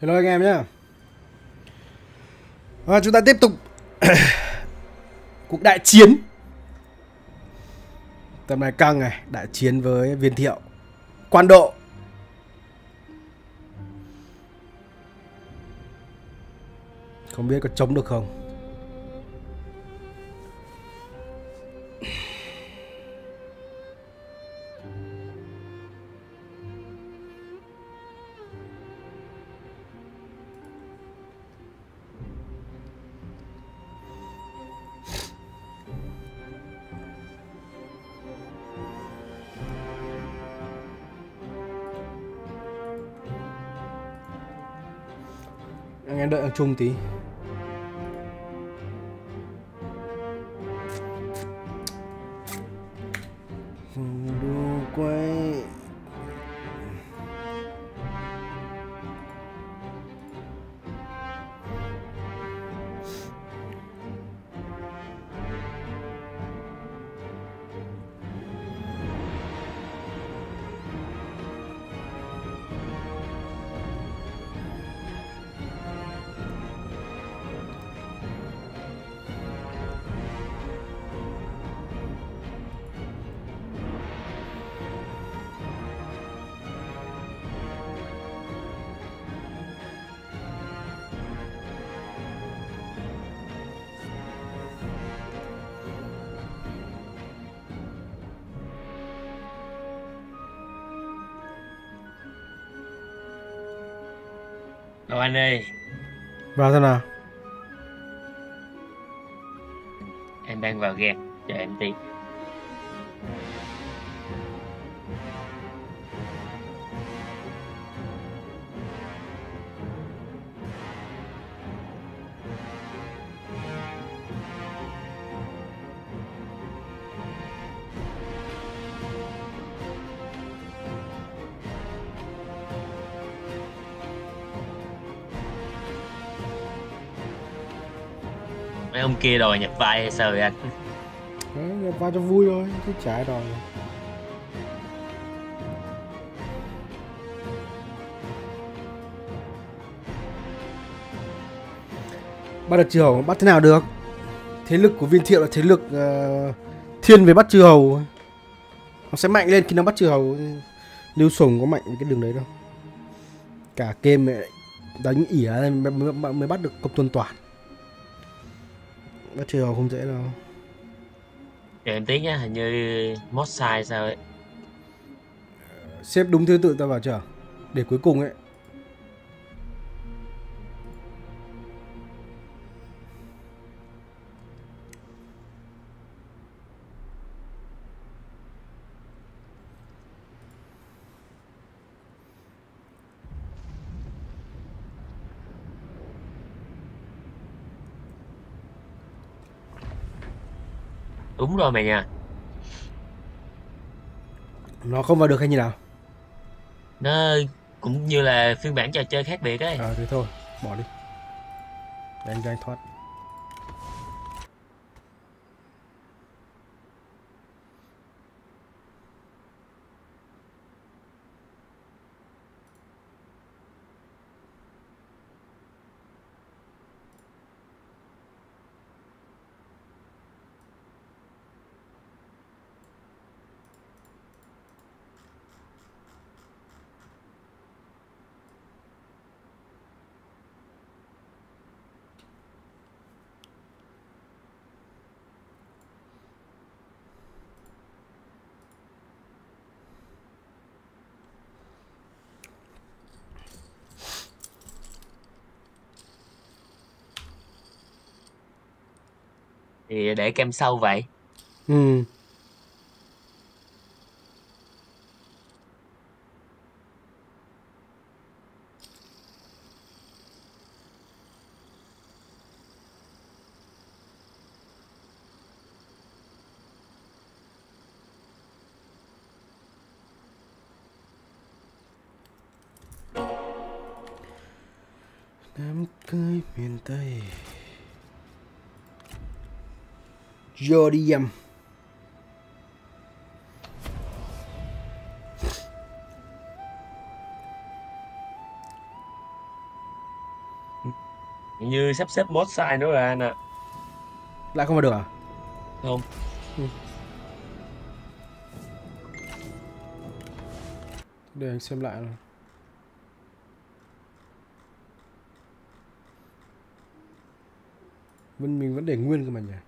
Hello anh em nhé. Chúng ta tiếp tục cuộc đại chiến. Tầm này căng này, đại chiến với Viên Thiệu, Quan Độ. Không biết có chống được không. Anh em đợi thằng Trung tí. Đu quay. Đâu anh ơi, Vào xem nào. em đang vào game, chờ em tí. Mấy ông kia đòi nhập vai hay sao vậy anh? Đấy, vào cho vui thôi, chứ chả ai đòi. Bắt được chư hầu bắt thế nào được. Thế lực của Viên Thiệu là thế lực thiên về bắt chư hầu. Nó sẽ mạnh lên khi nó bắt chư hầu. Lưu Sùng có mạnh với cái đường đấy đâu. Cả game đánh ỉa mới bắt được Công Tôn Toàn. Bắt chư hầu không dễ đâu. Chờ em tí nhá, hình như mod sai sao ấy. Xếp đúng thứ tự tao vào chưa? Để cuối cùng ấy. Đúng rồi mày nha. Nó không vào được hay như nào? Nó cũng như là phiên bản trò chơi khác biệt ấy. Thế thôi, bỏ đi. Để anh cho anh thoát. Thì để kem sau vậy. Ừ. Đám cưới miền Tây. Jodium. Như sắp xếp mod size nữa ra nè. Lại không vào được à? Không. Để anh xem lại nào. Mình vẫn để nguyên cơ mà nhỉ.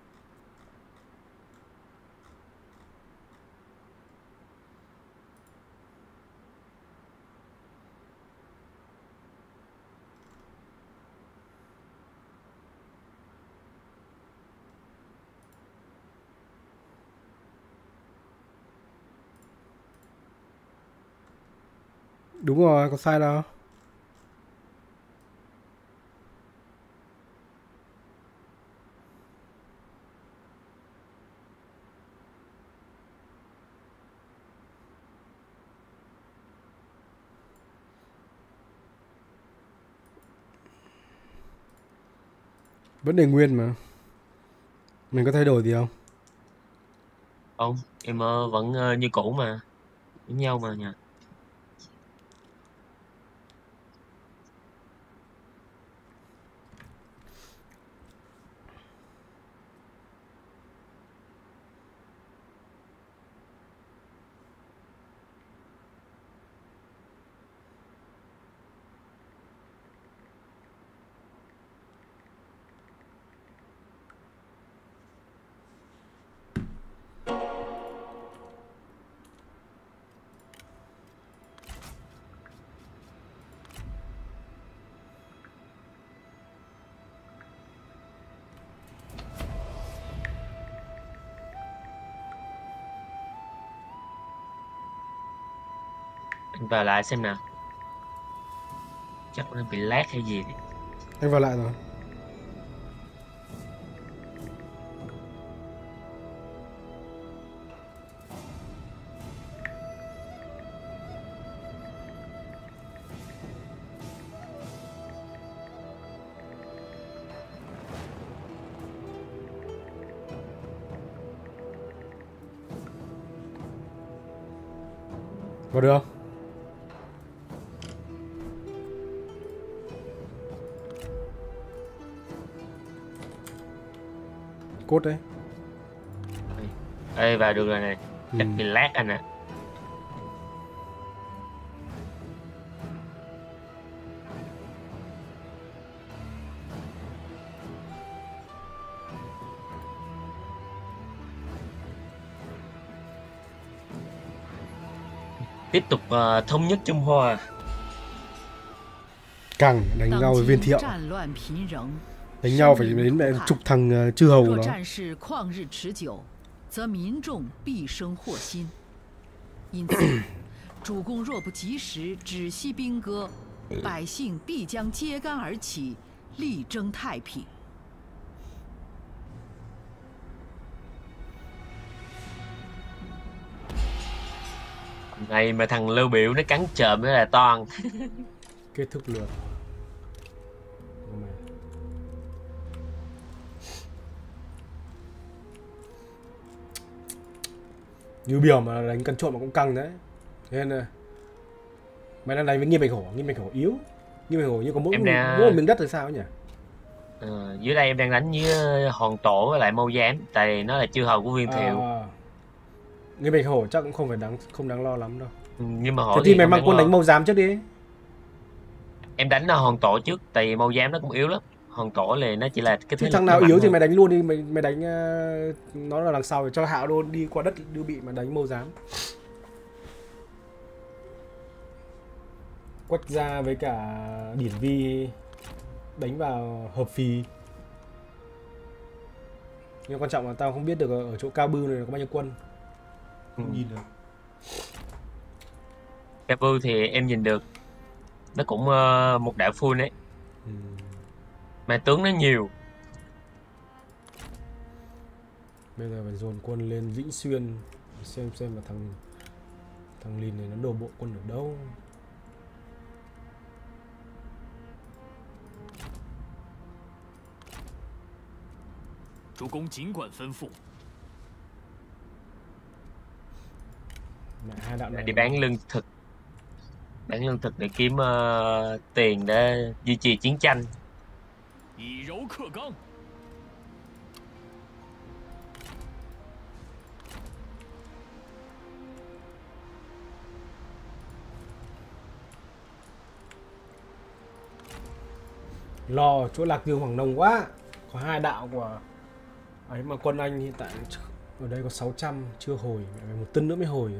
Đúng rồi, có sai đâu. Vẫn để nguyên mà. Mình có thay đổi gì không? Không, em vẫn như cũ mà. Giống nhau mà nha. Anh vào lại xem nào. Chắc nó bị lag hay gì. Anh vào lại rồi. Vào được không? Cốt đấy. Ê, vào được rồi này. Chắc bị lag anh ạ. Tiếp tục thống nhất Trung Hoa. Căng đánh nhau với viên thiệu. Đánh nhau phải đến mẹ chục thằng chư hầu của nó. 则民众必生祸心。因此，主公若不及时止息兵戈，百姓必将揭竿而起，力争太平。 Này mà thằng Lưu Biểu nó cắn trộm nữa là toan. Kết thúc lượt. Như biểu mà đánh cắn trộm mà cũng căng đấy. Thế nên là mày đang đánh với Nghiêm Bạch Hổ yếu. Nghiêm Bạch Hổ như có mỗi một miếng đất rồi sao ấy nhỉ? Dưới đây em đang đánh với Hòn Tổ với lại Mâu Giám, tại nó là chư hầu của Viên Thiệu. Nghiêm Bạch Hổ chắc cũng không đáng lo lắm đâu. Nhưng mà thế thì mày mang quân đánh Mâu Giám trước đi. Em đánh là Hòn Tổ trước, tại vì Mâu Giám nó cũng yếu lắm. Hòn Tổ thì nó chỉ là cái thế thằng nào yếu thì mày đánh luôn đi, mày đánh nó là đằng sau để cho Hạo Đôn đi qua đất đưa bị mà đánh Mâu Giám. Quách Gia với cả Điển Vi đánh vào Hợp Phì. Nhưng quan trọng là tao không biết được ở chỗ Cao Bư này có bao nhiêu quân. Không nhìn được. Cao Bư thì em nhìn được. Nó cũng một đạo full đấy. Mà tướng nó nhiều. Bây giờ phải dồn quân lên Vĩnh Xuyên xem là thằng Lìn này nó đổ bộ quân ở đâu. Chủ公尽管吩咐. Hai đạo này đi bán lương thực. Bán lương thực để kiếm tiền để duy trì chiến tranh. 以柔克刚。 Lo chỗ Lạc Dương Hoàng Nông quá. Có 2 đạo của ấy mà quân Anh hiện tại ở đây có 600 chưa hồi, mẹ một tân nữa mới hồi.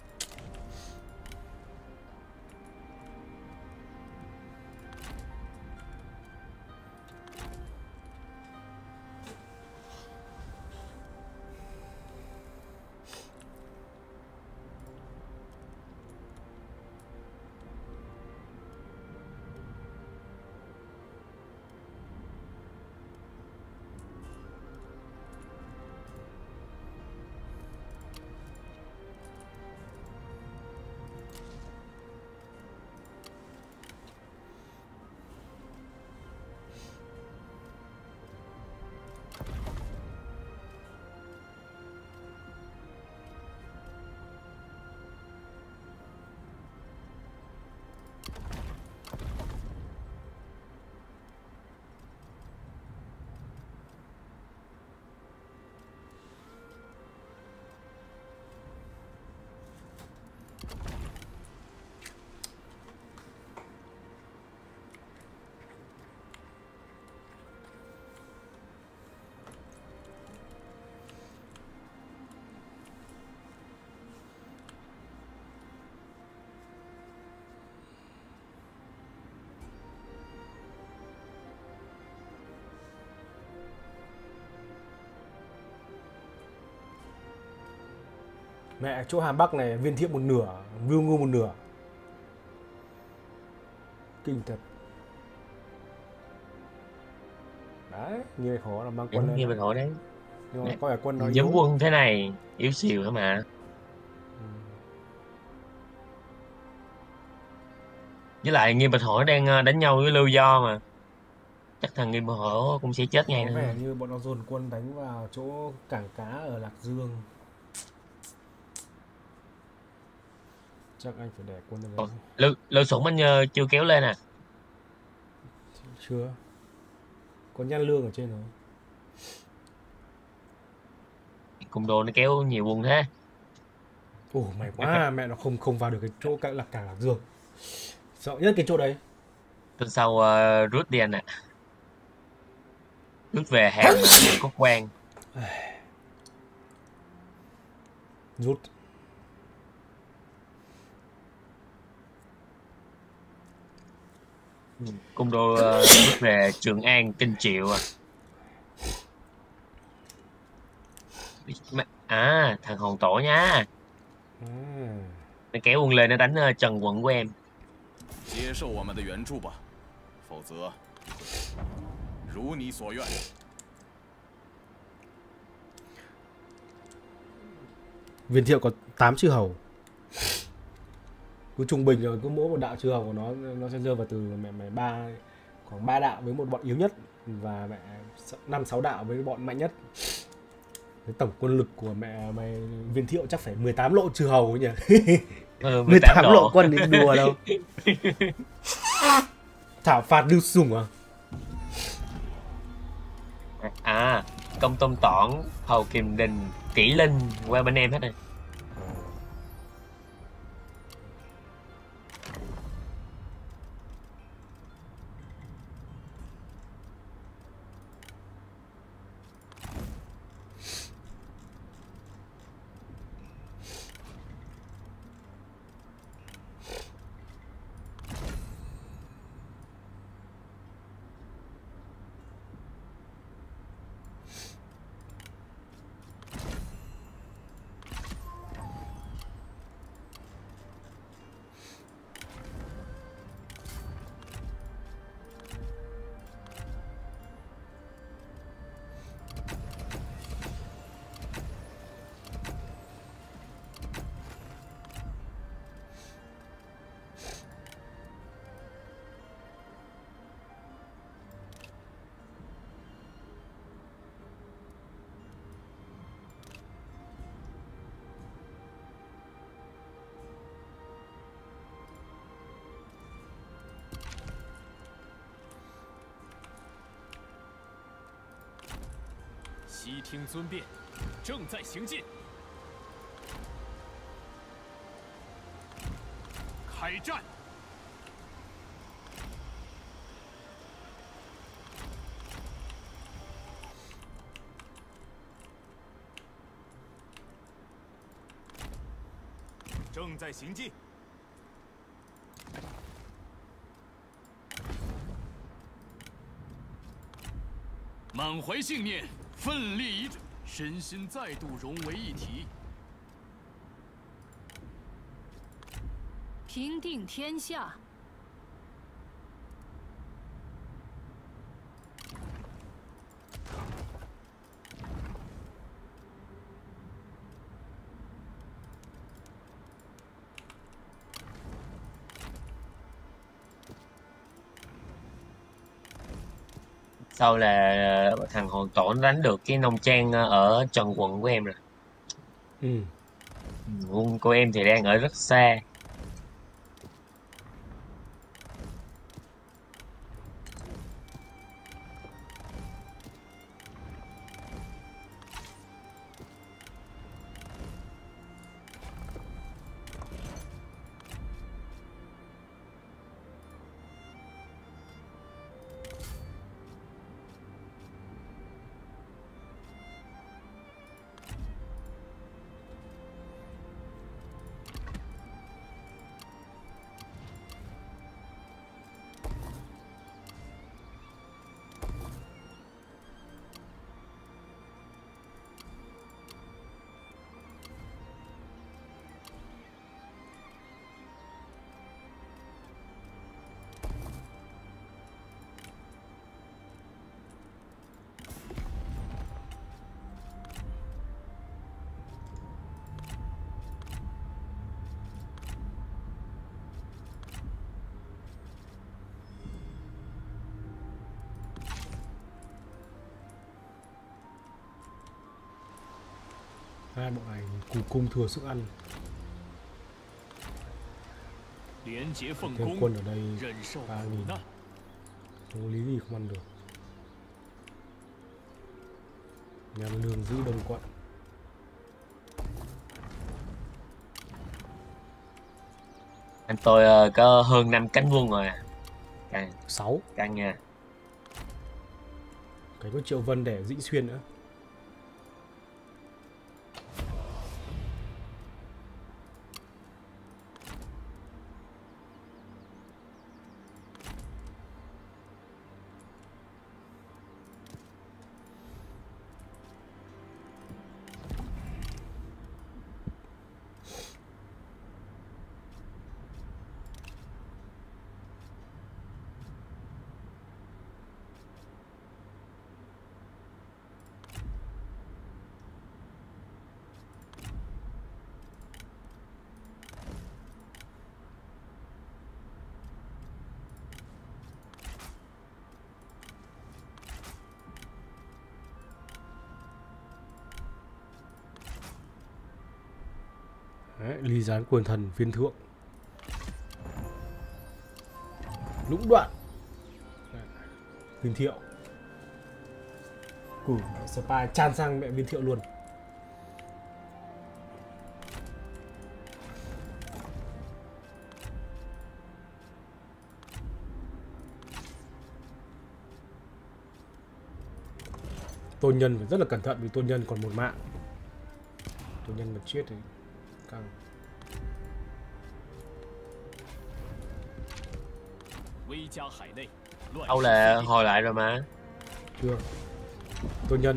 Mẹ chỗ Hà Bắc này Viên Thiệu một nửa, Vưu Ngư một nửa. Kinh thật. Đấy, như này khó là mang quân lên. Như bên hội đấy. Nhưng mà có vẻ quân nó Nhóm yếu. quân thế này yếu xìu hả mà. Với lại Nghiêm Bạch Hổ đang đánh nhau với Lưu Do mà. Chắc thằng Nghiêm Bạch Hổ cũng sẽ chết ngay Có nữa. vẻ như bọn nó dồn quân đánh vào chỗ cảng cá ở Lạc Dương. Chắc anh phải để quân lên đấy. Lưu Sủng anh chưa kéo lên à? Chưa. Có Nhan Lương ở trên rồi. Cùng đồ nó kéo nhiều quân thế. Ồ mày quá, mẹ nó không vào được cái chỗ cảng Lạc Dương. Sợ nhất cái chỗ đấy. Tuần sau rút đi anh ạ. Rút về hàng Cốt Quang. Rút. Cung đô rút về Trường An, Kinh Triệu à. À, thằng Hòn Tổ nha. Nó kéo quân lên nó đánh Trần Quận của em. 接受我们的援助吧，否则如你所愿。 Viên Thiệu có 8 chư hầu. Cứ trung bình rồi, cứ mỗi một đạo chư hầu của nó sẽ rơi vào từ mẹ 3 khoảng 3 đạo với một bọn yếu nhất và mẹ 5-6 đạo với bọn mạnh nhất. Cái tổng quân lực của mẹ mày Viên Thiệu chắc phải 18 lộ chư hầu ấy nhỉ. 18 lộ quân thì đùa đâu. Thảo phạt Lưu Sủng à? À, Công Tôn Toản, Hầu Kiềm Đình, Kỷ Linh qua bên em hết rồi. 悉听尊便，正在行进。开战！正在行进。满怀信念，奋力一致，身心再度融为一体。 平定天下。 Sau là thằng Hoàng Tổ đánh được cái nông trang ở Trần Quận của em rồi. Quân của em thì đang ở rất xa. Hai bọn này cùng cung thừa sức ăn. 廉洁奉 Thêm 公， quân ở đây 忍受苦 3.000, 难。 không có lý gì không ăn được. Nhằm lương giữ Đông Quận. Anh tôi có hơn 5 cánh quân rồi. Càng 6. càng nha. Cái có Triệu Vân để Dĩ Xuyên nữa. Đấy, ly gián quần thần viên thượng. Lũng đoạn. Viên thiệu. Cử spy tràn sang mẹ viên thiệu luôn. Tôn Nhân phải rất là cẩn thận vì Tôn Nhân còn một mạng. Tôn Nhân mà chết thì căng. Âu là hồi lại rồi mà. Chưa. Tôn Nhân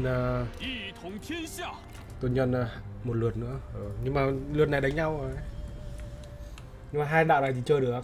Tôn Nhân một lượt nữa. Nhưng mà lượt này đánh nhau rồi. Nhưng mà hai đạo này thì chơi được.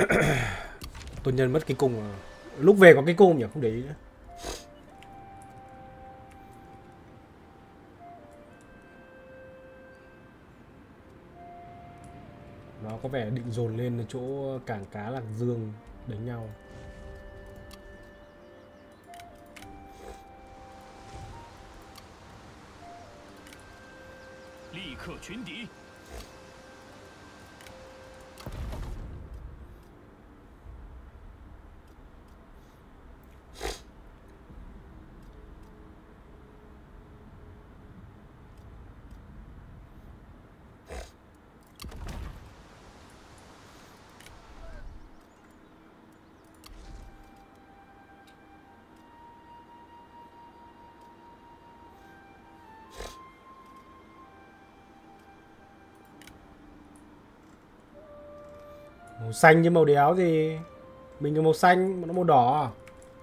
Tôn Nhân mất cái cung à. Lúc về có cái cung nhỉ, không để ý nữa. Nó có vẻ định dồn lên chỗ cảng cá Lạc Dương đánh nhau. 立刻群敌。 Màu xanh như màu đéo gì. Mình là màu xanh mà nó màu đỏ à?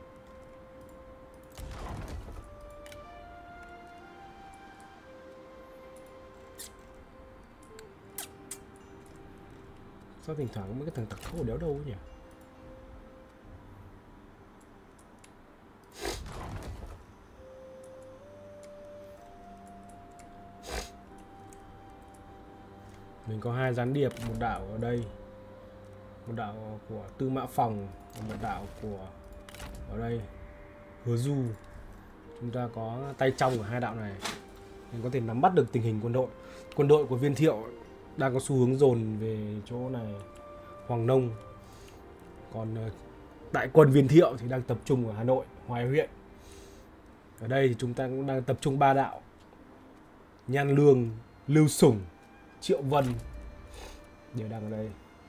Sao thỉnh thoảng mấy cái thằng tặc thô đéo đâu nhỉ? Mình có 2 gián điệp, một đạo ở đây, một đạo của Tư Mã Phòng và một đạo của ở đây Hứa Du. Chúng ta có tay trong ở 2 đạo này nên có thể nắm bắt được tình hình quân đội. Quân đội của Viên Thiệu đang có xu hướng dồn về chỗ này Hoàng Nông, còn đại quân Viên Thiệu thì đang tập trung ở Hà Nội, Hoài huyện. Ở đây thì chúng ta cũng đang tập trung 3 đạo: Nhan Lương, Lưu Sủng, Triệu Vân đều đang ở đây.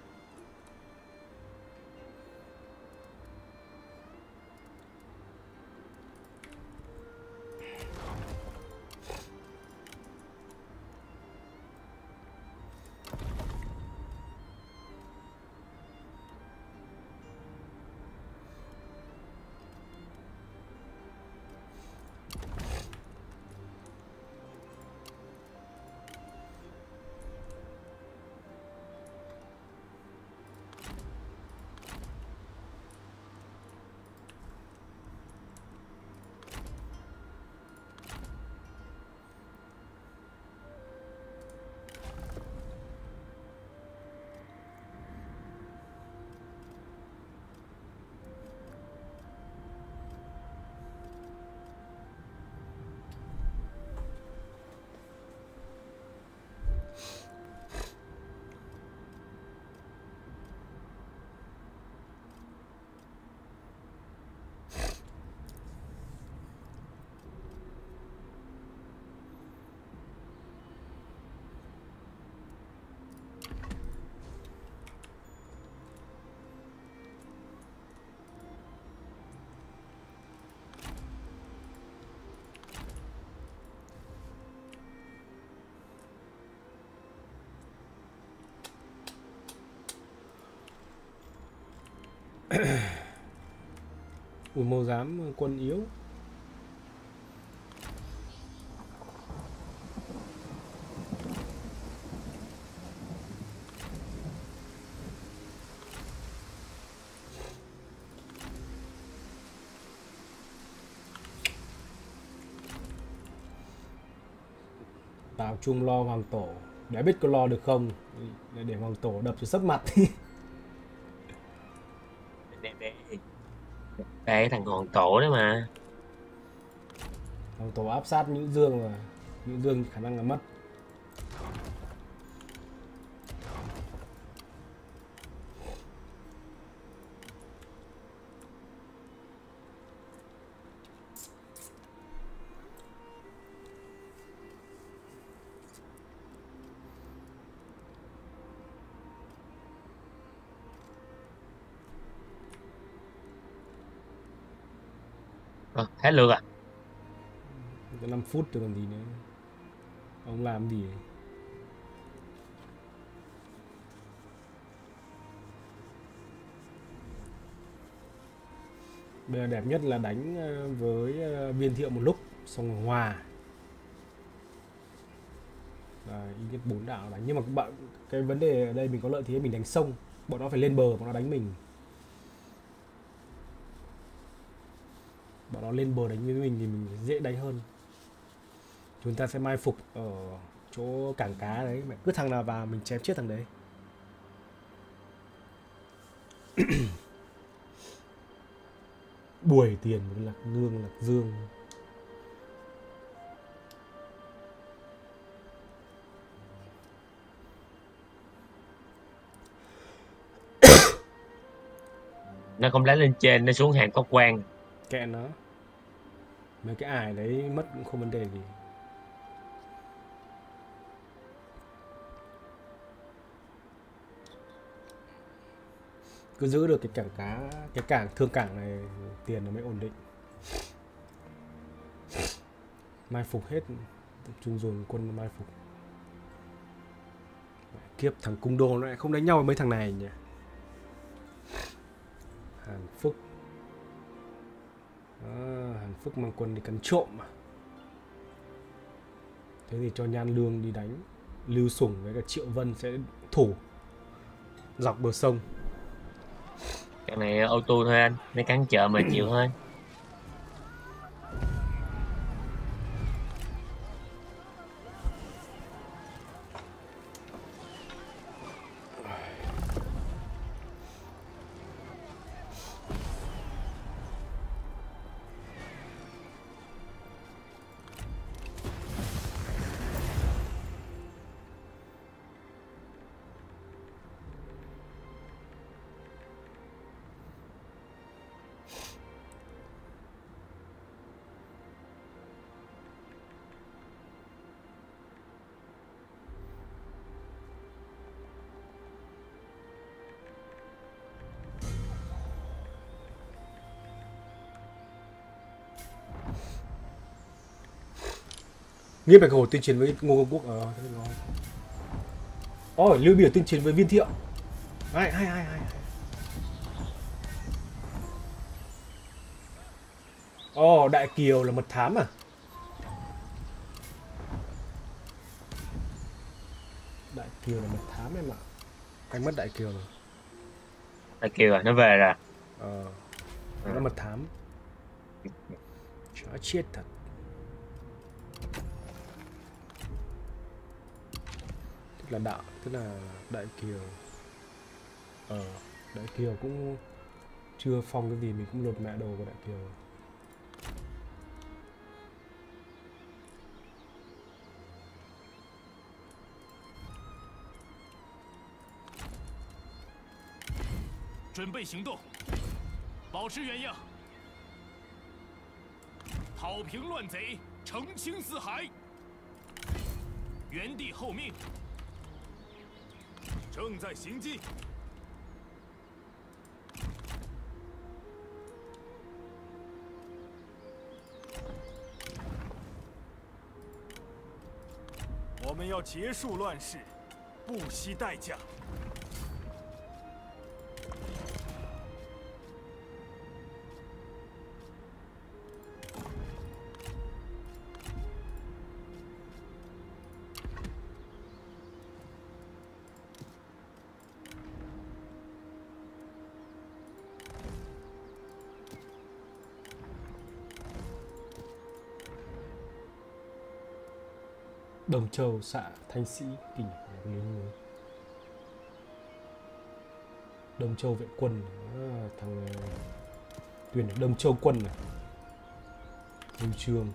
Ủa màu giám quân yếu. Tào Trung lo Hoàng Tổ, để biết có lo được không để Hoàng Tổ đập cho sấp mặt. Đây thằng Hoàng Tổ đấy mà. Hoàng Tổ áp sát Nhữ Dương mà Nhữ Dương khả năng là mất. Hết lượt à? Có 5 phút rồi còn gì nữa. Ông làm gì ấy? Bây giờ đẹp nhất là đánh với Viên Thiệu một lúc xong rồi hòa. Và ít nhất 4 đạo đánh. Nhưng mà các bạn, cái vấn đề ở đây mình có lợi thế mình đánh sông. Bọn nó phải lên bờ, bọn nó đánh mình. Bọn nó lên bờ đánh với mình thì mình dễ đánh hơn. Chúng ta sẽ mai phục ở chỗ cảng cá đấy. Mẹ cứ thằng nào vào mình chém chết thằng đấy. Buổi tiền với Lạc Lương, Lạc Dương. Nó không đánh lên trên, nó xuống hàng có quan. Kệ nó. Mấy cái ải đấy mất cũng không vấn đề gì. Cứ giữ được cái cảng cá, cái cảng thương cảng này tiền nó mới ổn định. Mai phục hết, tập trung dồn quân mai phục. Kiếp thằng cung đô nó lại không đánh nhau với mấy thằng này nhỉ. Hàn Phúc. Hàn Phúc mang quân đi cắn trộm mà. Thế thì cho Nhan Lương đi đánh. Lưu Sủng với cả Triệu Vân sẽ thủ dọc bờ sông. Cái này auto thôi anh, nó cắn chợ mà chịu thôi. Nghiêm Bạch Hổ tuyên chiến với Ngô Công Quốc. Ôi, Lưu Biểu tuyên chiến với Viên Thiệu. Hay. Đại Kiều là mật thám à? Đại Kiều là mật thám em ạ. Anh mất Đại Kiều rồi. Đại Kiều à, nó về rồi. Nó là mật thám. Chó chết thật. Tức là Đại Kiều. Đại Kiều cũng chưa phong cái gì, mình cũng lột mẹ đồ của Đại Kiều. Chuẩn bị hành động, 保持原样，讨平乱贼，澄清四海。原地候命，正在行进。我们要结束乱世，不惜代价。 Đồng Châu xạ Thanh Sĩ kình. Đông Châu Vệ Quân. Thằng tuyển được Đông Châu Quân này. Đông Trương.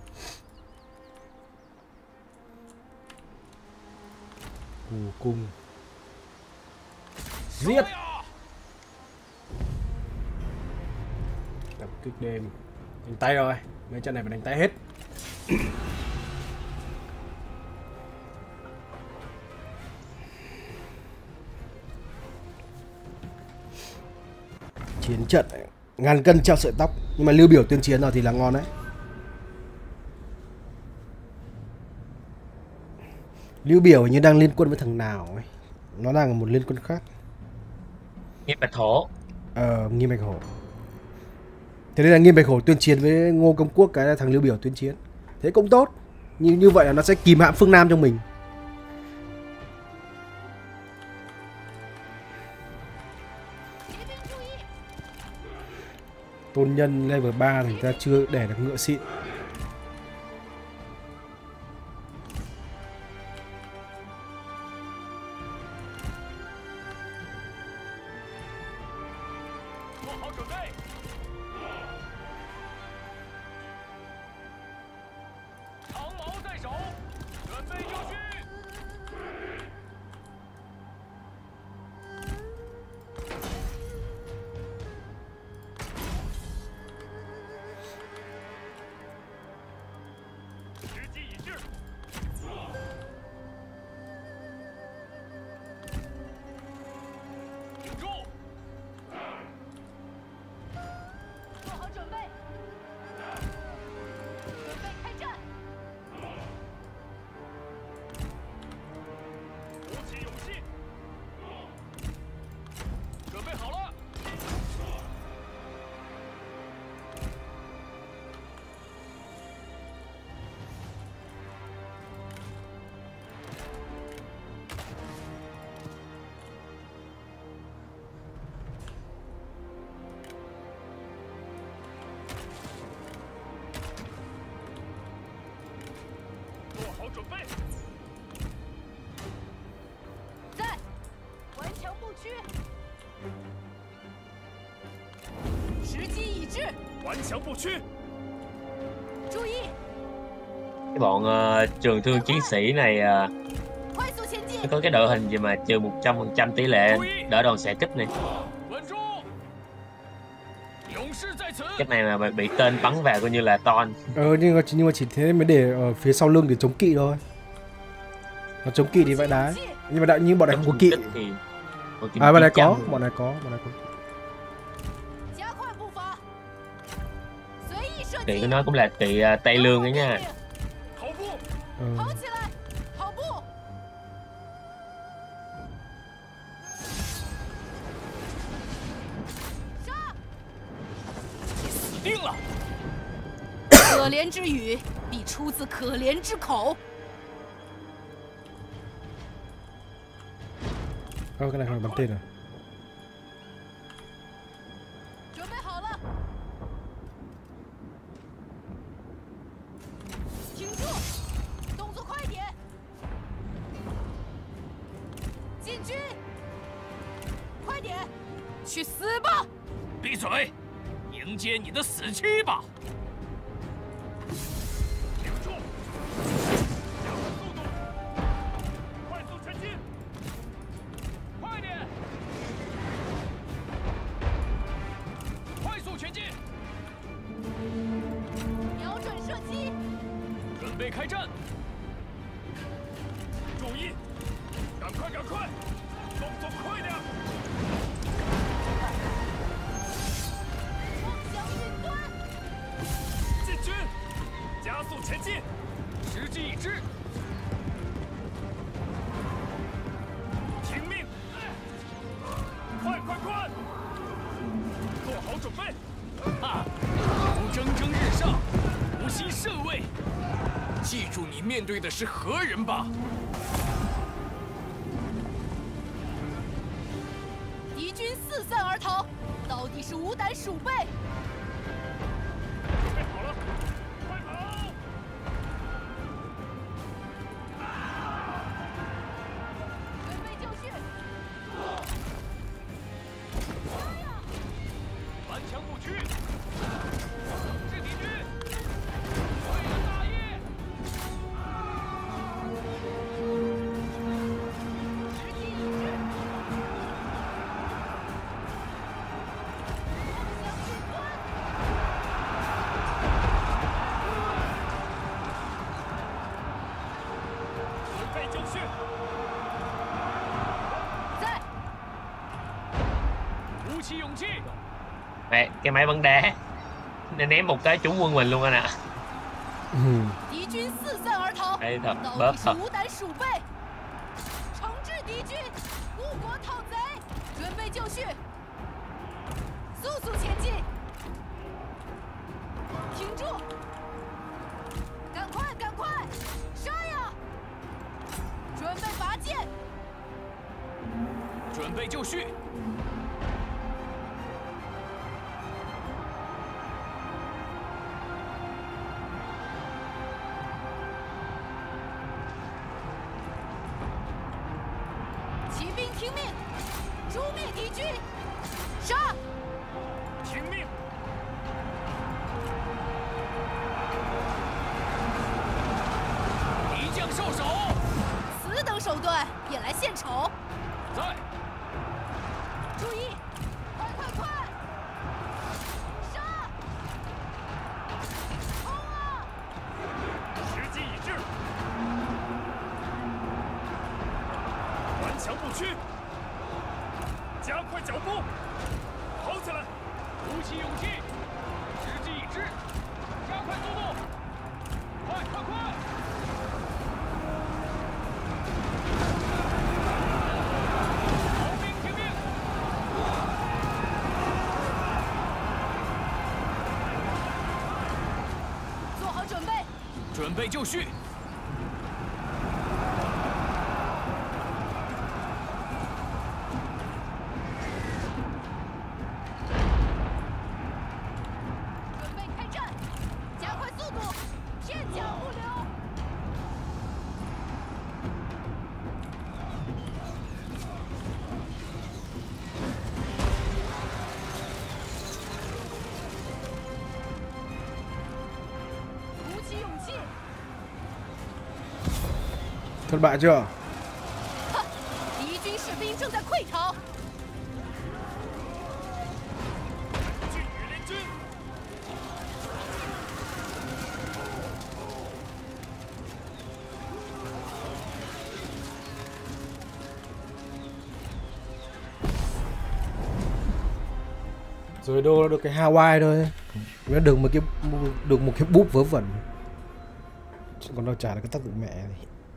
Cù Cung. Giết. Tập kích đêm. Đánh tay rồi. Mấy trận này phải đánh tay hết. Chiến trận ngàn cân treo sợi tóc, nhưng mà Lưu Biểu tuyên chiến rồi thì là ngon đấy. Lưu Biểu như đang liên quân với thằng nào ấy, nó đang ở một liên quân khác. Nghiêm Bạch Hổ. Nghiêm Bạch Hổ. Thế nên là Nghiêm Bạch Hổ tuyên chiến với Ngô Công Quốc, cái là thằng Lưu Biểu tuyên chiến. Thế cũng tốt. Như vậy là nó sẽ kìm hãm phương Nam trong mình. Tôn nhân level 3 thành ra chưa đẻ được ngựa xịn. 准备， 在，顽强不屈，时机已至， 顽强不屈。 注意， Cái bọn trường thương chiến sĩ này 快速前进 nó，có cái đội hình gì mà trừ 100% tỷ lệ đỡ đòn xạ kích này. 稳住，勇士在此。 Cái này mà bị tên bắn vào coi như là ton. Nhưng mà chỉ thế mới để ở phía sau lưng để chống kỵ thôi. Nó chống kỵ thì vãi đái. Nhưng mà như bọn này không có kỵ. À bọn này có, bọn này có. 加快步伐，随意射 Kỵ 击 của，nó cũng là kỵ Tây Lương ấy nha. 跑步， 跑起来，跑步， 死定了！ 可怜之语必出自可怜之口。 cái này phải bắn tên à? 准备好了，挺住，动作快点，进军，快点，去死吧！ 闭嘴，迎接你的死期吧！挺住，加快速度，快速前进，快点，快速前进， 瞄准射击， 准备开战。注意，赶快，动作快点！ 妄想云端， 进军，加速前进，时机已至，听命，快，做好准备！哈，如蒸蒸日上，无心甚位。记住，你面对的是何人吧？ 敌军四散而逃，到底是无胆鼠辈。 准备好了，快跑！ 准备就绪， 顽强不屈，统治敌军，为了大业。 时机已至，妄想云端， 准备就绪， 在， 鼓起勇气， Mẹ, cái máy bắn đá nó ném một cái trúng quân mình luôn anh ạ. 敌军四散而逃， Đấy thật 到 bớt 底是 thật. 无胆鼠辈。惩治敌军，误国讨贼，准备就绪，速速前进，挺住，赶快，杀呀！准备拔剑， 准备就绪， 听命，诛灭敌军，杀！ 听命！敌将受首， 此等手段也来献丑？ 在。 注意，快！杀！冲啊！ 时机已至，顽强不屈，加快脚步，跑起来！鼓起勇气，时机已至，加快速度，快！逃兵听命！ 做好准备， 准备就绪。 准备开战，加快速度，片甲不留。鼓起勇气， Thất bại chưa? 敌军士兵正在溃逃。 巨羽联军， Rồi đô được cái Hawaii thôi. Nó được một cái búp vớ vẩn. Còn đâu trả được cái tác dụng mẹ này.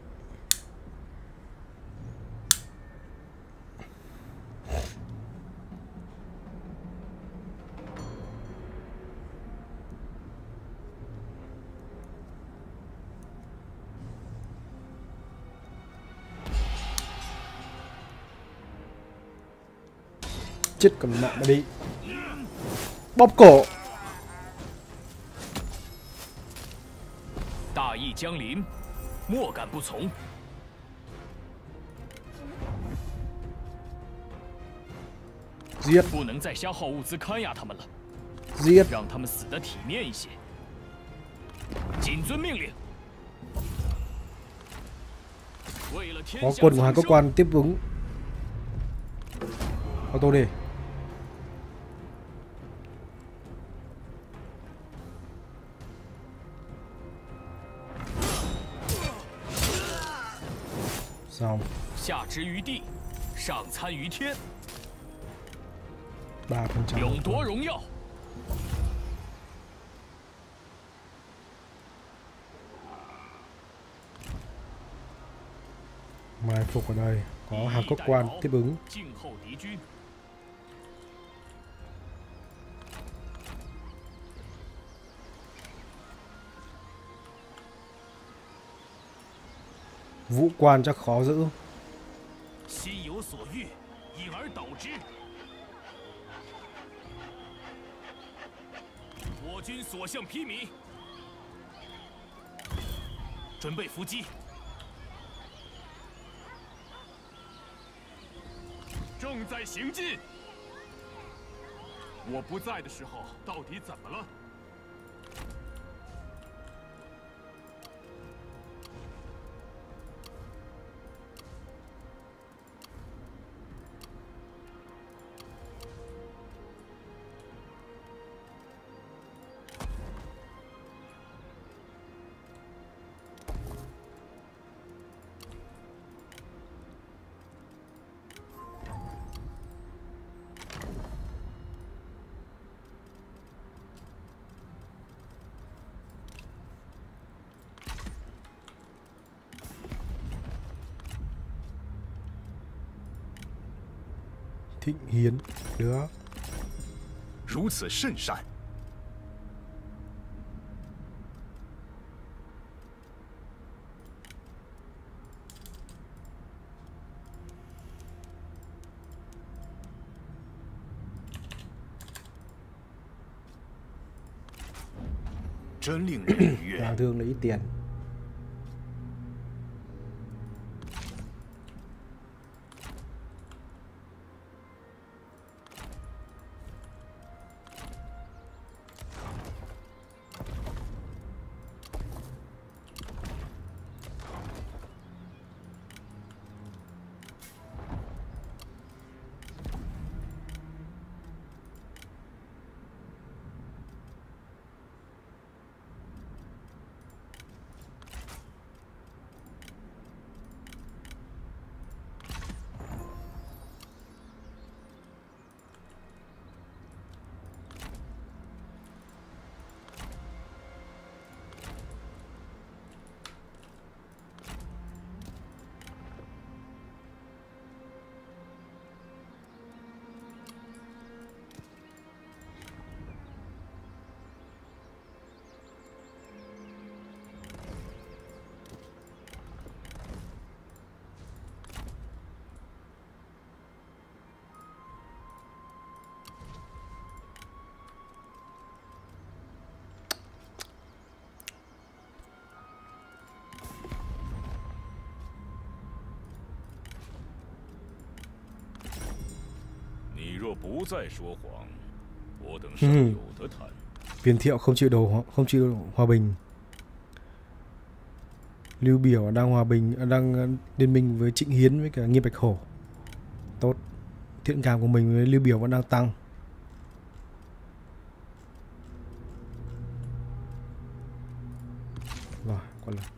Chết còn mẹ mà đi. Bóp cổ. 大义将临，莫敢不从。 Giết, 不能再消耗物资看压他们了， giết. 让他们死得体面一些。谨遵命令。为了天 Có 下 quân của hai 苍 cơ 生， quan tiếp ứng. Auto đi. Xong. 下之于地，上参于天， 3%. 勇夺荣耀。 Mai phục ở đây. Có hàng cơ quan tiếp ứng. 静候敌军。 Vũ quan chắc khó giữ. 心有所欲，因而导之。我军所向披靡，准备伏击。正在行进。我不在的时候，到底怎么了？ Thịnh Hiến. Được. 如此甚善。真令人愉悦。 Đáng thương là ít tiền. 若不再说谎，我等尚有得谈。 Viên Thiệu không chịu hòa bình. Lưu Biểu đang hòa bình, đang liên minh với Trịnh Hiến với cả Nghiêm Bạch Hổ. Tốt. Thiện cảm của mình với Lưu Biểu vẫn đang tăng. Rồi, còn là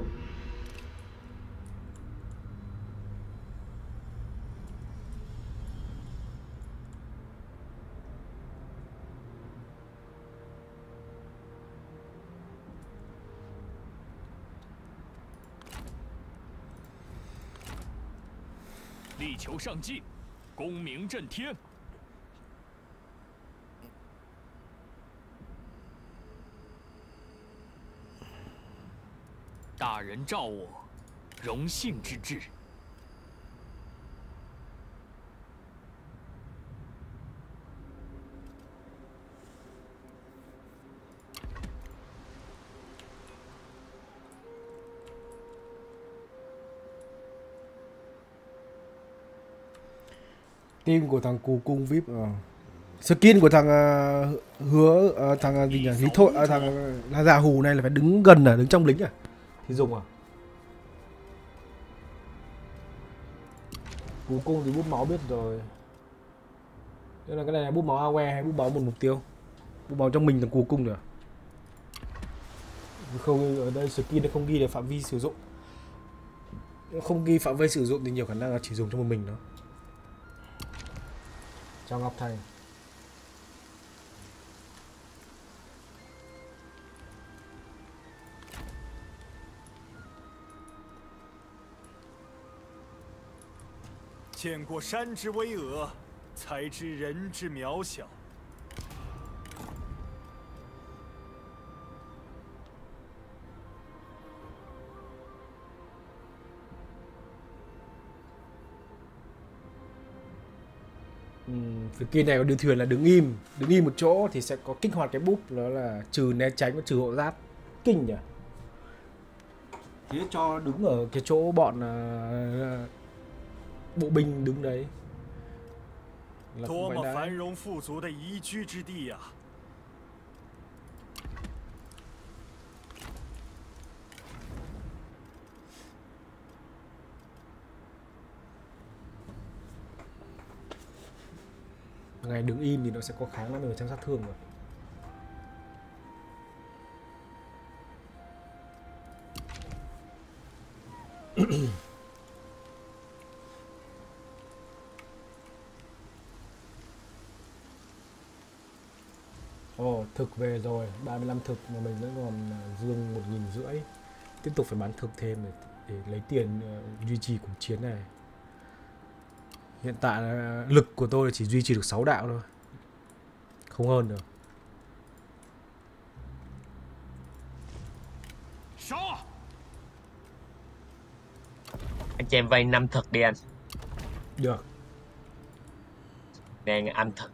力求上进，功名震天。大人召我，荣幸之至。 team của thằng Cù Cung VIP skin của thằng thằng gì nhỉ? Lý Thôi thằng là Già Hù này là phải đứng gần đứng trong lính thì dùng Cù Cung thì bút máu biết rồi. Thế là cái này là bút máu AOE hay bút máu một mục tiêu? Bút máu trong mình là Cù Cung rồi. Không, ở đây skin nó không ghi được phạm vi sử dụng. Không ghi phạm vi sử dụng thì nhiều khả năng là chỉ dùng cho một mình đó. Cho Ngọc Thành. 见过山之巍峨，才知人之渺小。 Phía kia này có điều thuyền là đứng im một chỗ thì sẽ có kích hoạt cái búp, đó là trừ né tránh và trừ hộ giáp. Kinh nhỉ. Thế cho đứng ở cái chỗ bọn bộ binh đứng đấy là không phải đá. 繁荣富足的宜居之地呀！ Ngày đứng im thì nó sẽ có kháng 50% sát thương rồi. Ồ, thực về rồi, 35 thực mà mình vẫn còn dương 1.500. Tiếp tục phải bán thực thêm để lấy tiền duy trì cuộc chiến này. Hiện tại lực của tôi chỉ duy trì được 6 đạo thôi, không hơn được. Anh cho em vay 5 thực đi anh. Được. Đang ăn thực.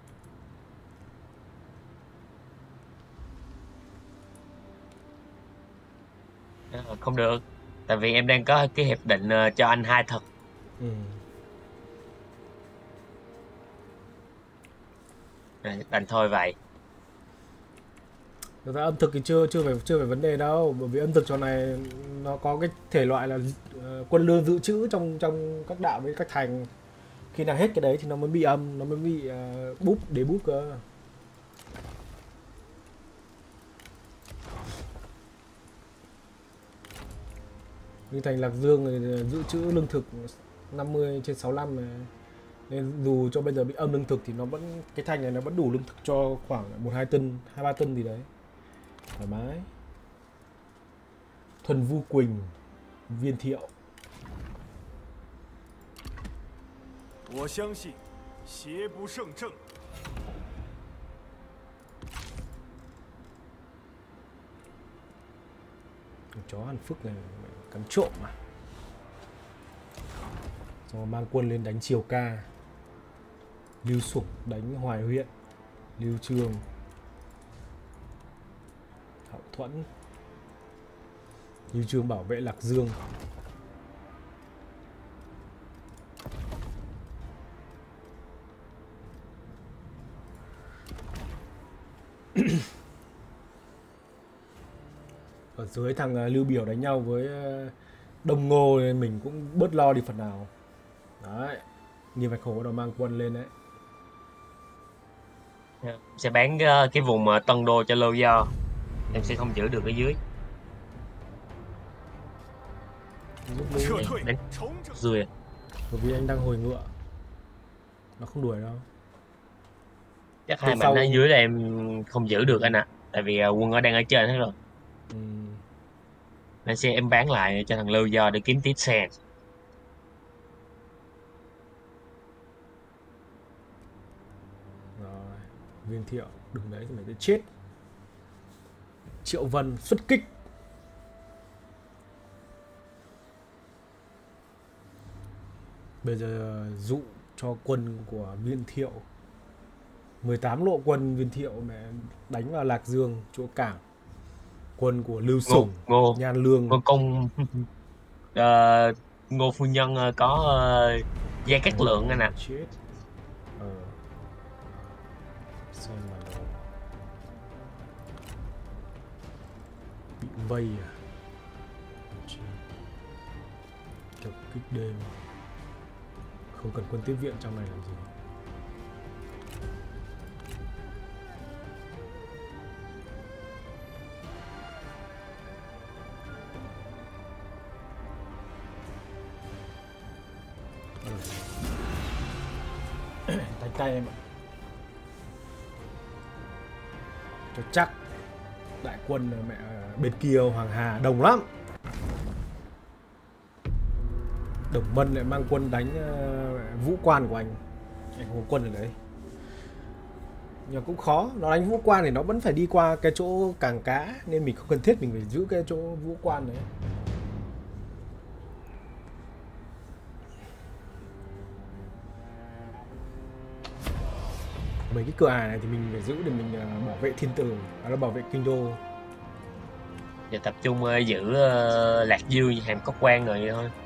Không được, tại vì em đang có cái hiệp định cho anh 2 thực. Đành thôi vậy. Thực ra âm thực thì chưa phải vấn đề đâu, bởi vì âm thực trò này nó có cái thể loại là quân lương dự trữ trong các đạo với các thành. Khi nào hết cái đấy thì nó mới bị âm, nó mới bị búp để búp cơ. Như thành Lạc Dương thì dự trữ lương thực 50/65 này. Nên dù cho bây giờ bị âm lương thực thì nó vẫn, cái thành này nó vẫn đủ lương thực cho khoảng 1-2 tân, 2-3 tân gì đấy. Thoải mái. Thuần Vu Quỳnh, Viên Thiệu. 我相信，邪不胜正。 Chó Hàn Phước này cắn trộm mà. Rồi mang quân lên đánh Triều Ca. Lưu Sủng đánh Hoài huyện. Lưu Trường, Hậu Thuẫn. Lưu Trường bảo vệ Lạc Dương. Ở dưới thằng Lưu Biểu đánh nhau với Đông Ngô nên mình cũng bớt lo đi phần nào. Đấy, Nghiêm Bạch Hổ đã mang quân lên đấy. Sẽ bán cái vùng Tân Đô cho Lưu Do. Em sẽ không giữ được ở dưới. 撤退 Đánh 重整。 dưới. Bởi vì anh đang hồi ngựa. Nó không đuổi đâu. Chắc Từ hai sau- mạnh ở dưới là em không giữ được anh ạ. Tại vì quân ở đang ở trên hết rồi. Nên sẽ em bán lại cho thằng Lưu Do để kiếm tiếp xe. Rồi, Viên Thiệu đứng đấy thì mày sẽ chết. Triệu Vân xuất kích. Bây giờ dụ cho quân của Viên Thiệu 18 lộ quân Viên Thiệu mẹ đánh vào Lạc Dương chỗ cảng. Quân của Lưu Sủng, Ngô Nhan Lương. Ngô Công Ngô phu nhân có Gia Cát Lượng anh ạ. Chết. Xem mà nó bị vây à? Chết. Tập kích đêm. Không cần quân tiếp viện trong này làm gì. Đánh tay em ạ. Cho chắc. Đại quân mẹ bên kia Hoàng Hà đông lắm. Đồng Mân lại mang quân đánh vũ quan của anh. Anh không có quân ở đấy. Nhưng cũng khó. Nó đánh vũ quan thì nó vẫn phải đi qua cái chỗ cảng cá. Nên mình không cần thiết mình phải giữ cái chỗ vũ quan đấy. Mấy cái cửa ải này thì mình phải giữ để mình bảo vệ thiên tử. Đó là bảo vệ kinh đô. Giờ tập trung giữ Lạc Dương Hàm Cốc Quan rồi vậy thôi.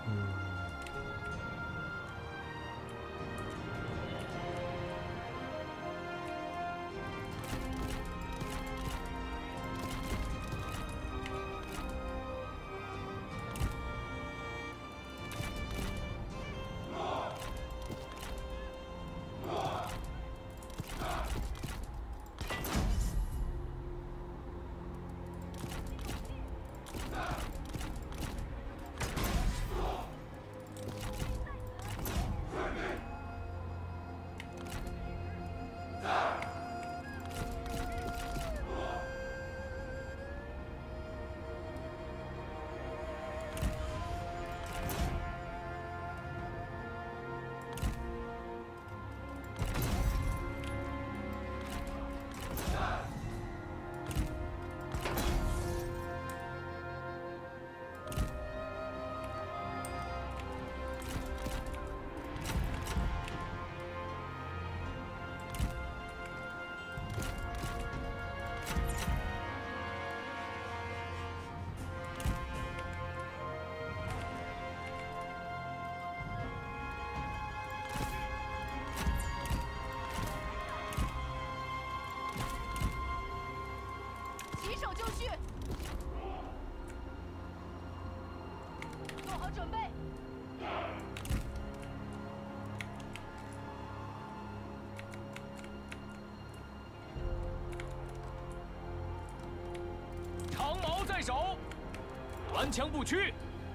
顽强不屈，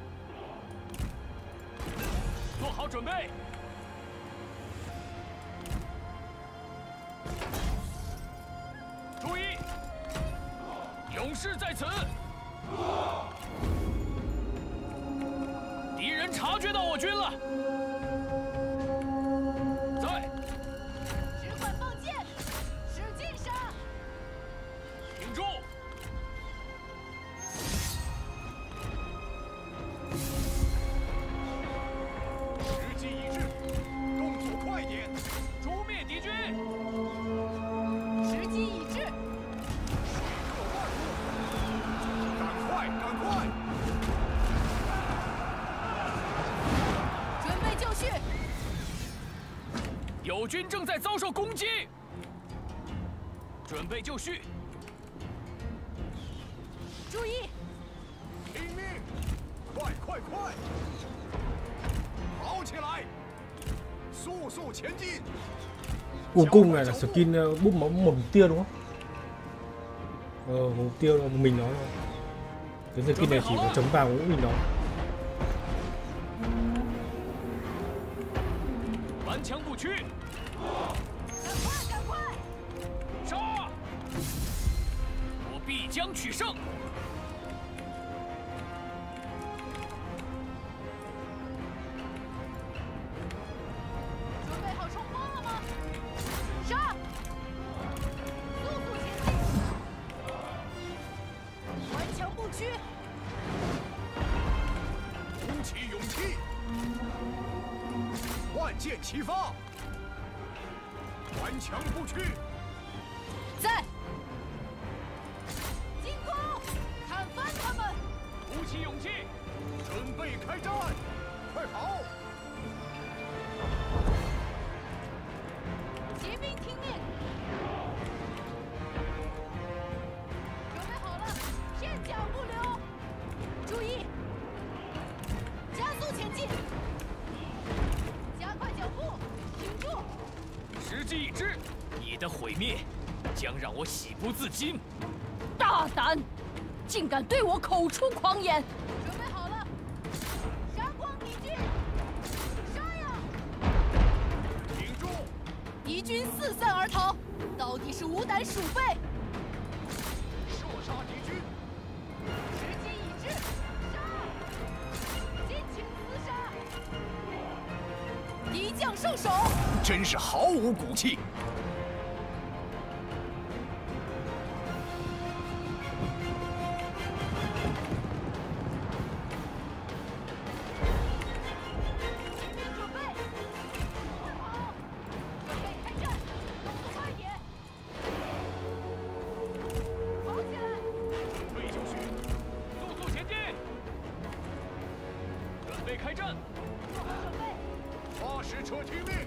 做好准备。注意，勇士在此。敌人察觉到我军了，在。 只管放箭，使劲杀！ 挺住！ 友军正在遭受攻击， 准备就绪。 注意， 听命！快快快！跑起来！速速前进！ Cuối cùng này là skin búp một mục tiêu đúng không? Một mục tiêu là mình nó thôi. Cái skin này chỉ có chống vào mỗi mình nó. 顽强不屈， 赶快赶快！ 杀！我必将取胜。 准备好冲锋了吗？杀！速速前进！顽强不屈！ 鼓起勇气！万箭齐发！顽强不屈！ 在！进攻！砍翻他们！ 鼓起勇气， 准备开战！快跑！ 骑兵听命！准备好了，片甲不留！注意，加速前进！加快脚步，挺住！ 时机已至，你的毁灭将让我喜不自禁。 大胆，竟敢对我口出狂言！准备好了，杀光敌军！杀呀！ 挺住！ 敌军四散而逃，到底是无胆鼠辈！ 射杀敌军！ 时机已至，杀！尽情厮杀！敌将受首！ 真是毫无骨气！ 准备，快跑！准备开战，动作快点！跑起来！ 准备就绪，速速前进。准备开战， 做好准备！ 发矢车听命！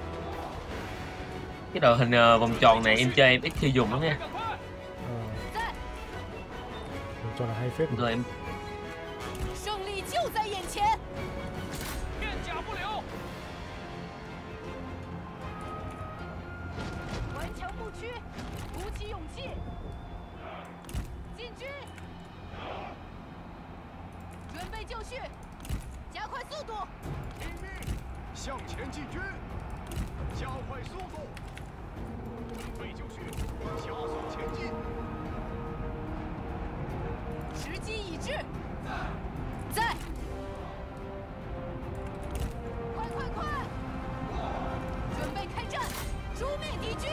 Cái đội hình vòng tròn này em chơi em ít khi dùng lắm nha. 在， Cho là hay phết. Rồi em 胜利就在眼前！ 片甲不留。 顽强不屈，鼓起勇气，进军！准备就绪，加快速度！ 听命！向前进军！加快速度！准备就绪，加速前进！ 时机已至，在！快快快！准备开战，诛灭敌军！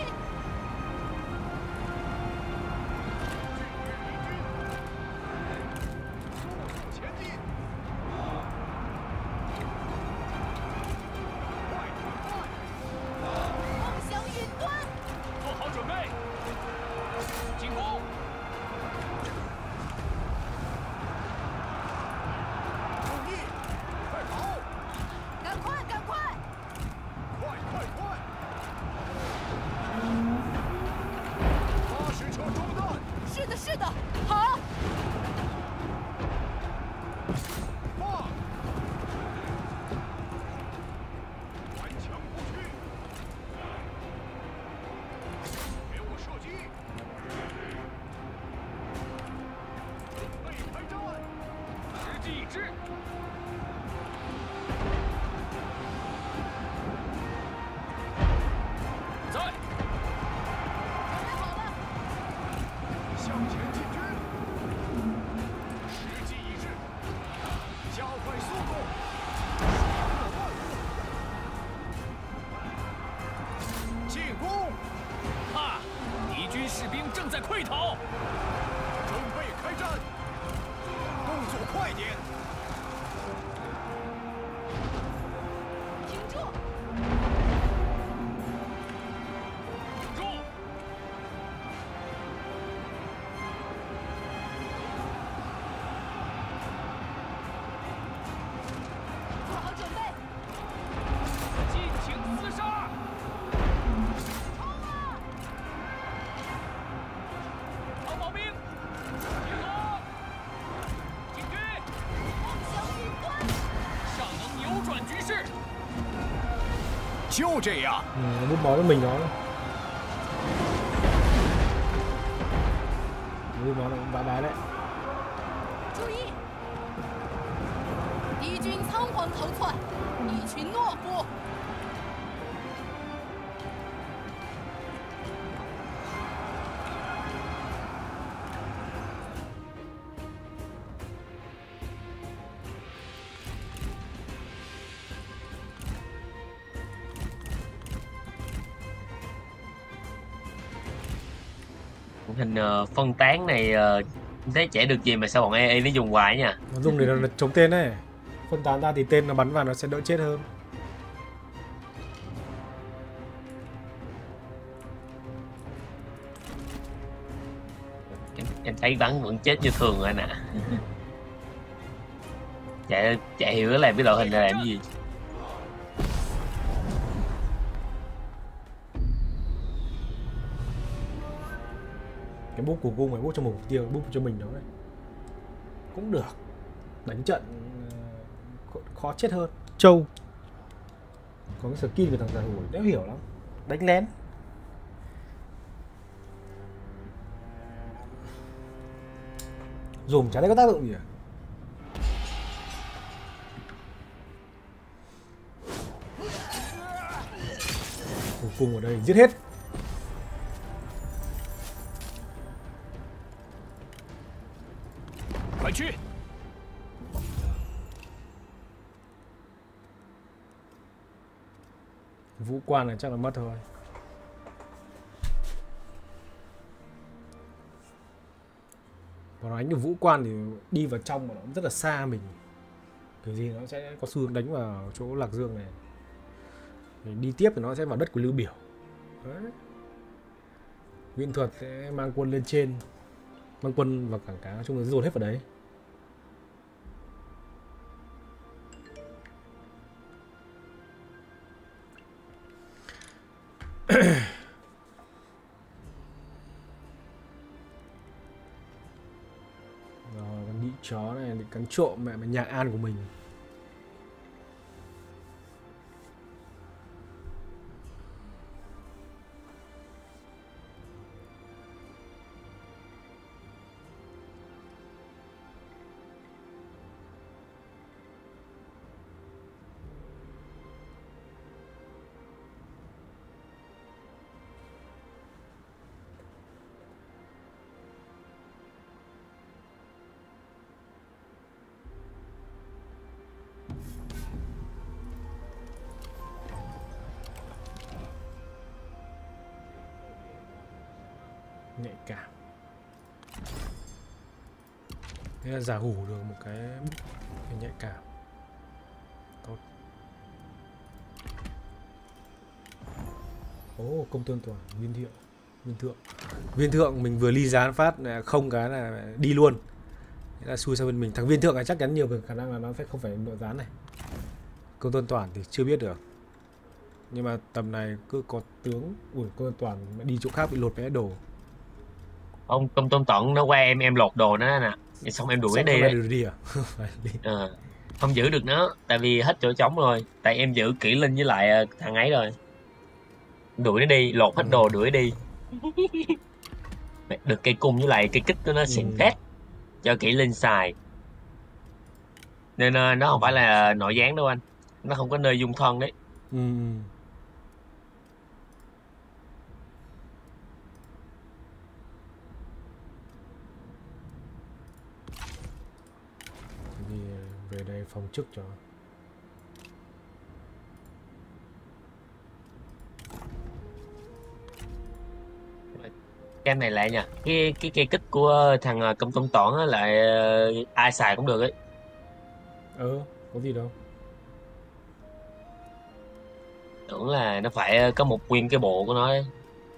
速速前进！快快快！ 梦想云端！ 做好准备，进攻！ 注意，快跑！ 赶快赶快！ 快快快！发矢车中弹！ 是的，是的，好！ 放！顽强不屈！给我射击！准备开战！ 时机已至，在！ 准备好了， 向前进军！时机已至，加快速度！杀破万物！进攻！ 哈！敌军士兵正在溃逃。 准备开战！动作快点！ 挺住！ 住！ 做好准备！ 尽情厮杀！ 冲啊！ 就这样。 nó bút máu cho mình nó. Bút máu nó cũng bá bá đấy. 注意，敌军仓皇逃窜，一群懦夫。 Hình phân tán này thấy trẻ được gì mà sao bọn EA nó dùng hoài nha. Nó dùng để nó chống tên đấy. Phân tán ra thì tên nó bắn vào nó sẽ đỡ chết hơn. Em thấy bắn vẫn chết như thường rồi nè. Chạy hiểu nó làm cái đội hình này làm gì. Cái búp của cung phải búp cho một mục tiêu, búp cho mình đó đấy. Cũng được. Đánh trận khó chết hơn. Châu có cái skin của thằng giả hủi đéo hiểu lắm. Đánh lén. Dùng chả thấy có tác dụng gì à? Cung ở đây giết hết. Vũ quan này chắc là mất thôi. Còn đánh được vũ quan thì đi vào trong mà nó cũng rất là xa mình. Kiểu gì nó sẽ có xu hướng đánh vào chỗ Lạc Dương này. Để đi tiếp thì nó sẽ vào đất của Lưu Biểu. Đấy. Viên Thuật sẽ mang quân lên trên, mang quân vào cảng cá, nói chung là dồn hết vào đấy. Rồi con đĩ chó này bị cắn trộm mẹ mà nhà an của mình. Nhạy cảm. Thế là giả hủ được một cái nhạy cảm. Tốt. Ồ, công tôn toàn, viên thượng mình vừa ly gián phát không cái là đi luôn. Thế là xui sang bên mình. Thằng viên thượng là chắc chắn nhiều khả năng là nó sẽ không phải nội gián này. Công tôn toàn thì chưa biết được. Nhưng mà tầm này cứ có tướng. Ui, công tôn toàn đi chỗ khác bị lột vé đồ. Ông công tôn toàn nó qua em lột đồ nó nè. Xong em đuổi đi đấy. Đi à? Không giữ được nó. Tại vì hết chỗ trống rồi. Tại em giữ Kỷ Linh với lại thằng ấy rồi. Đuổi nó đi, lột hết đồ đuổi đi. Được cây cung với lại cây kích của nó xịn phết cho Kỷ Linh xài. Nên nó không phải là nội gián đâu anh. Nó không có nơi dung thân đấy. Thì về đây phòng chức cho. Cái này lại nha, cái cây kích của thằng công tôn toản á lại ai xài cũng được ấy. Có gì đâu. Tưởng là nó phải có một nguyên cái bộ của nó ấy.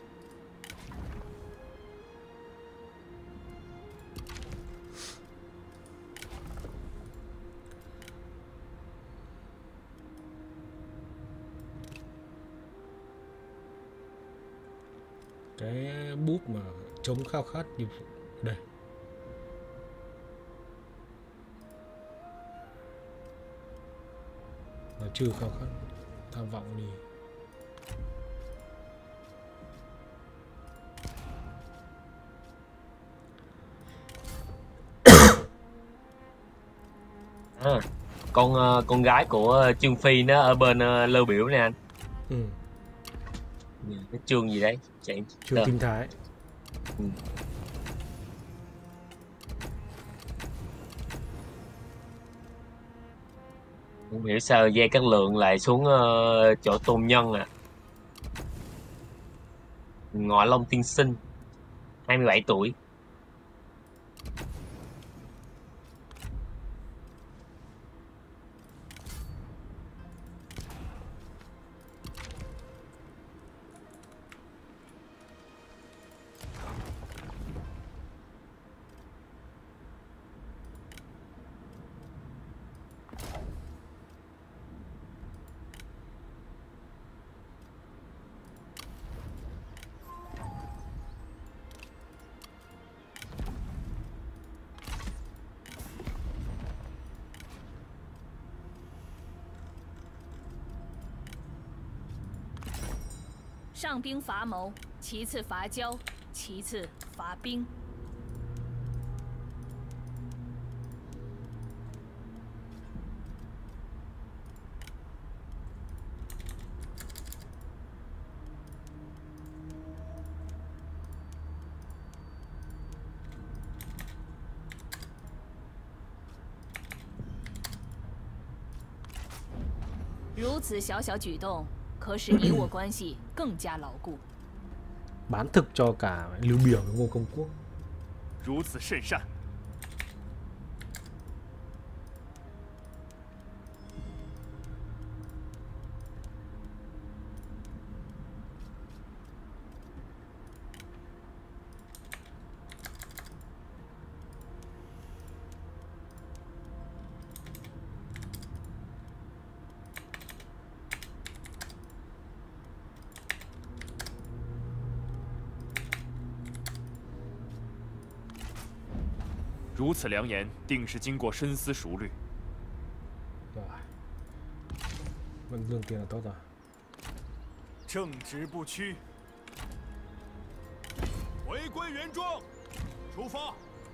Cái búp mà chống khao khát như đây. Nó trừ khao khát tham vọng đi. À, con gái của Trương Phi nó ở bên Lưu Biểu nè anh. Ừ. Cái Trương gì đấy chạy Trương Kim Thái. Ừ. Không hiểu sao Gia Cát Lượng lại xuống chỗ Tôn Nhân à. Ngọ Long tiên sinh 27 tuổi. 上兵伐谋，其次伐交，其次伐兵。如此小小举动，可使你我关系更加牢固。 Bán thực cho cả Lưu Biểu với Ngô Công Quốc. 如此甚善。如此良言，定是经过深思熟虑。 Rồi. Vâng, lương tiền là tốt rồi. 正直不屈，回归原状，出发。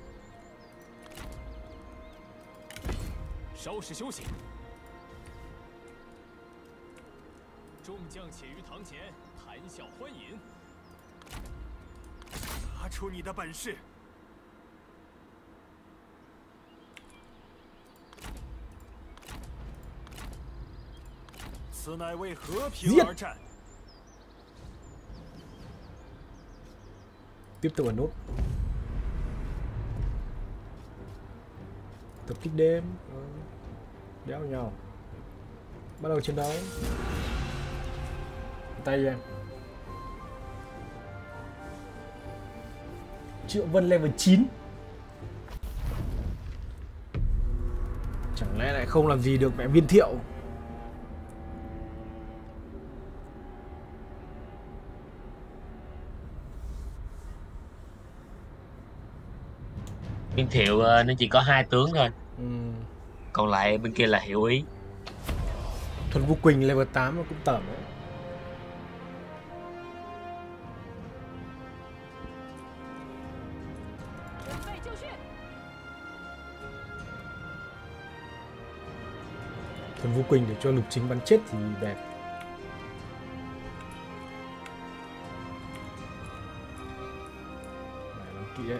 稍事休息。众将且于堂前谈笑欢饮。 拿出你的本事！ 此乃为和平而战。 Tiếp tục ẩn nút. Tập kích đêm. Đéo nhau. Bắt đầu chiến đấu. Tay em. Triệu Vân level 9. Chẳng lẽ lại không làm gì được mẹ Viên Thiệu? Viên Thiệu nó chỉ có 2 tướng thôi. Còn lại bên kia là Hiệu Ý. Thuần Vũ Quỳnh level 8 nó cũng tởm đấy. Thuần Vũ Quỳnh để cho Lục Chính bắn chết thì đẹp. Này làm kỹ đấy.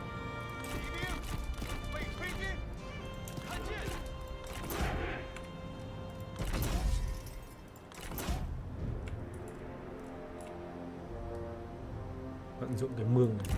Vận dụng cái mương này.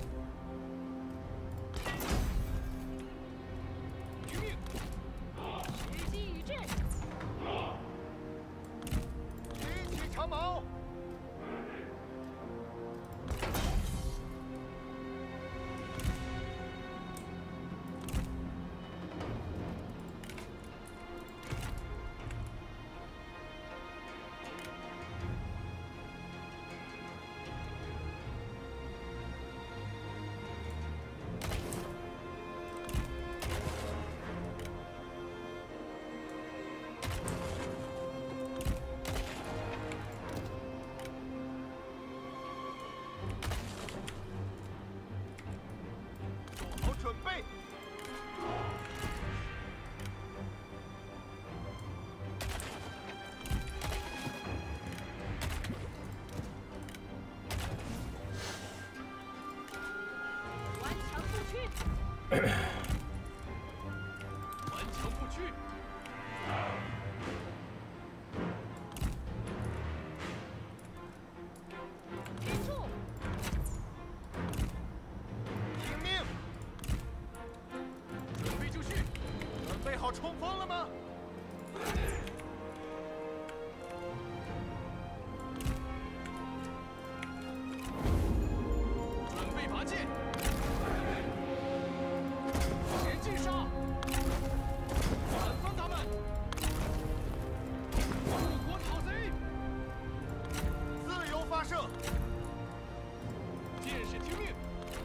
顽强不屈。 停住！ 听命！ 准备就绪。 准备好冲锋了吗？ 准备拔剑。前进杀！反方他们！护国讨贼！ 自由发射！ 剑士听命！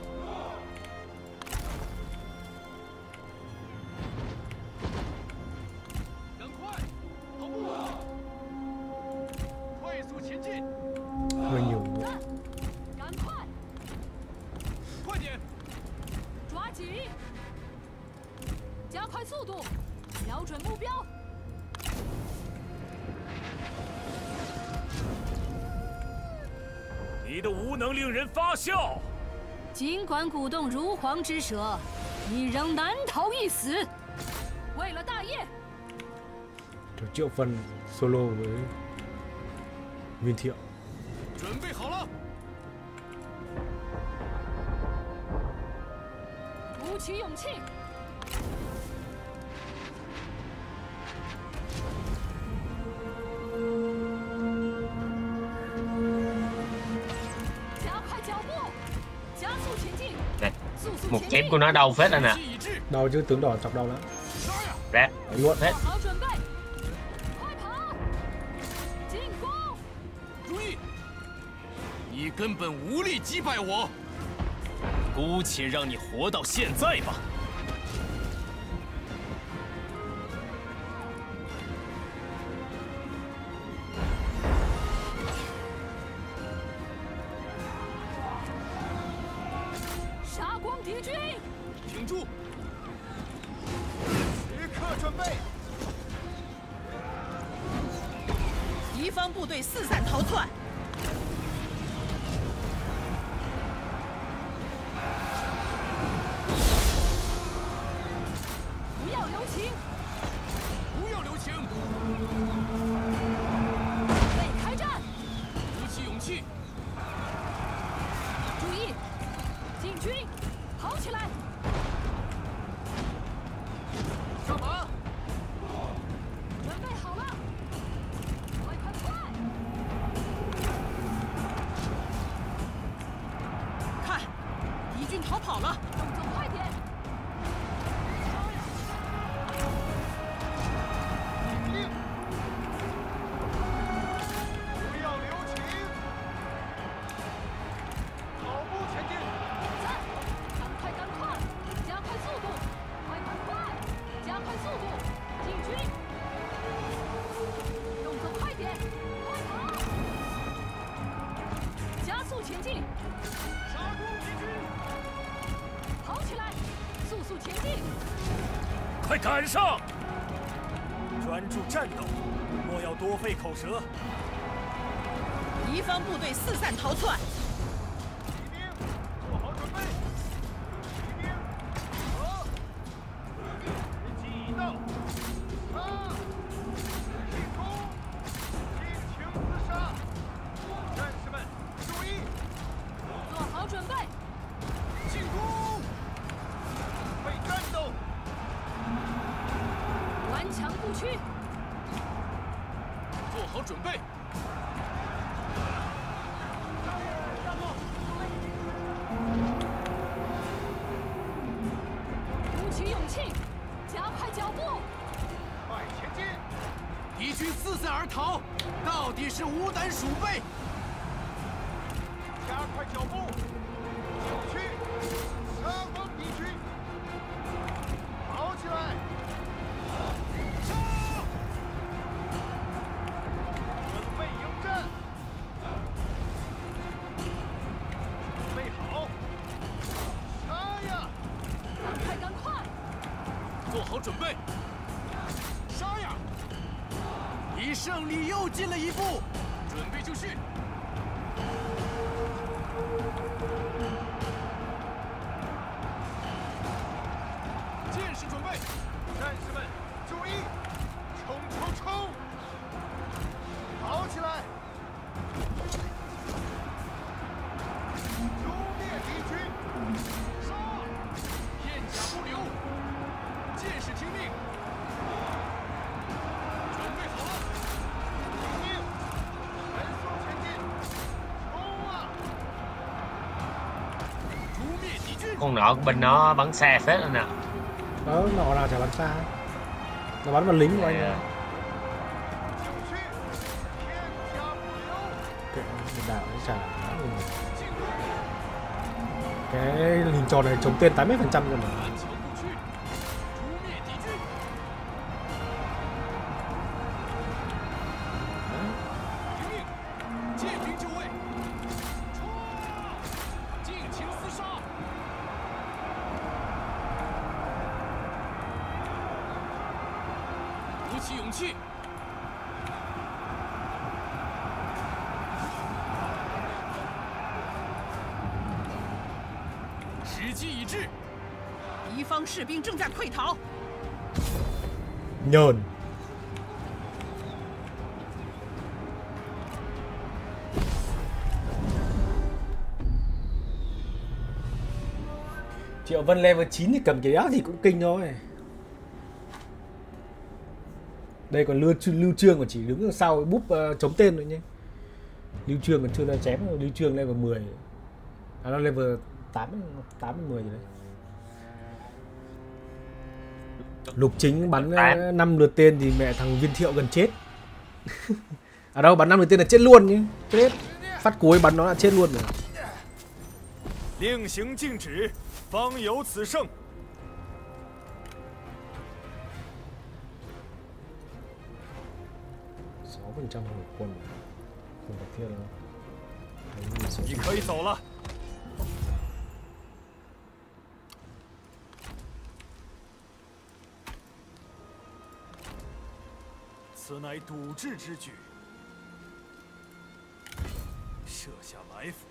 赶快跑步！快速前进！ Hơi nhiều. 赶快， 快点！ 抓紧，加快速度，瞄准目标。 你的无能令人发笑。 尽管鼓动如簧之舌，你仍难逃一死。为了大业， Triệu Phần solo với Viên Thiệu. 准备好了， 鼓起勇气，加快脚步，加速前进， Này, 速速 một 前 chém 进 của。nó đau phết anh ạ. 一致， Đau chứ, tướng đỏ chọc đau lắm. Rát Luôn. phết. 做好准备，快跑，进攻！ 注意，你根本无力击败我，姑且让你活到现在吧。 杀光敌军！ 挺住！ 时刻准备！ 敌方部队四散逃窜， 不要留情， 不要留情， 准备开战！ 鼓起勇气， 注意，进军，跑起来！ 干嘛？ 准备好了，快快快！ 看，敌军逃跑了。 动作快点！ 听令！不要留情！跑步前进！ 在，赶快赶快，加快速度，快快快，加快速度，进军！动作快点，快跑！加速前进， 杀光敌军！ 跑起来，速速前进！ 快赶上！专注战斗，莫要多费口舌。 敌方部队四散逃窜， 骑兵，做好准备！骑兵，走！击到！杀！进攻！尽情厮杀！战士们，注意！ 做好准备， 进攻！准备战斗！ 顽强不屈， 做好准备， 鼓起勇气，加快脚步！ 快前进！ 敌军四散而逃，到底是无胆鼠辈。 加快脚步！有趣！杀光敌军！跑起来！杀！准备迎战！准备好！杀呀！ 赶快赶快！ 做好准备，杀呀！离胜利又近了一步，准备就绪。 con nọ bên nó bắn xa phết rồi nè. Đó, nọ nào chả bắn xa. Nó bắn vào lính của anh Nè. à. 小心，天下不留。 Kệ, một đảo nó chả. Cái hình tròn này chống tên 80% rồi mà. 顽强不屈，诛灭敌军。听命，借兵就位，冲！尽情厮杀。鼓起勇气。 时机已至， 敌方士兵正在溃逃， Nhờn. Triệu Vân level 9 thì cầm cái đéo thì cũng kinh thôi. Đây còn Lưu Trương còn chỉ đứng ở sau búp chống tên thôi nhé. Lưu Trương còn chưa ra chém, Lưu Trương level 10. À, nó level 8 10 gì đấy. Lục Chính bắn 5 lượt tên thì mẹ thằng Viên Thiệu gần chết. À đâu, bắn 5 lượt tên là chết luôn nhé. Chết. Phát cuối bắn nó là chết luôn rồi. 令行禁止，方有此胜。 6% hồi quân. Không cần thiết đâu. 你可以走了。此乃堵滞之举，设下埋伏。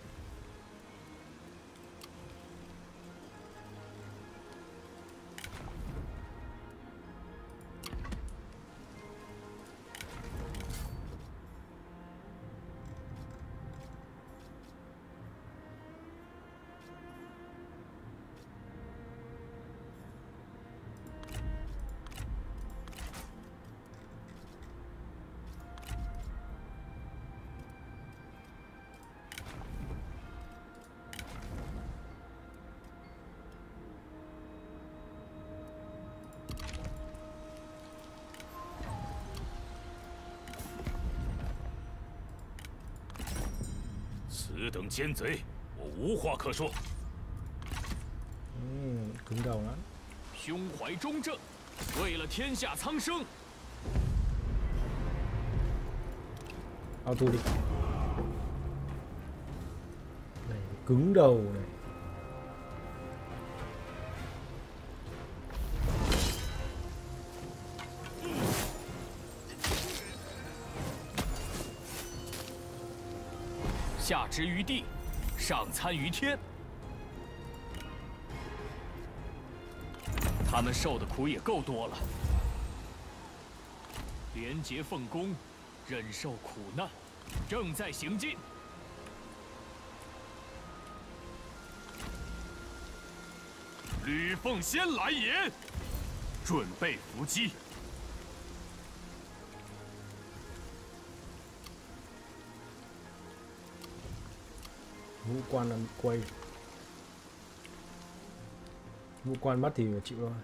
此等奸贼，我无话可说。 Cứng đầu lắm. 胸怀忠正，为了天下苍生。 Auto đi. Này, cứng đầu này. Hạ 之于地，上参于天。他们受的苦也够多了，廉洁奉公，忍受苦难，正在行进。吕奉先来也，准备伏击。 Ngũ quan làm quay. Ngũ quan bắt thì phải chịu thôi.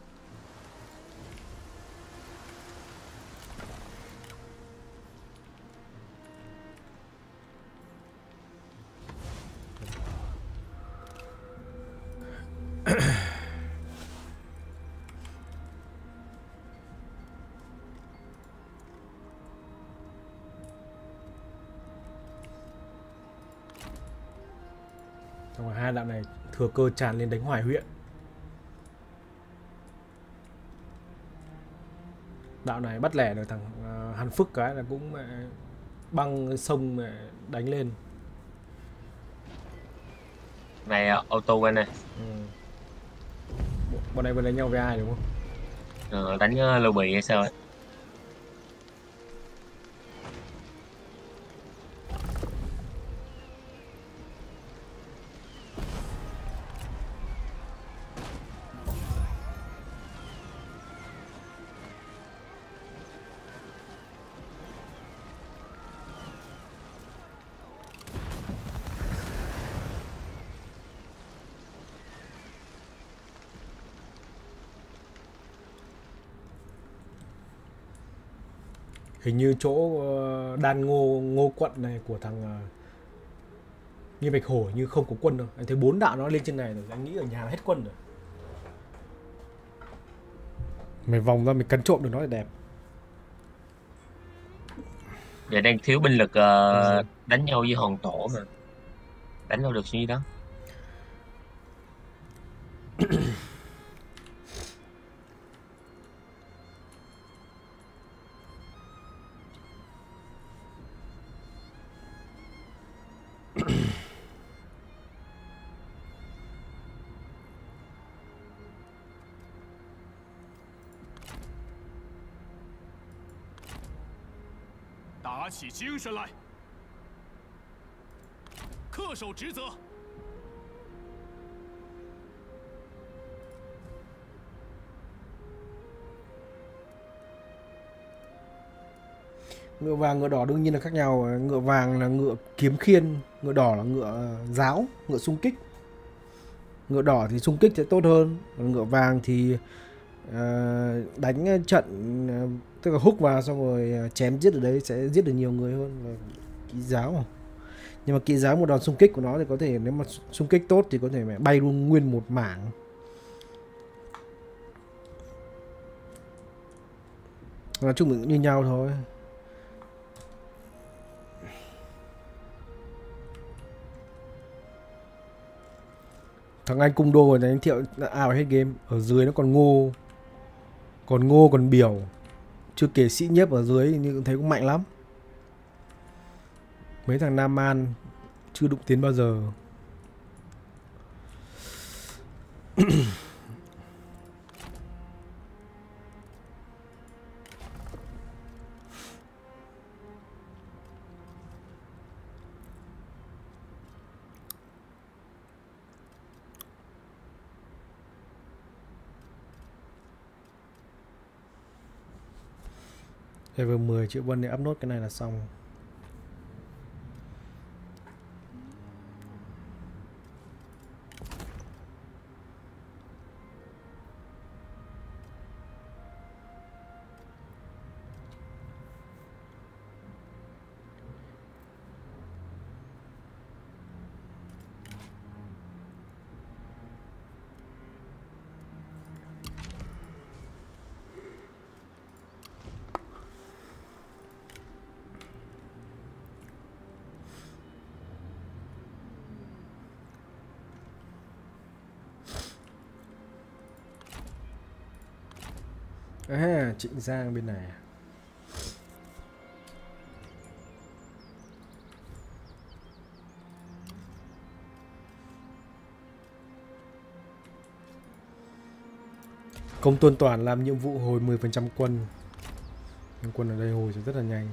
Xong rồi hai đạo này thừa cơ tràn lên đánh Hoài huyện. Đạo này bắt lẻ được thằng Hàn Phức cái là cũng băng sông mà đánh lên. Này auto bên này. Bọn này vừa đánh nhau với ai đúng không? Đánh Lưu Bị hay sao ấy. Hình như chỗ đan ngô quận này của thằng Nghiêm Bạch Hổ như không có quân đâu. Anh thấy 4 đạo nó lên trên này rồi, anh nghĩ ở nhà nó hết quân rồi. Mày vòng ra mày cắn trộm được nó là đẹp. Giờ đang thiếu binh lực đánh nhau với hòn tổ mà. Đánh đâu được suy đó. 打起精神来，恪守职责。 Ngựa vàng ngựa đỏ đương nhiên là khác nhau. Ngựa vàng là ngựa kiếm khiên, ngựa đỏ là ngựa giáo, ngựa xung kích. Ngựa đỏ thì xung kích sẽ tốt hơn, còn ngựa vàng thì đánh trận tức là húc vào xong rồi chém giết ở đấy sẽ giết được nhiều người hơn là kỵ giáo mà. Nhưng mà kỵ giáo một đòn xung kích của nó thì có thể nếu mà xung kích tốt thì có thể mẹ bay luôn nguyên một mảng. Nói chung là như nhau thôi. Thằng Anh cung đô rồi này, anh Thiệu ảo hết game. Ở dưới nó còn ngô. Còn ngô còn biểu. Chưa kể sĩ nhiếp ở dưới nhưng cũng thấy cũng mạnh lắm. Mấy thằng Nam An chưa đụng tiến bao giờ. Level 10 triệu quân để up nốt cái này là xong. À, Trịnh Giang bên này. Công Tuân Toản làm nhiệm vụ hồi 10% quân. Nhưng quân ở đây hồi sẽ rất là nhanh.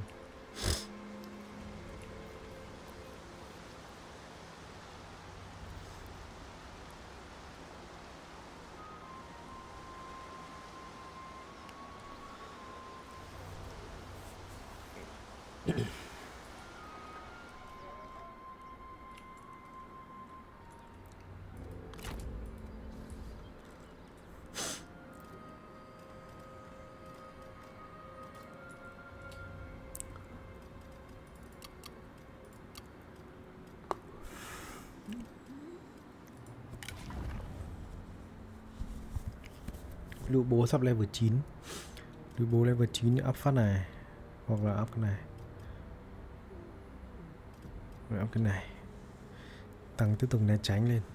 Lũ bố sắp level 9. Lũ bố level 9 up phát này. Hoặc là up cái này. Rồi up cái này. Tăng tiếp tục né tránh lên.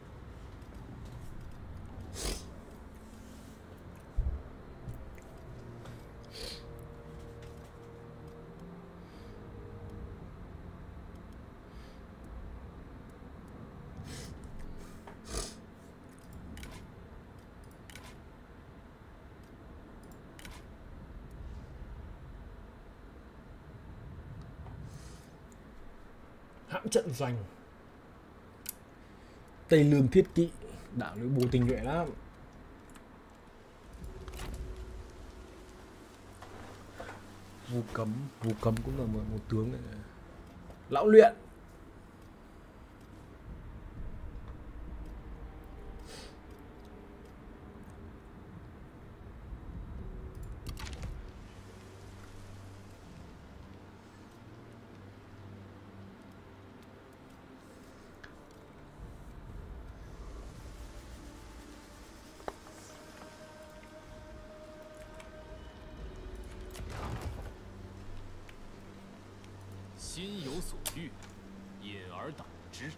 Hãm trận doanh. Tây Lương Thiết Kỵ. Đạo lưỡi bố tinh nhuệ lắm. Vu Cấm cũng là một tướng này. Lão luyện. 心有所欲，因而导之。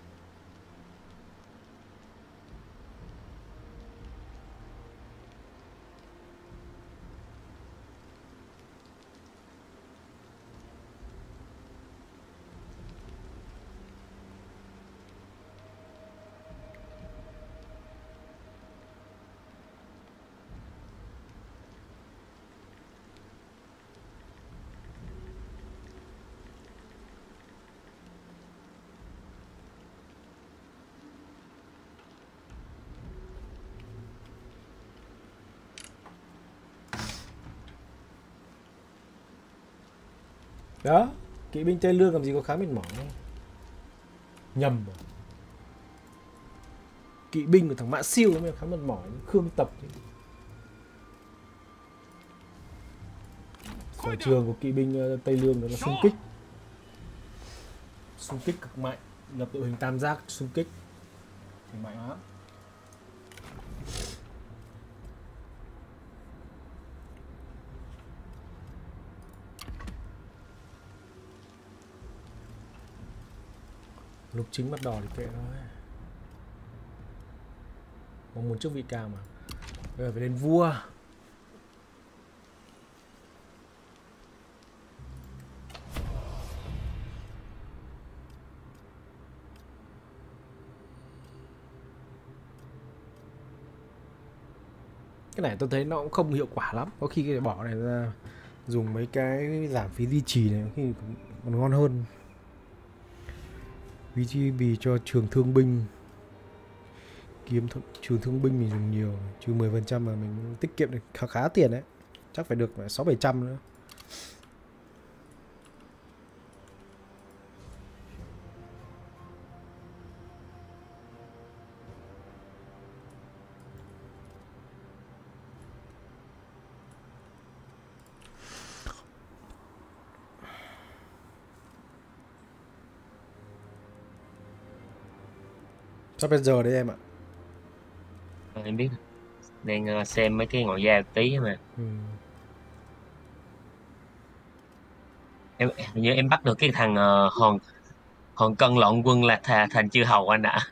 Đó, kỵ binh Tây Lương làm gì có khá mệt mỏi. Nhầm rồi. Kỵ binh của thằng Mã Siêu mới khá mệt mỏi, Khương Tập. Sở trường của kỵ binh Tây Lương đó là xung kích. Xung kích cực mạnh, lập đội hình tam giác xung kích. Thì mạnh lắm. Lục chính bắt đỏ thì kệ thôi. Mong muốn chức vị cao mà. Bây giờ phải lên vua. Cái này tôi thấy nó cũng không hiệu quả lắm. Có khi cái bỏ này ra dùng mấy cái giảm phí duy trì này có khi còn ngon hơn. Ví dụ vì cho trường thương binh, kiếm trường thương binh mình dùng nhiều, trừ 10% mà mình tiết kiệm được khá tiền đấy. Chắc phải được 600-700 nữa. Sắp bây giờ đấy em ạ. Em biết. Đang xem mấy cái ngọn da tí mà. Em hình như em bắt được cái thằng hòn cân lộn quân là thành chư hầu anh ạ.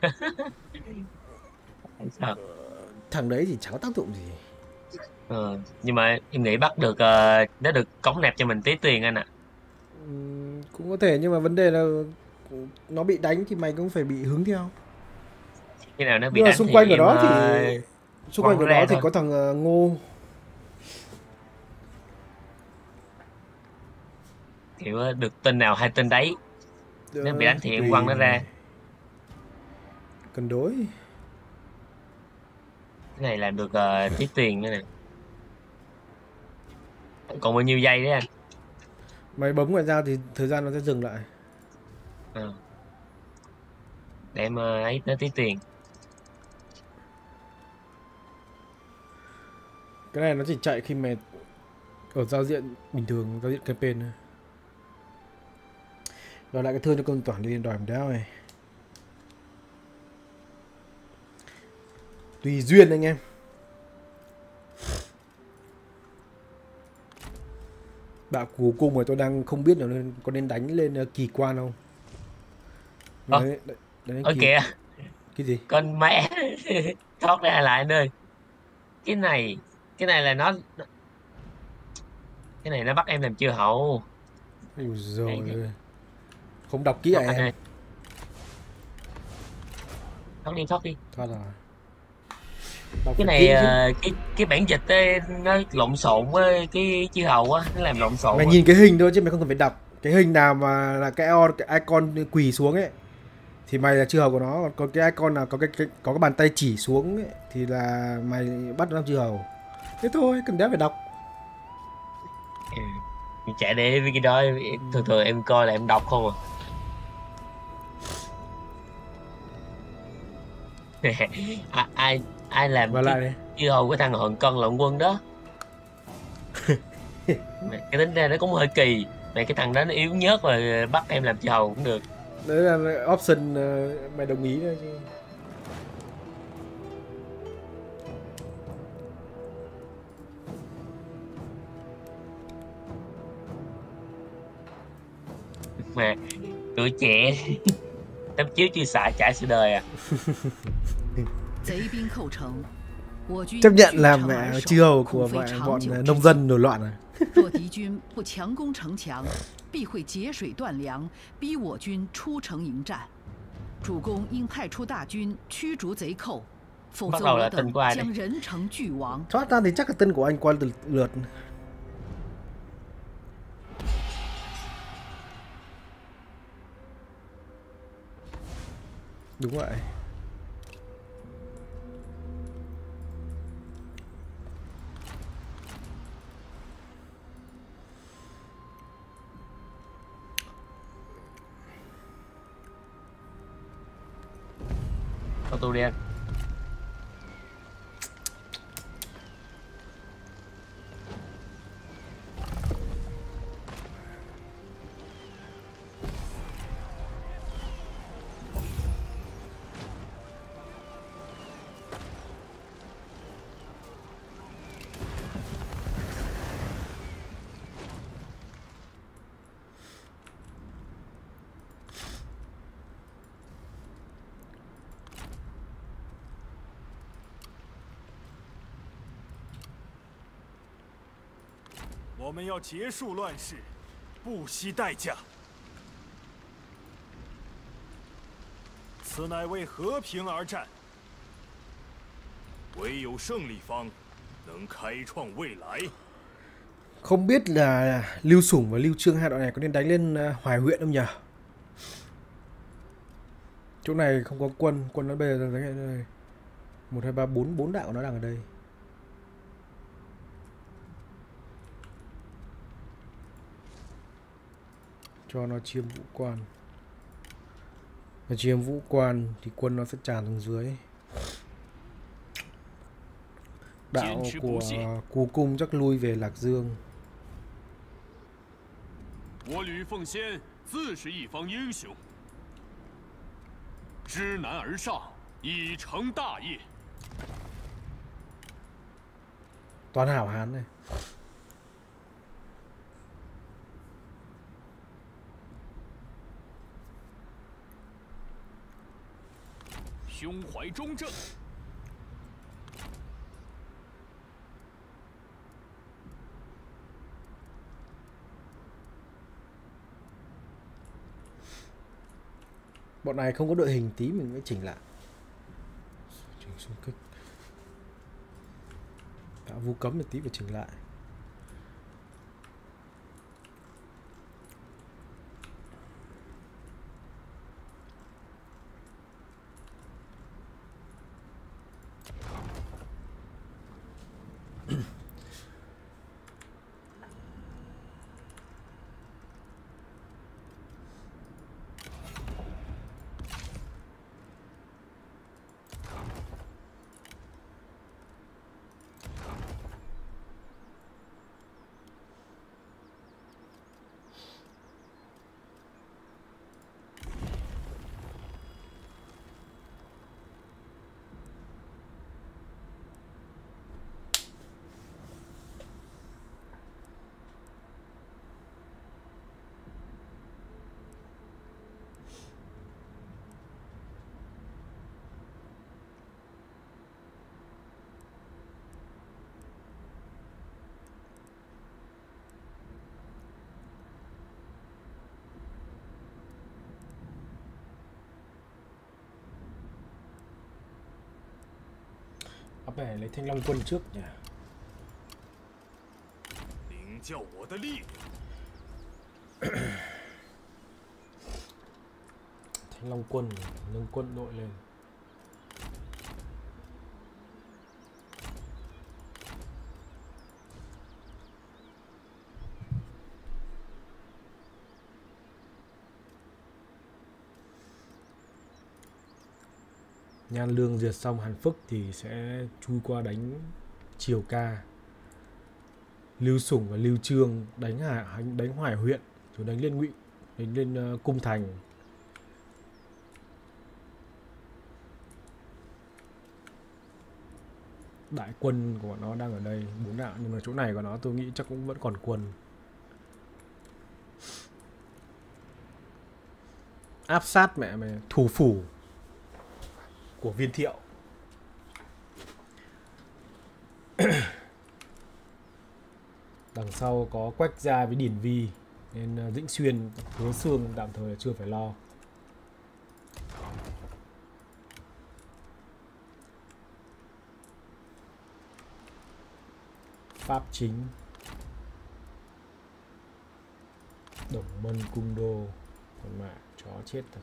Sao? Thằng đấy thì chẳng có tác dụng gì. Nhưng mà em nghĩ bắt được nó được cống nạp cho mình tí tiền anh ạ. Cũng có thể nhưng mà vấn đề là nó bị đánh thì mày cũng phải bị hướng theo. Khi nào nó bị nhưng đánh xung quanh thì của đó thì xung quanh của đó thì thôi. có thằng Ngô. Kiểu được tên nào hay tên đấy. Nếu bị đánh thì em quăng nó ra. Cân đối. Cái này làm được tí tiền nữa nè. Còn bao nhiêu giây đấy anh? Mày bấm ngoại giao thì thời gian nó sẽ dừng lại. Để em ấy nó tí tiền. Cái này nó chỉ chạy khi mày ở giao diện bình thường, giao diện campaign thôi. Đòi lại cái thương cho công toàn đi đòi đéo này. Tùy duyên anh em. Bạo cù cung mà tôi đang không biết là có nên đánh lên kỳ quan không. Ơ kìa. Cái gì? Con mẹ. Thoát ra lại anh ơi. Cái này là nó. Cái này nó bắt em làm chư hầu. Ôi giời ơi. Không đọc kỹ à em? Thoát đi. Thoát rồi. Cái này cái bản dịch ấy, nó lộn xộn với cái chư hầu á, nó làm lộn xộn. Mày nhìn cái hình thôi chứ mày không cần phải đọc. Cái hình nào mà là cái icon quỳ xuống ấy thì mày là chư hầu của nó, còn cái icon nào có cái bàn tay chỉ xuống ấy, thì là mày bắt nó làm chư hầu. Thế thôi, cần đéo phải đọc. Chả để với cái đó, thường em coi là em đọc không à. ai làm cái chư hầu của thằng Hòn Cân lộn quân đó. Cái tính ra nó cũng hơi kỳ. Mày cái thằng đó nó yếu nhớt rồi bắt em làm chư hầu cũng được. Đấy là option mày đồng ý thôi chứ. mà tuổi trẻ tấm chiếu chưa xài trải sự đời à. 贼兵寇城，我军 Chấp nhận 据 làm 城 mẹ 而 chư 守， hầu 恐 của 非长 bọn 久之 nông 计。 dân nổi loạn rồi. 若敌军不强攻城墙，必会截水断粮，逼我军出城迎战。主公应派出大军驱逐贼寇，否 Bắt 则 đầu là 我 tên 等 của ai đây? 将人城俱亡。 Thoát ra thì chắc là tên của anh qua lượt. Đúng vậy. Ô tô đen. “我们要结束乱世，不惜代价。此乃为和平而战，唯有胜利方能开创未来。” Không biết là Lưu Sủng và Lưu Chương hai đội này có nên đánh lên Hoài huyện không nhỉ? Chỗ này không có quân nó bây giờ đánh ở đây. 1 2 3 4 4 đạo nó đang ở đây. Cho nó chiếm vũ quan. Nó chiếm vũ quan thì quân nó sẽ tràn xuống dưới. Đạo của Cú Cung chắc lui về Lạc Dương. 我吕奉先自是一方英雄，知难而上，以成大业。 Toàn hảo hán này. 胸怀中正。 Bọn này không có đội hình tí mình mới chỉnh lại. Chỉnh xung kích. Tạo vu cấm một tí phải chỉnh lại. Phải lấy Thanh Long quân trước nhỉ. 领教我的力量。 Thanh Long quân nâng quân đội lên. Nhan Lương diệt xong Hàn Phức thì sẽ chui qua đánh Triều Ca. Lưu Sủng và Lưu Chương đánh Hoài huyện rồi đánh lên Ngụy, đánh lên Cung Thành. Đại quân của nó đang ở đây 4 đạo, nhưng mà chỗ này của nó tôi nghĩ chắc cũng vẫn còn quân. áp sát mẹ mày thủ phủ của Viên Thiệu. Đằng sau có Quách Gia với Điển Vi, nên Vĩnh Xuyên, Hứa Xương tạm thời là chưa phải lo. Pháp Chính, Đồng Mân Cung Đô, còn mẹ chó chết thật.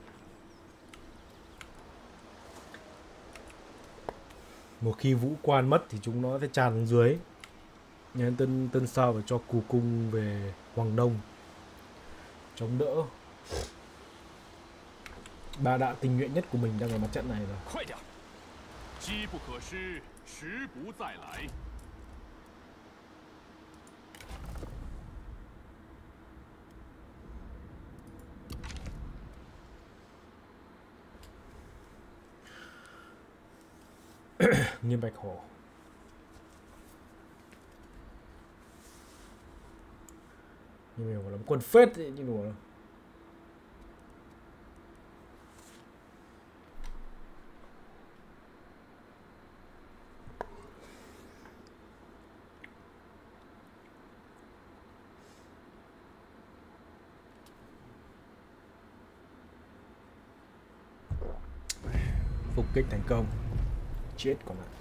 Một khi vũ quan mất thì chúng nó sẽ tràn xuống dưới. Nên Tân Sao phải cho cù cung về Hoàng Đông chống đỡ. Ba đạo tình nguyện nhất của mình đang ở mặt trận này rồi. 快点，机不可失，时不再来。 Nghiêm Bạch Hổ. Nhưng mà lắm quân phết ấy, chứ đùa đâu. Phục kích thành công. Chết còn lại.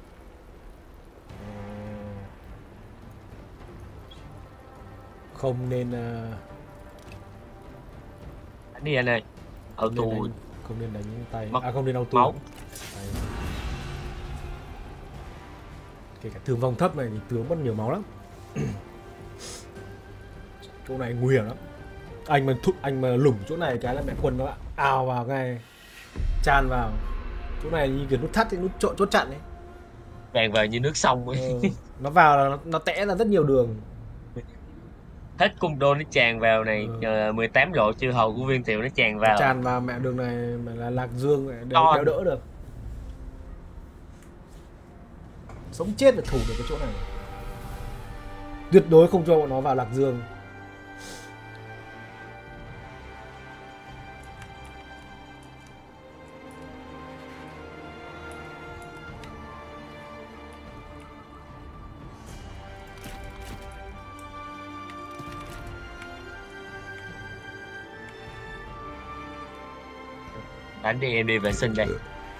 Không nên Đánh đi anh ơi. Ở tù không nên đánh tay. Mất Không nên auto. máu. Kể cả thương vong thấp này thì tướng mất nhiều máu lắm. Chỗ này nguy hiểm lắm. Anh mà lủng chỗ này cái là mẹ quân nó ào vào ngay, tràn vào. Chỗ này như kiểu nút thắt ấy, nút chốt chặn ấy. Tràn vào như nước sông ấy. Nó vào là nó tẽ ra rất nhiều đường. Hết cung đô nó tràn vào này. 18 lộ chư hầu của Viên Thiệu nó tràn vào. Nó tràn vào mẹ đường này mà là Lạc Dương đéo đỡ được. Sống chết để thủ được cái chỗ này. Tuyệt đối không cho bọn nó vào Lạc Dương. Đánh đi, em đi vệ sinh đây.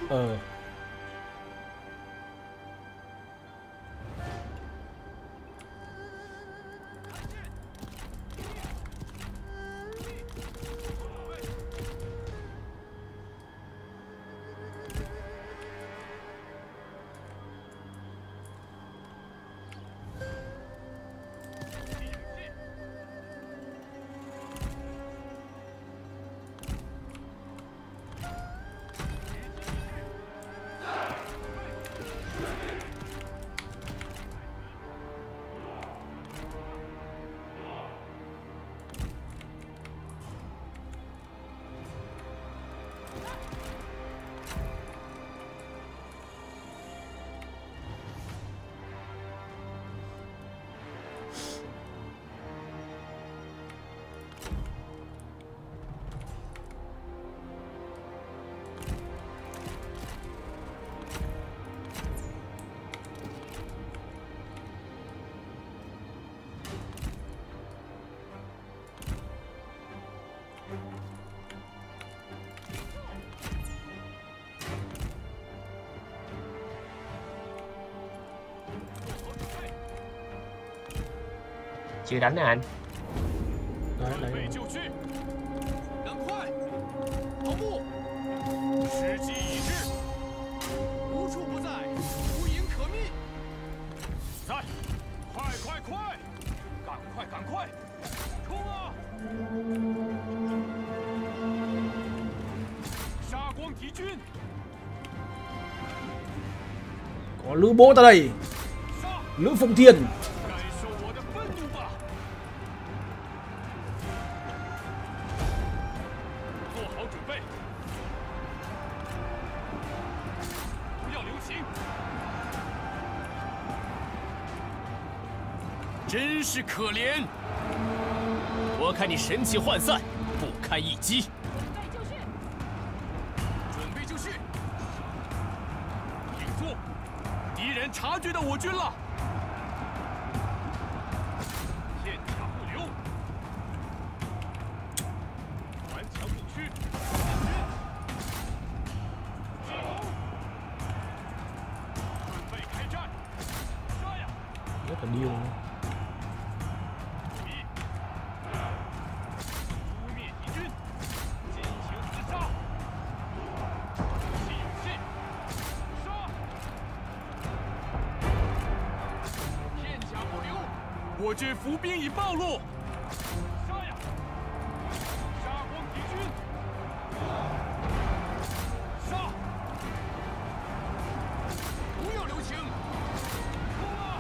Chưa đánh nè anh. Đấy. Có Lữ Bố ta đây. Lữ Phụng Thiên. 真是可怜！我看你神气涣散，不堪一击。 住！敌人察觉到我军了。片甲不留，顽强不屈。进攻！准备开战！杀呀！ rất là điêu. 诛灭敌军，进行厮杀。鼓起勇气，杀！片甲不留，我军伏兵已暴露。杀呀！杀光敌军！杀！不要留情！攻啊！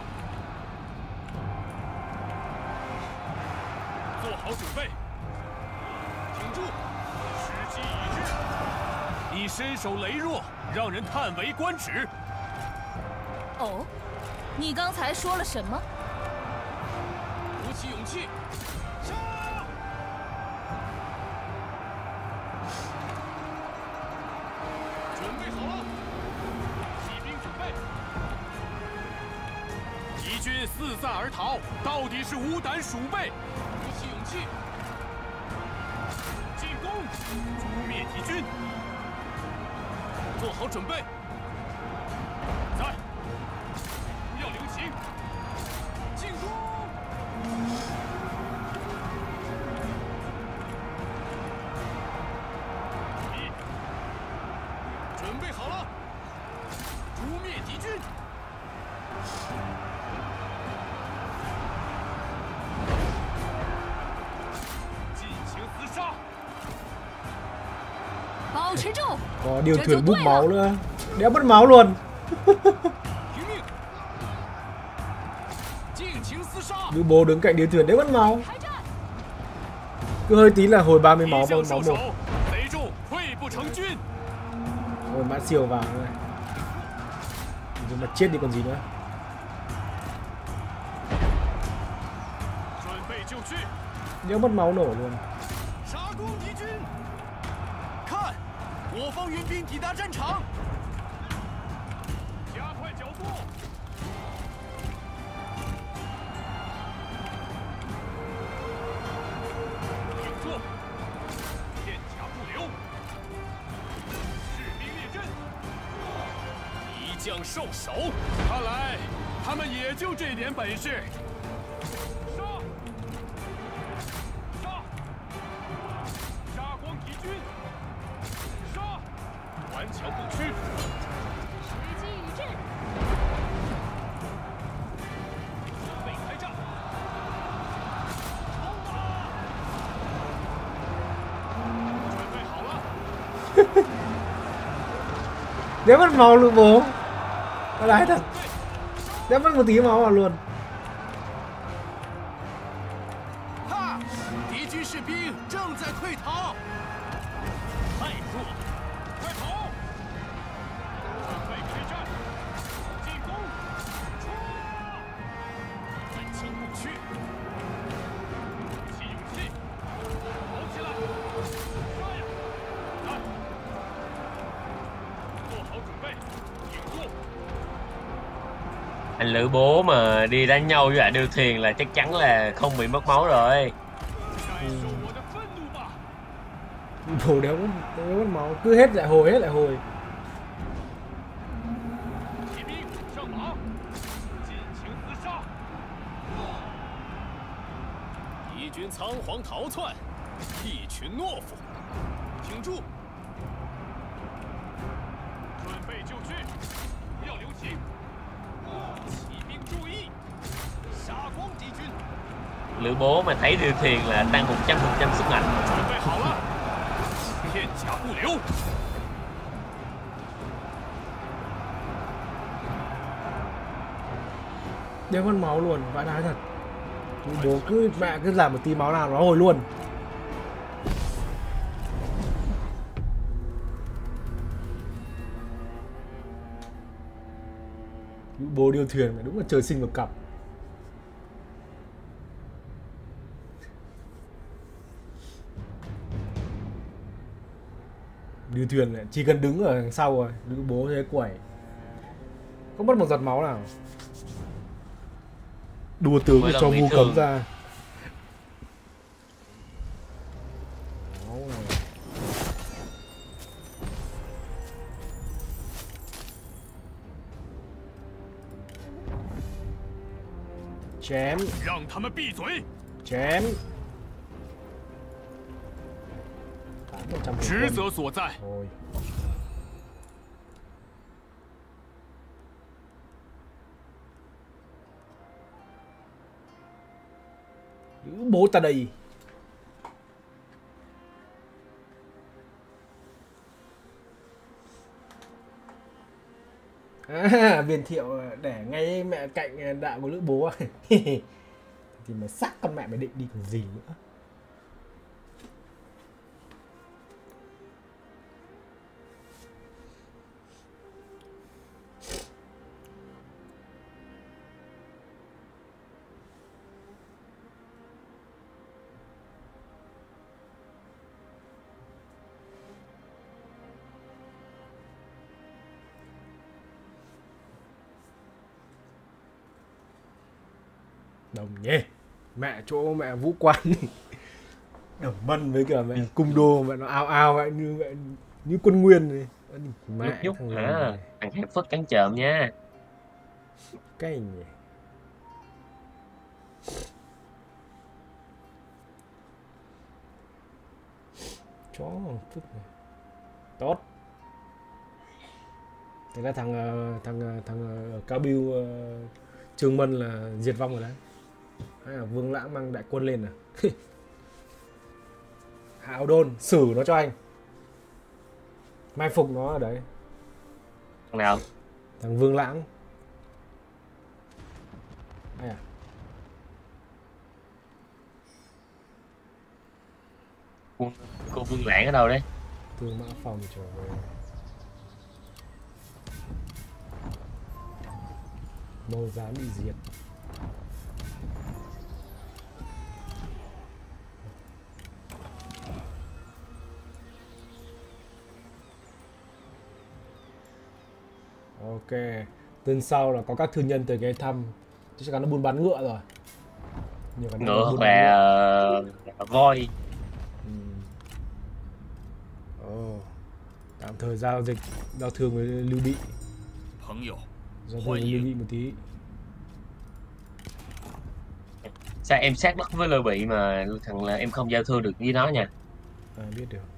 做好准备。 挺住！时机已至。你身手羸弱，让人叹为观止。 哦，你刚才说了什么？ 鼓起勇气，杀！准备好了，骑兵准备。敌军四散而逃，到底是无胆鼠辈。鼓起勇气。 进攻！诛灭敌军！做好准备！在！不要留情！进攻！准备好了！诛灭敌军！进行厮杀！ 保持住！ Có điều thuyền bút máu nữa. Đéo mất máu luôn. 听命！尽情厮杀！ Lữ bố đứng cạnh điều thuyền đéo mất máu. 开战！ Cứ hơi tí là hồi 30 máu 敌将 máu 收 1. 手，贼众溃不成军。 Rồi mã siêu vào này. Nhưng mà chết đi còn gì nữa. 准备就绪， Đéo mất máu nổ luôn. 杀光敌军！看，我方援兵抵达战场，加快脚步。挺住，片甲不留，士兵列阵。敌将受首，看来他们也就这点本事。杀！杀！杀光敌军！杀！顽强不屈！ 时机已至， 准备开战！冲啊！准备好了， Đéo mất máu Lữ bố. Nó đái thật. Đéo mất một tí máu vào luôn. 哈！敌军士兵正在退逃，太弱，快跑！准备开战，进攻！冲啊！顽强不屈，鼓起勇气，跑起来！杀呀！来！做好准备，挺住！ Anh Lữ bố mà đi đánh nhau với lại điêu thuyền là chắc chắn là không bị mất máu rồi. 感受我的愤怒吧！ Bố đéo mất máu. Cứ hết lại hồi, hết lại hồi. 骑兵上马，尽情厮杀！敌军仓皇逃窜，一群懦夫！挺住！准备就绪，不要留情！骑兵注意，杀光敌军！ Lữ bố mà thấy điêu thuyền là tăng 100% sức mạnh. 准备好了，片甲不留！ Đéo mất máu luôn. Vãi đái thật. Lữ bố cứ mẹ cứ giảm một tí máu nào nó hồi luôn. Lữ bố điêu thuyền đúng là trời sinh một cặp. Điêu thuyền này chỉ cần đứng ở đằng sau rồi, Lữ bố thế quẩy. Không mất một giọt máu nào. Đùa tướng Mỗi để lần cho bị vu thương. cấm ra. Máu này. Chém. 让他们闭嘴！ Chém. 100 职责所在。 Thôi. Bố ta đây. À, Viên Thiệu để ngay mẹ cạnh đạo của lữ bố à. Thì mày xác con mẹ mày định đi còn gì nữa. Đồng nhé. Mẹ chỗ mẹ Vũ Quan. Đồng Mân với cả mẹ Cung Đô mẹ nó ao ao vậy như quân Nguyên này. Mẹ Nhúc nhúc thằng hả? này. Thằng Hẹp Phất cắn trộm nha. Cái nhỉ. Chó Phất này. Tốt. Thế là thằng Cao Biêu Trương Mân là diệt vong rồi đấy. Hay là Vương Lãng mang đại quân lên à? Hạo Đôn xử nó cho anh. Mai phục nó ở đấy. Thằng nào? Thằng Vương Lãng. Ai à? Cô Vương Lãng ở đâu đấy? Từ Mã Phòng trở về. Mâu Gián bị diệt. Ok. Tuần sau là có các thương nhân tới ghé thăm. Chắc chắn nó buôn bán ngựa rồi. Nhiều khả năng Ngựa nó buôn hoặc là voi. Tạm thời giao dịch giao thương với Lưu Bị. 朋友， Giao thương với Lưu Bị một tí. Sao em sát đất với Lưu Bị mà thằng là em không giao thương được với nó nha. Biết được.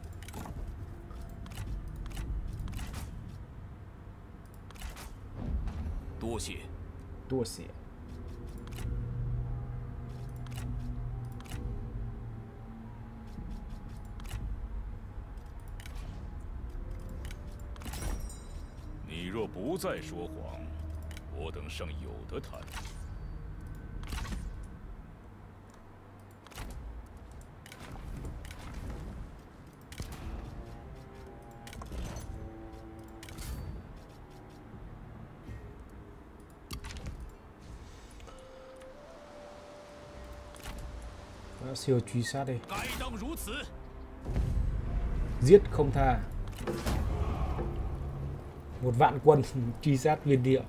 多谢。 Tua xỉa. 你若不再说谎，我等尚有的谈。 Siêu truy sát đi. 该当如此。 Giết không tha. 1.000 quân truy sát Viên Thiệu.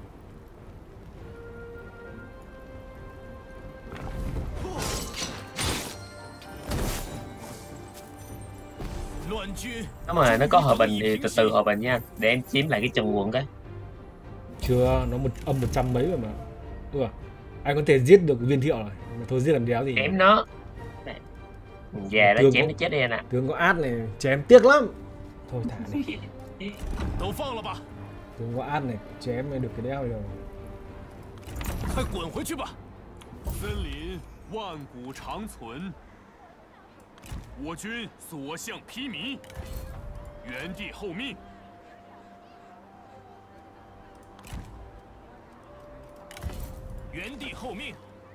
乱军。 Nếu mà nó có hòa bình thì từ từ hòa bình nha. Để em chiếm lại cái chân quận cái. Chưa, nó âm 100 mấy rồi mà. Anh có thể giết được Viên Thiệu rồi. Mà thôi giết làm đéo gì. Chém nó. Già đó Tướng chém có- nó chết đi anh ạ. Tướng có át này chém tiếc lắm. Thôi thả đi. 都放了吧， Tướng có át này chém mới được cái đéo gì đâu. 快滚回去吧。森林万古长存，我军所向披靡，原地候命。原地候命。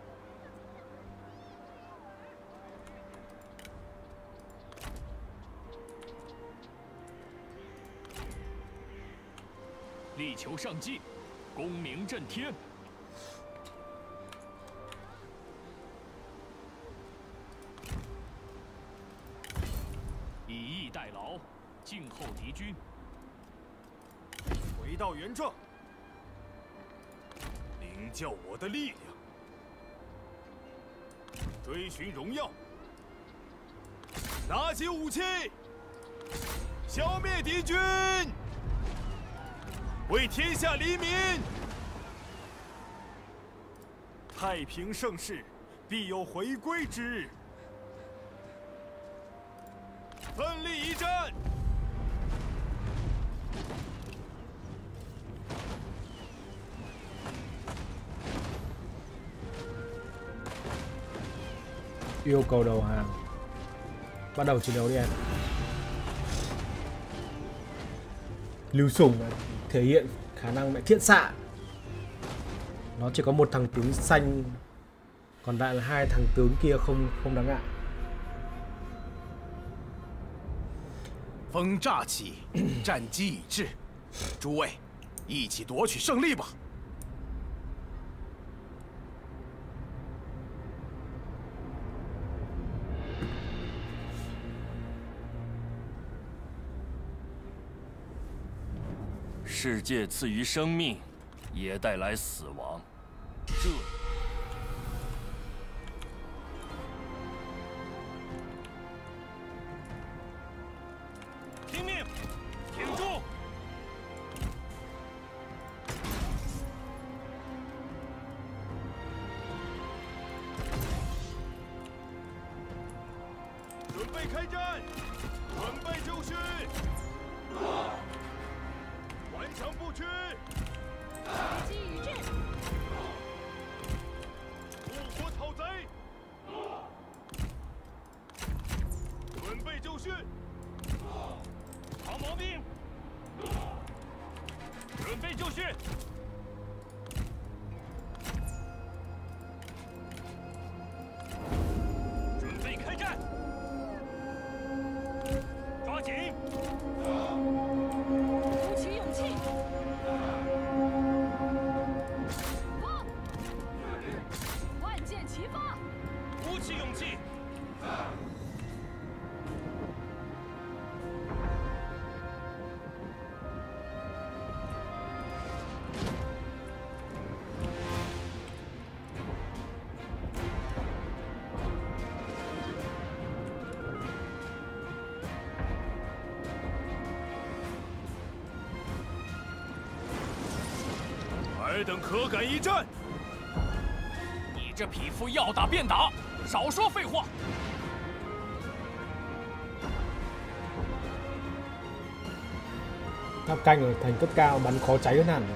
力求上进，功名震天。以逸待劳，静候敌军。回到原状。 领教我的力量，追寻荣耀，拿起武器，消灭敌军，为天下黎民。太平盛世，必有回归之日。奋力一战！ Yêu cầu đầu hàng. Bắt đầu chiến đấu đi em. Lưu Sủng thể hiện khả năng mẹ thiện xạ. Nó chỉ có một thằng tướng xanh, còn lại là hai thằng tướng kia không đáng ngại. 风乍起，战机已至，诸位，一起夺取胜利吧！ 世界赐予生命，也带来死亡，这。 听命，挺住！准备开战，准备就绪，顽强不屈， 时机已至， 护国讨贼，准备就绪。 好毛病，准备就绪。准备开战，抓紧， 鼓起勇气，发，万箭齐发， 鼓起勇气。 尔等可敢一战？ 你这匹夫要打便打，少说废话。 Tháp canh ở thành cấp cao bắn khó cháy hơn hẳn.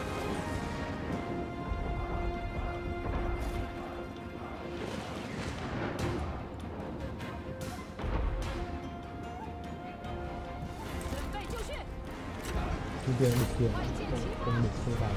Trung viên địch quyền không được không vào.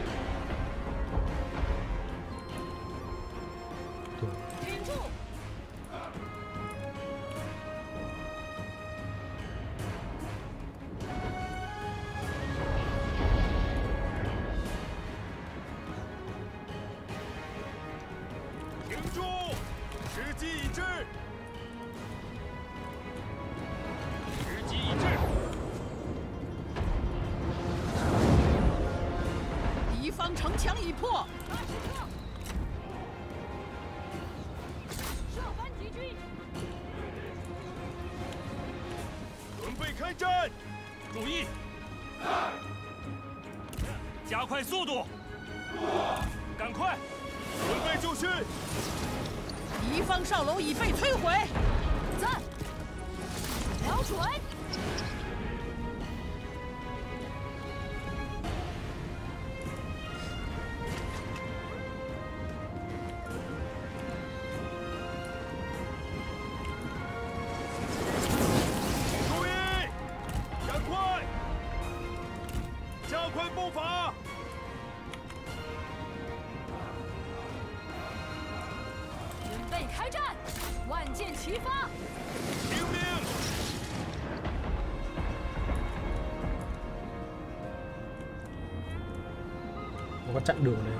Có chặn đường đây.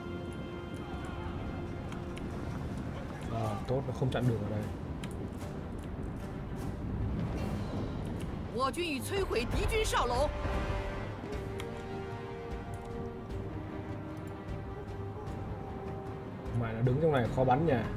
Tốt, nó không chặn đường ở đây. 我军已摧毁敌军哨楼。 ngoài nó đứng trong này khó bắn nha.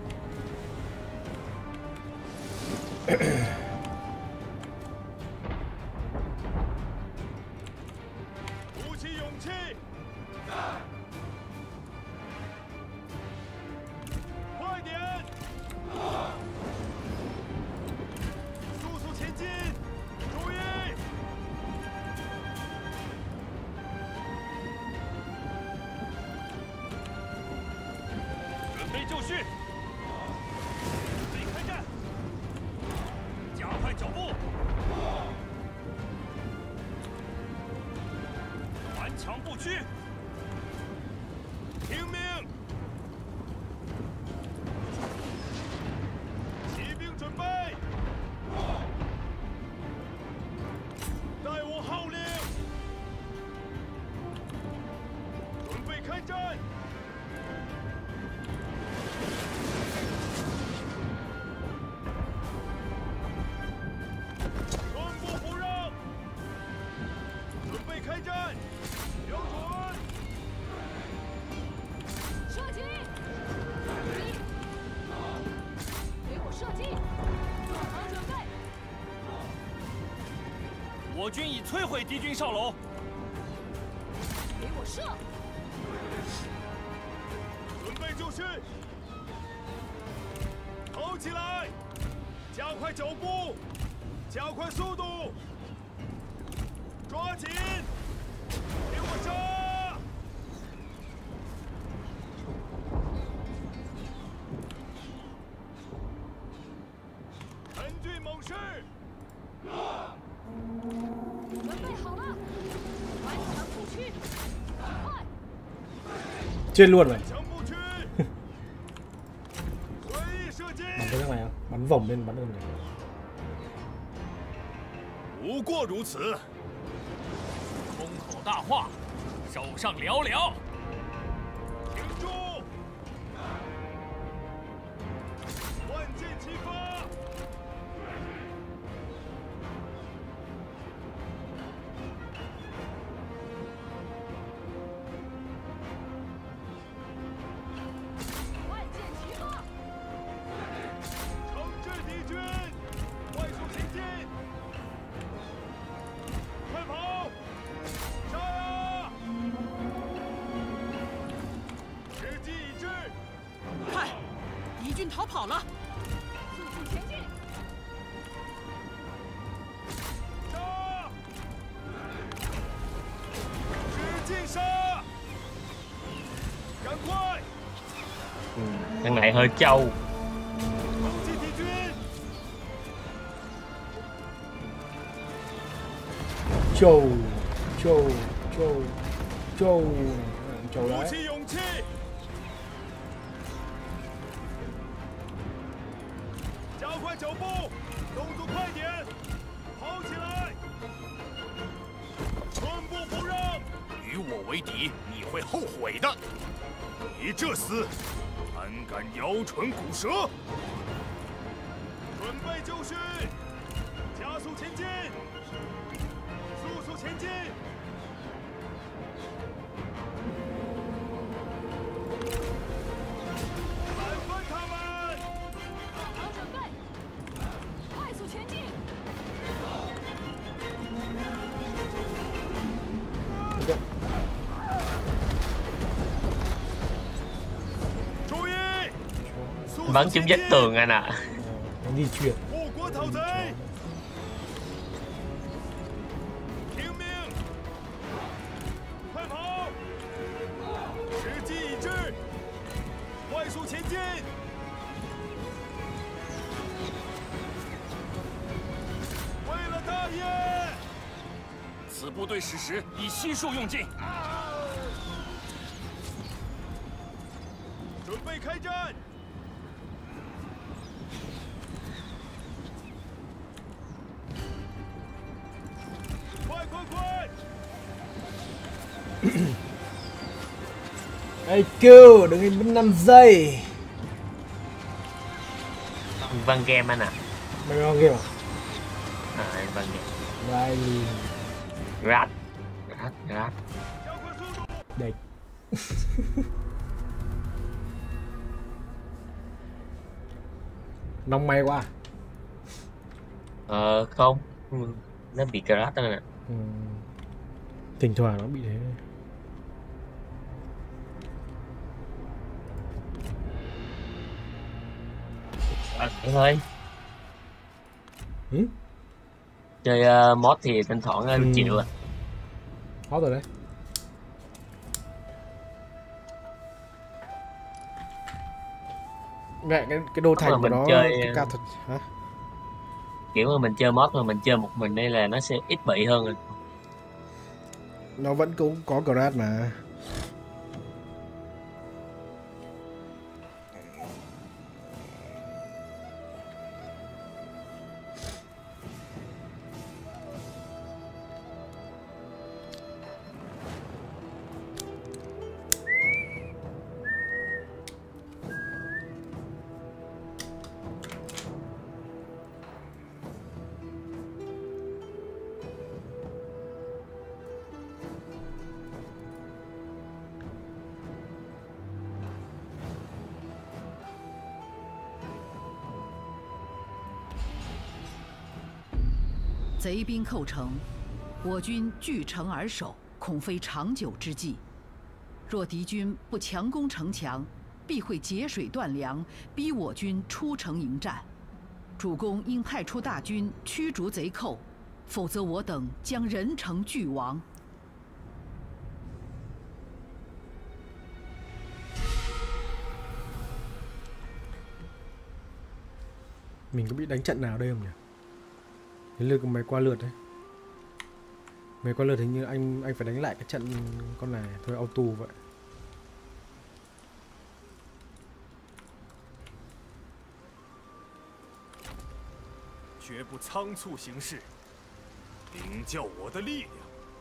我军已摧毁敌军哨楼， 给我射！ 准备就绪，跑起来！加快脚步，加快速度，抓紧！给我杀！陈俊猛士！ 准备好了，顽强不屈，快！ Chết luôn rồi. 强不屈，随意射击， Bắn cái thằng này không? Bắn vòng lên bắn được này. 不过如此。 空口大话，手上寥寥。 停住！万箭齐发！ 万箭齐发！ 惩治敌军，快速前进！快跑！杀呀！时机已至， 看，敌军逃跑了。 速速前进！ 杀！使劲杀！赶快！ Thằng này hơi trâu. 攻击敌军！ Trâu, trâu, trâu, trâu, trâu 鼓 đấy. 起勇气！加快脚步，动作快点，跑起来！寸步不让！ 与我为敌，你会后悔的。 你这厮胆敢咬唇骨舌！ 准备就绪，加速前进，速速前进！反翻他们！ 做好准备，快速前进！ 注意！速速 Bắn trúng 前 vách 进 tường anh ạ. Nó di chuyển. 护国讨贼！听命！快跑！时机已至，快速前进！为了大业！ 此部队史实已悉数用尽。 准备开战！快快快！ Ê kêu, đừng đi bắn 5 giây. Văn game anh ạ. Mày ngon game à? Anh Văn game. Đây, Rat. 加快速度！ đây. Nóng may quá. Không. Nó bị crash đó nè. Ừ. Thỉnh thoảng nó bị thế. Thế thôi. Ừ? Chơi mod thì thỉnh thoảng chịu à. Hot rồi đấy. Mẹ cái đồ thành của mình nó chơi cao thật hả? kiểu mà mình chơi mod mà mình chơi một mình đây là nó sẽ ít bị hơn rồi. Nó vẫn cũng có crash mà. 贼兵寇城，我军据城而守，恐非长久之计。若敌军不强攻城墙，必会截水断粮，逼我军出城迎战。主公应派出大军驱逐贼寇，否则我等将人城俱亡。 Mình có bị đánh trận nào đây không nhỉ? Cái lượt của mày qua lượt đấy. Mày qua lượt hình như anh phải đánh lại cái trận con này thôi, auto vậy. 绝不仓促行事，领教我的力量。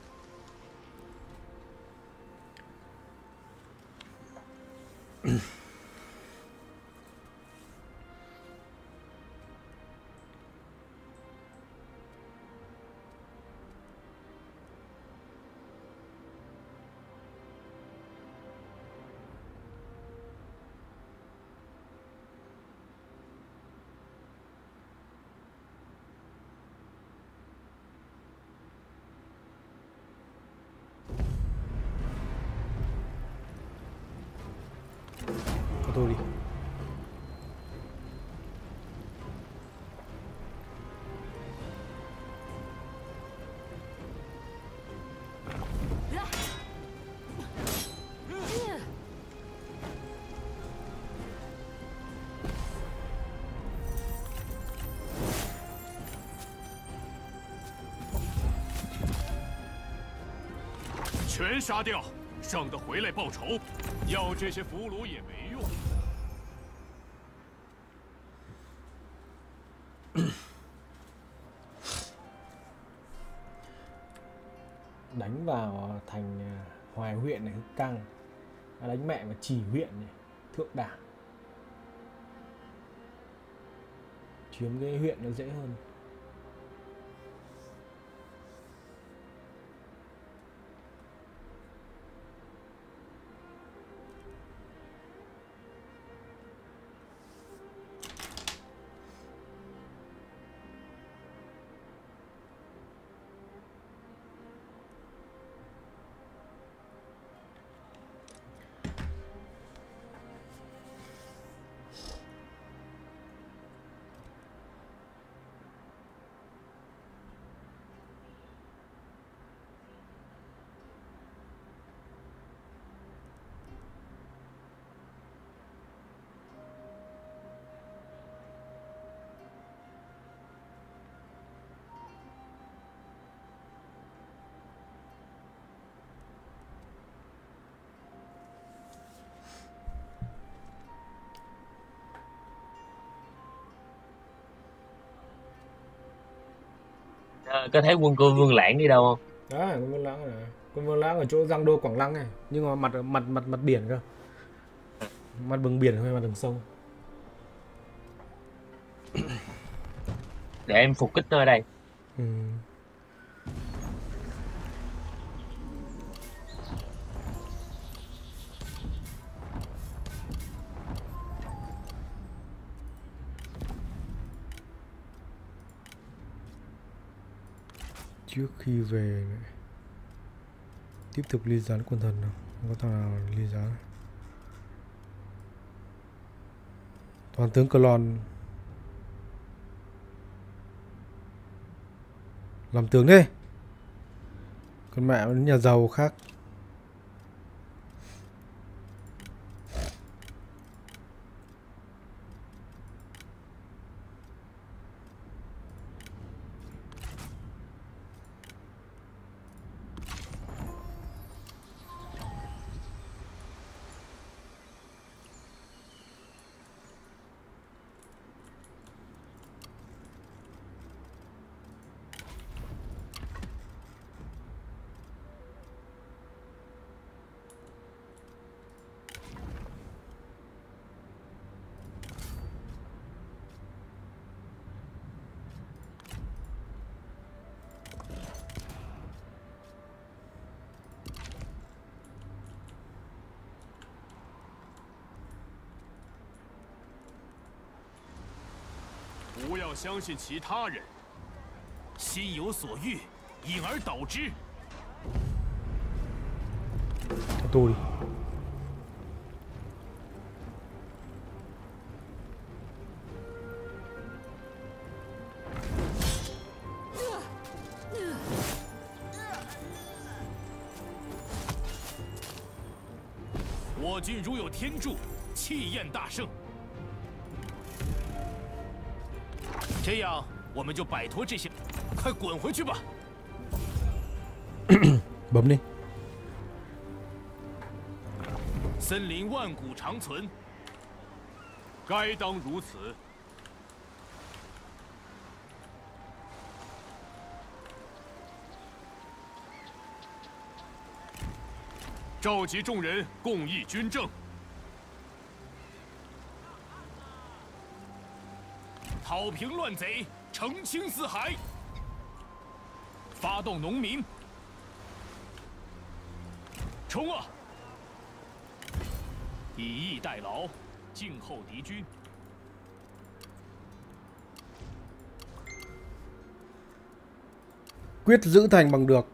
Auto đi. 全杀掉，省得回来报仇。要这些俘虏也没用。 Đánh vào thành Hoài huyện này, Hưng Căng. Đánh mẹ vào Trì huyện này, Thượng Đảng. Chiếm cái huyện nó dễ hơn. Có thấy quân của Vương Lãng đi đâu không? Đó, quân Vương Lãng này. Quân Vương Lãng ở chỗ Giang Đô Quảng Lăng này, nhưng mà mặt biển cơ. Mặt bờ biển hay mặt đường sông. Để em phục kích nó ở đây. Ừ. Trước khi về tiếp tục ly gián quần thần nào, không có thằng nào ly gián. Toàn tướng Clon làm tướng đi. Con mẹ nhà giàu khác. 不要相信其他人， 心有所欲，因而导之。 Cho tôi đi. “我军如有天助，气焰大盛。这样我们就摆脱这些，快滚回去吧！” Bấm đi. 森林万古长存。 该当如此。召集众人共议军政， 讨平乱贼，澄清四海。发动农民，冲啊！以逸待劳，静候敌军。 Quyết giữ thành bằng được.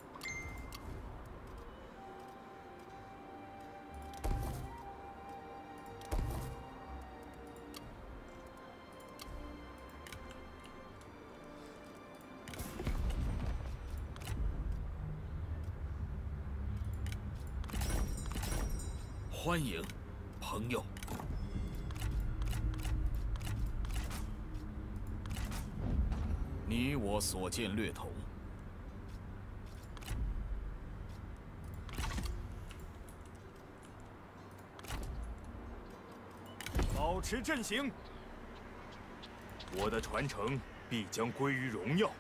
Hoan迎，朋友。你我所见略同。 保持阵型，我的传承必将归于荣耀。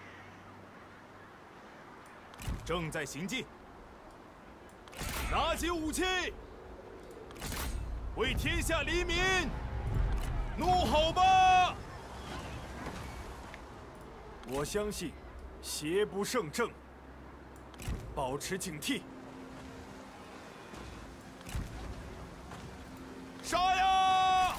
正在行进，拿起武器，为天下黎民怒吼吧！我相信，邪不胜正，保持警惕。 杀呀！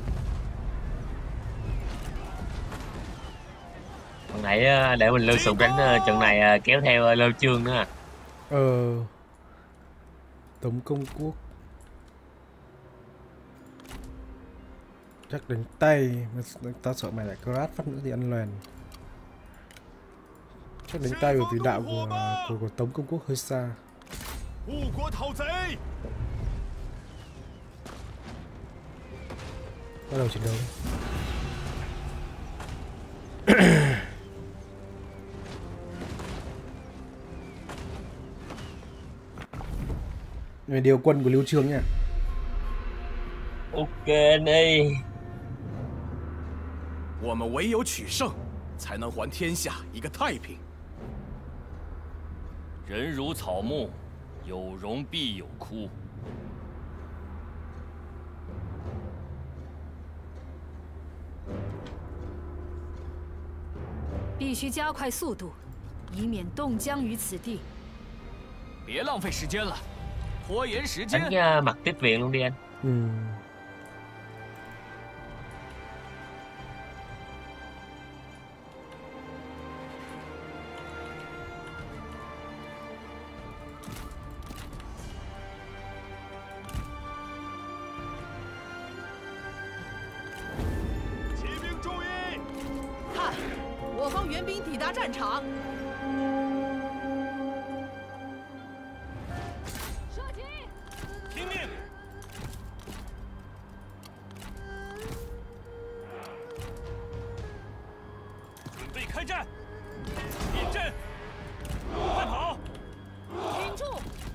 Thằng này để mình lưu sụp đánh trận này kéo theo Lô Chương nữa. Tống Công Quốc chắc đánh tay, ta sợ mày lại crash phát nữa thì ăn loèn. Chắc đánh tay bởi vì đạo của Tống Công Quốc hơi xa. 误国讨贼！ Bắt đầu chiến đấu. Này điều quân của Lưu Chương nha. Ok đi. 我们唯有取胜，才能还天下一个太平。人如草木，有荣必有枯。 必须加快速度，以免冻僵于此地。 别浪费时间了，拖延时间。 Đánh mặt tiếp viện luôn đi anh. 方援兵抵达战场。 射击！ 听命！准备开战！立正！快跑！ 挺住！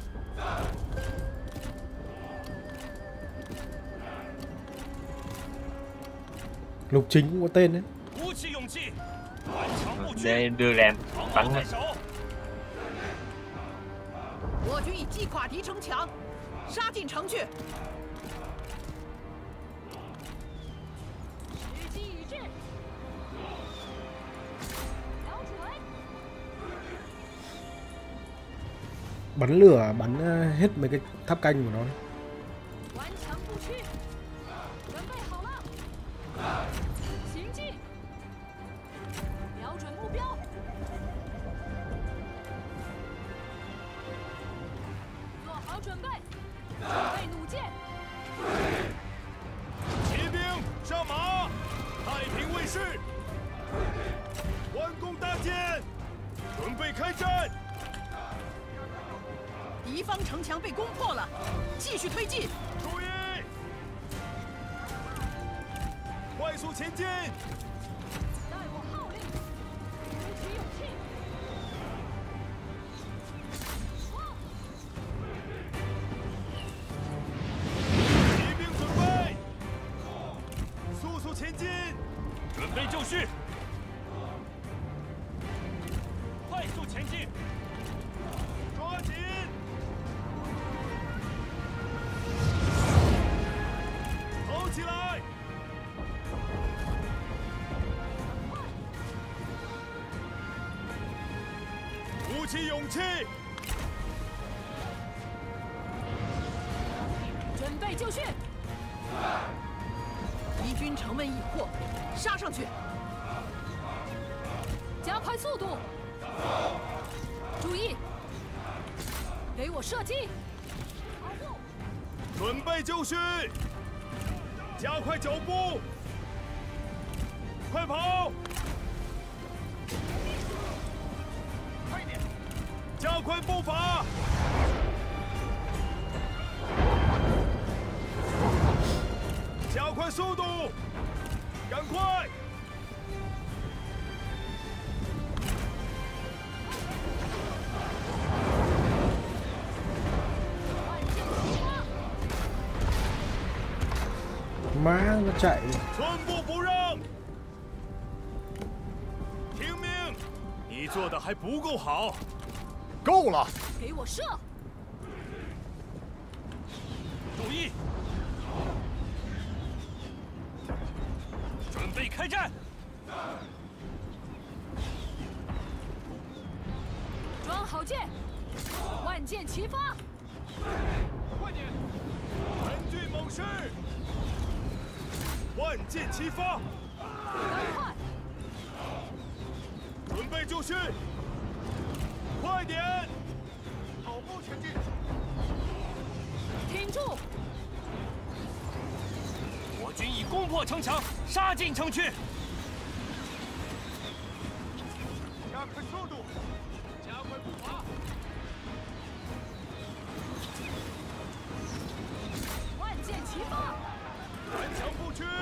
Lục chính cũng có tên đấy. 鼓起勇气，顽强不屈， để đưa rèm 长 bắn 矛 nó. 在手。 我军已击垮敌城墙，杀进城去。 时机已至，瞄准！ Bắn lửa, bắn hết mấy cái tháp canh của nó. 顽强不屈，准备好了，行进，瞄准目标，做好准备，准备弩箭， 骑兵上马，太平卫士，弯弓搭箭，准备开战。 敌方城墙被攻破了，继续推进。 注意，快速前进！ 待我号令，鼓起勇气， 骑兵准备，速速前进！ 准备就绪，快速前进， 抓紧！ 跑起来！鼓起勇气！ 准备就绪， 敌军城门已破，杀上去！ 加快速度，注意，给我射击，跑步， 准备就绪！加快脚步！快跑！快点！加快步伐！加快速度！赶快！ 万箭齐发， Má nó chạy. 寸步不让！听命！你做的还不够好。够了！ 给我射， 注意，准备开战！ 装好箭，万箭齐发， 快点！全军猛士！万箭齐发！ 赶快， 准备就绪！快点！跑步前进！ 挺住， 我军已攻破城墙，杀进城去。 加快速度！加快步伐！ 万箭齐发， 顽强不屈！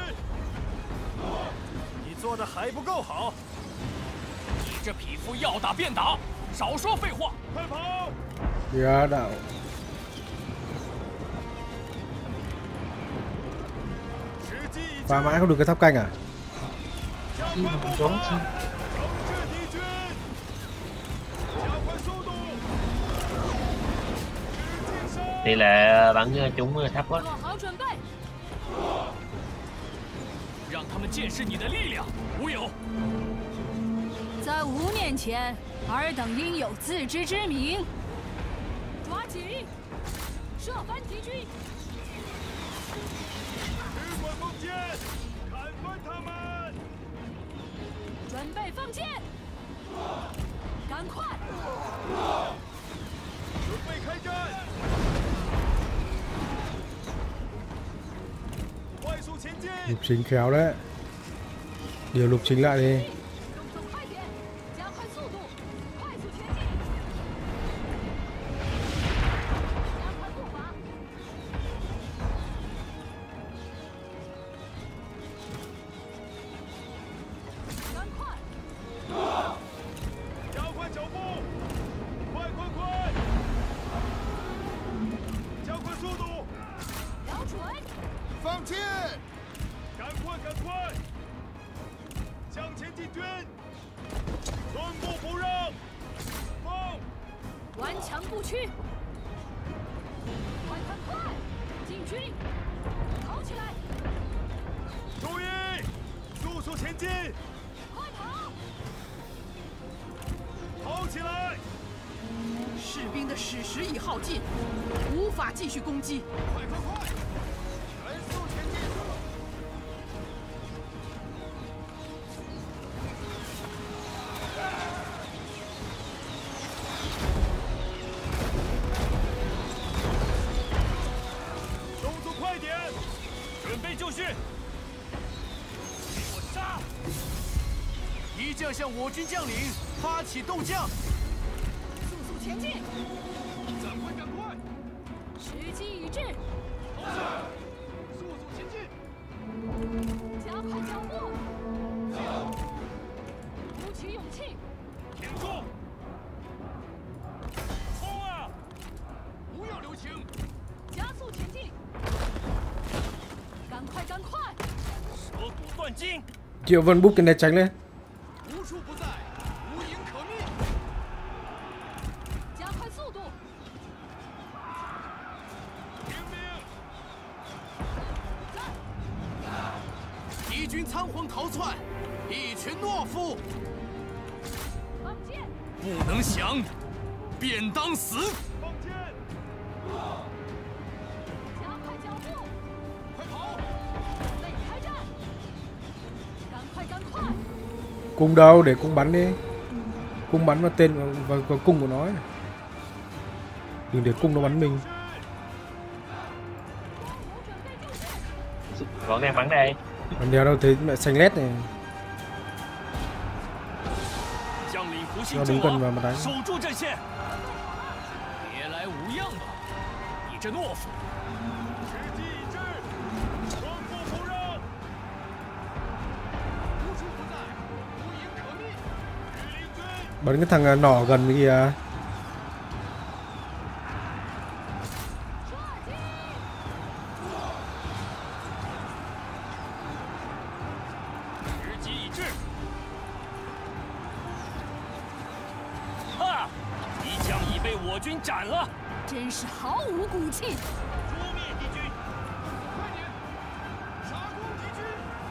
你做的还不够好。 你这匹夫要打便打，少说废话。 快跑！ Bia đảo. 时机已至， Phá mãi không được cái tháp canh à? 加快步伐，整治敌军，加快速度，使劲杀！ Tỷ lệ bắn trúng thấp quá. 做好准备， 让他们见识你的力量，吴友。 在5年前，尔等应有自知之明。抓紧，射翻敌军， 只管放箭，砍翻他们！ 准备放箭，赶快， 准备开战！快速前进！ Lục chính khéo đấy. Điều lục chính lại đi. 动作快点， 放箭！ 赶快，赶快！向前进军，寸步不让！放！ 顽强不屈！快快快！进军！跑起来！ 注意，速速前进！ 快跑！ 跑起来！ 士兵的矢石已耗尽，无法继续攻击。 快快快！全速前进！ 动作快点！准备就绪！给我杀！ 敌将向我军将领发起斗将， 速速前进！ 赶快赶快！ 时机已至， 速速前进！ 加快脚步！鼓起勇气！ 挺住！冲啊！ 不要留情！ 加速前进！赶快赶快！ 舌骨断筋！ Triệu Vân búp cái này tránh lên. 无处不在，无影可觅。 加快速度！ 听命！ 敌军仓皇逃窜，一群懦夫， 放箭！ 不能降，便当死。 放箭！ 加快脚步！ 快跑！ 准备开战！赶快赶快！ Cung đâu để cung bắn đi. Cung bắn vào tên vào cung của nó ấy. Đừng để cung nó bắn mình. bọn đang bắn đây. Còn đeo đâu thấy mẹ xanh lét này. 将领不幸 Cho 阵 đứng gần 亡， vào mà đánh. 守住阵线。 别来无恙吧，你这懦夫！ 时机已至，寸步不让！ 无处不在，无影可觅。 御林军， Bắn cái thằng nỏ gần kìa. 时机已至。哈！敌将已被我军斩了， 真是毫无骨气！ 诛灭敌军！ 快点，杀光敌军！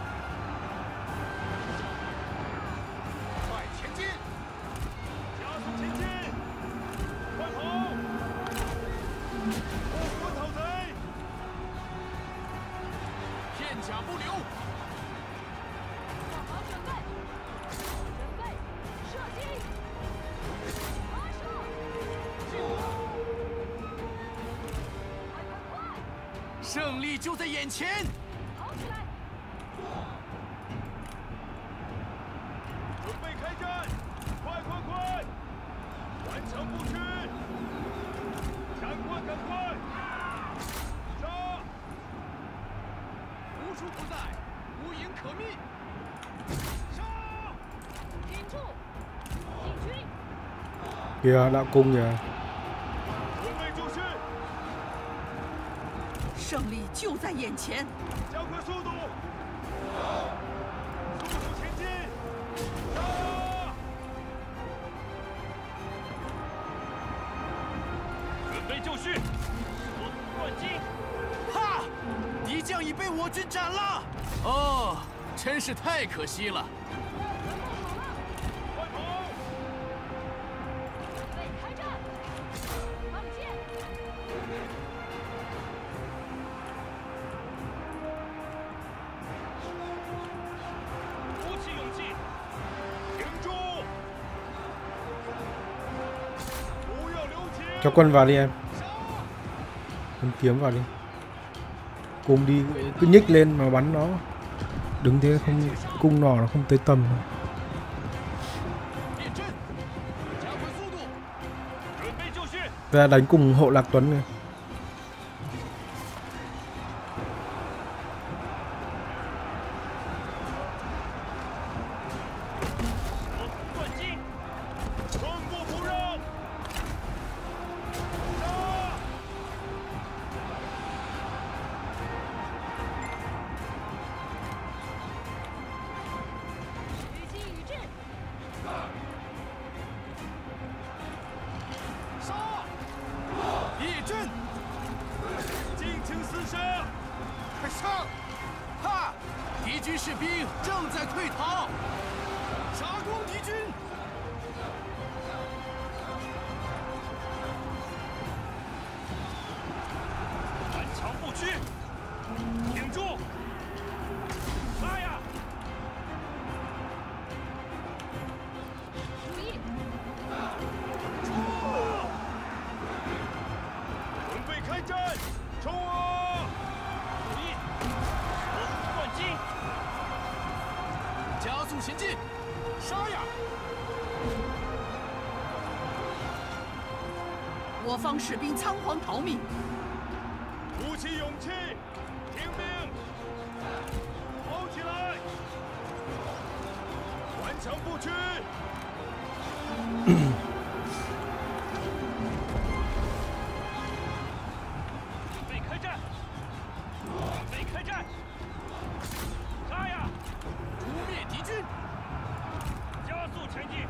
快前进！ 加速前进！快跑！后国讨贼！ 片甲不留。 做好准备！准备射击！发射！快快快！ 胜利就在眼前。 跑起来！ 准备开战！快快快！顽强不屈！赶快赶快！杀！ 无处不在，无影可觅。 杀！ 挺住！进军！ Kìa đạo cung kìa. 准备就绪！ 胜利就在眼前。 加快速度！速速前进！杀！准备就绪！舌骨断筋！ 哈！敌将已被我军斩了。哦，真是太可惜了。 快跑！ 准备开战！放箭！ 鼓起勇气！挺住！不要留情！ Cho quân vào đi em. Quân kiếm vào đi. Cung đi cứ nhích lên mà bắn nó. Đứng thế không cung nỏ nó không tới tầm. 变阵，加快速度。 准备就绪！ Ra đánh cùng hộ Lạc Tuấn này. 舌骨断筋！寸步不让！杀！ 请厮杀！ 快上！哈！敌军士兵正在溃逃， 杀光敌军！ 顽强不屈，挺住！杀呀！ 注意， 准备开战！冲啊！注意，蛇腹断击！ 加速前进！ 杀呀！ 我方士兵仓皇逃命， 鼓起勇气，听命，跑起来！顽强不屈！准备开战！准备开战！杀呀！ 诛灭敌军！ 加速前进！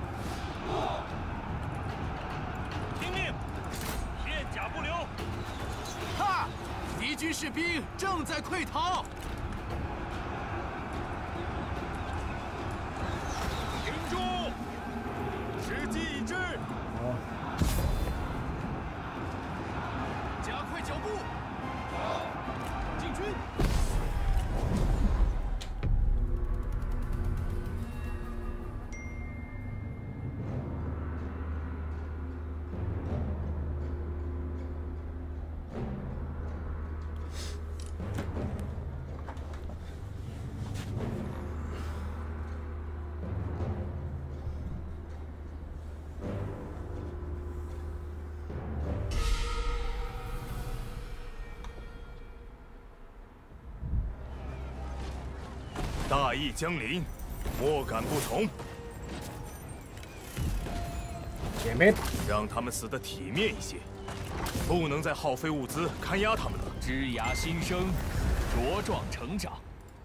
听命，片甲不留！ 哈！敌军士兵正在溃逃， 停住！时机已至！ 加快脚步！进军！ 大义将临，莫敢不从， 前面让他们死得体面一些，不能再耗费物资看压他们了。 枝芽新生，茁壮成长。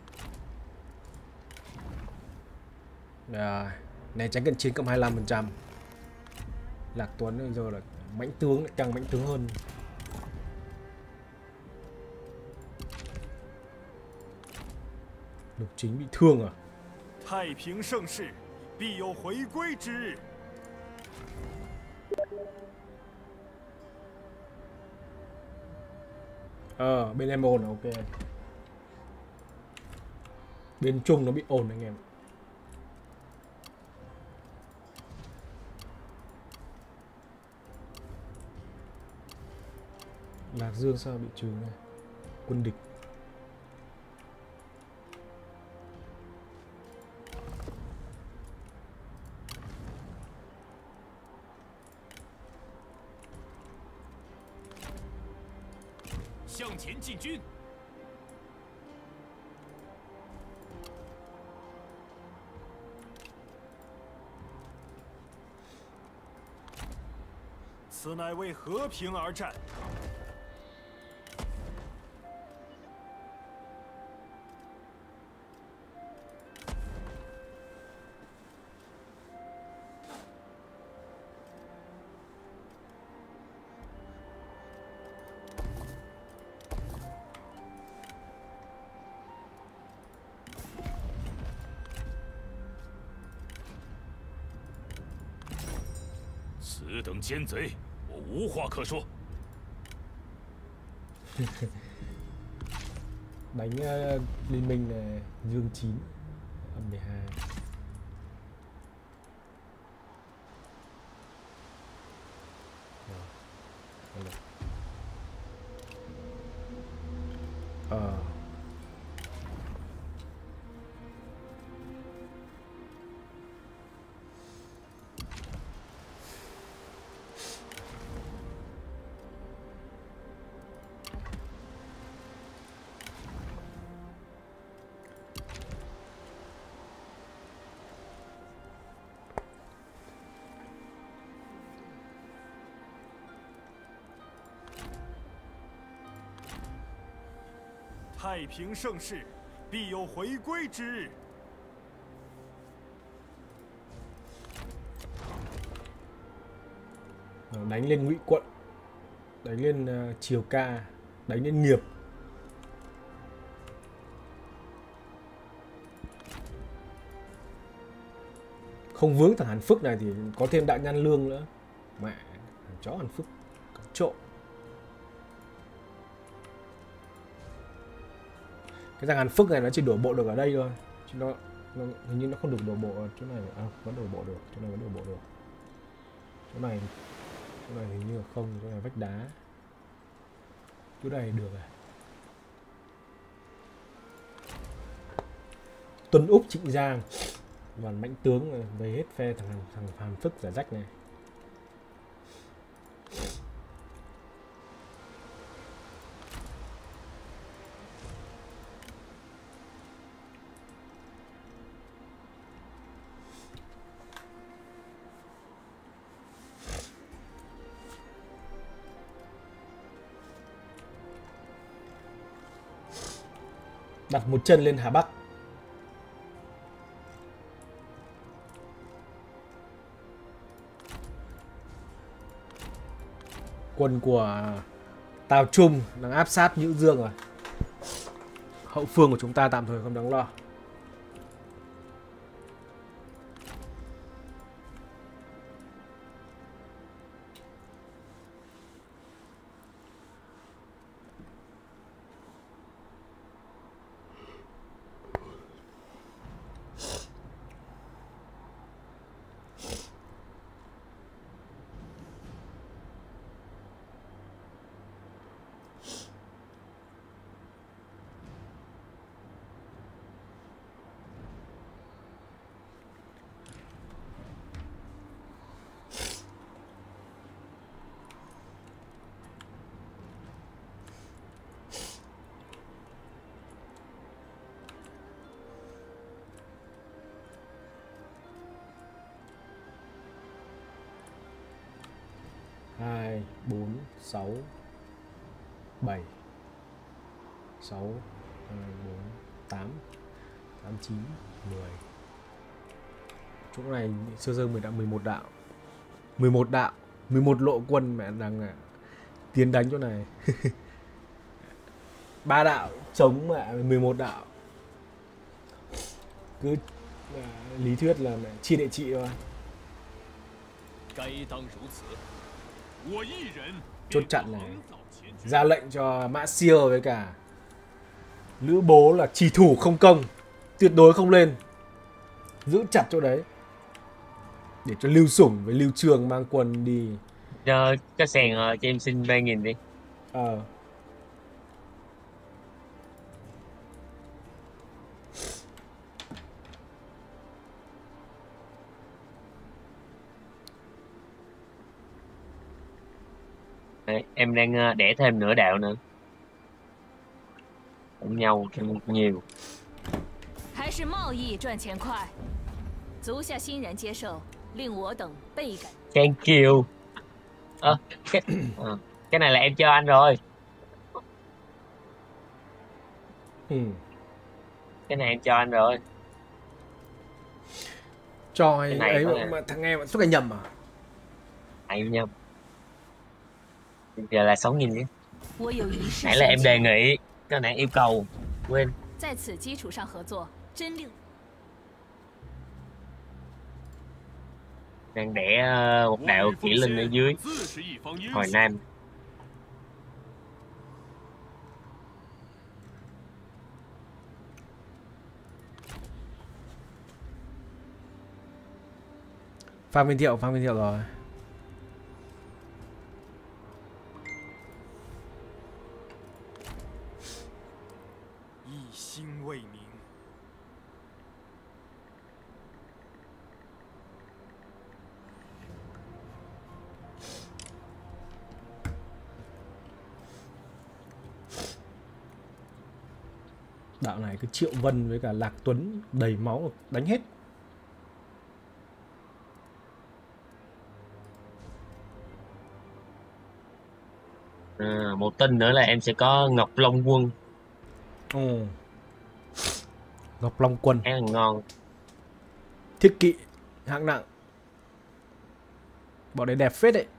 Né tránh cận chiến cộng 25%. Lạc Tuấn bây giờ là mãnh tướng, càng mãnh tướng hơn. Lục Chính bị thương à? 太平盛世，必有回归之日。 Bên em ồn là ok. Bên Trung nó bị ồn anh em. Lạc Dương sao bị trừ này? Quân địch. Hướng前进军。 此乃为和平而战。此等奸贼！ 我无话可说。 Đánh liên minh là Dương 9 âm 12. 太平盛世，必有回归之日。 Đánh lên Ngụy Quận, đánh lên Triều Ca, đánh lên Nghiệp. không vướng thằng Hàn Phức này thì có thêm đại Nhan Lương nữa. Mẹ, thằng chó Hàn Phức trộn. Cái thằng Hàn Phức này nó chỉ đổ bộ được ở đây thôi, chứ nó hình như nó không được đổ bộ ở chỗ này. À, vẫn đổ bộ được, chỗ này vẫn đổ bộ được. Chỗ này hình như là không, chỗ này vách đá. Chỗ này được à. Tuân Úc Trịnh Giang, đoàn mãnh tướng về hết phe thằng Hàn Phức giả rách này. Đặt một chân lên Hà Bắc. Quân của Tào Trung đang áp sát Nhữ Dương rồi. Hậu phương của chúng ta tạm thời không đáng lo. Hai, 4, 6, 7, 6, 2, 4, 8, 8, 9, 10. Chỗ này sơ sơ 11 đạo. 11 đạo, 11 lộ quân mẹ đang tiến đánh chỗ này. 3 đạo chống mẹ 11 đạo. Cứ lý thuyết là mẹ chi đệ trị thôi. Chốt chặn này, ra lệnh cho Mã Siêu với cả Lữ Bố là chỉ thủ không công, tuyệt đối không lên, giữ chặt chỗ đấy để cho Lưu Sủng với Lưu Trường mang quân đi. Cho cái sèn cho em xin 3.000 đi. Đấy, em đang đẻ thêm nửa đạo nữa. Cũng nhau nhiều. 还是贸易赚钱快，足下欣然接受，令我等倍感。 Thank you. Cái này là em cho anh rồi. Cái này em cho anh rồi. Cho ấy mà thằng nghe mà suốt ngày nhầm à? Anh nhầm. Giờ là 6.000 nhé. Nãy là em đề nghị, cái này yêu cầu. Quên. Đang đẻ một đạo kỹ linh ở dưới Hồi Nam. Phan Minh Thiệu rồi. Đạo này cứ Triệu Vân với cả Lạc Tuấn đầy máu đánh hết. Một tin nữa là em sẽ có Ngọc Long Quân. Ngọc Long Quân ăn ngon. Thiết kỵ hạng nặng. Bọn đấy đẹp phết đấy.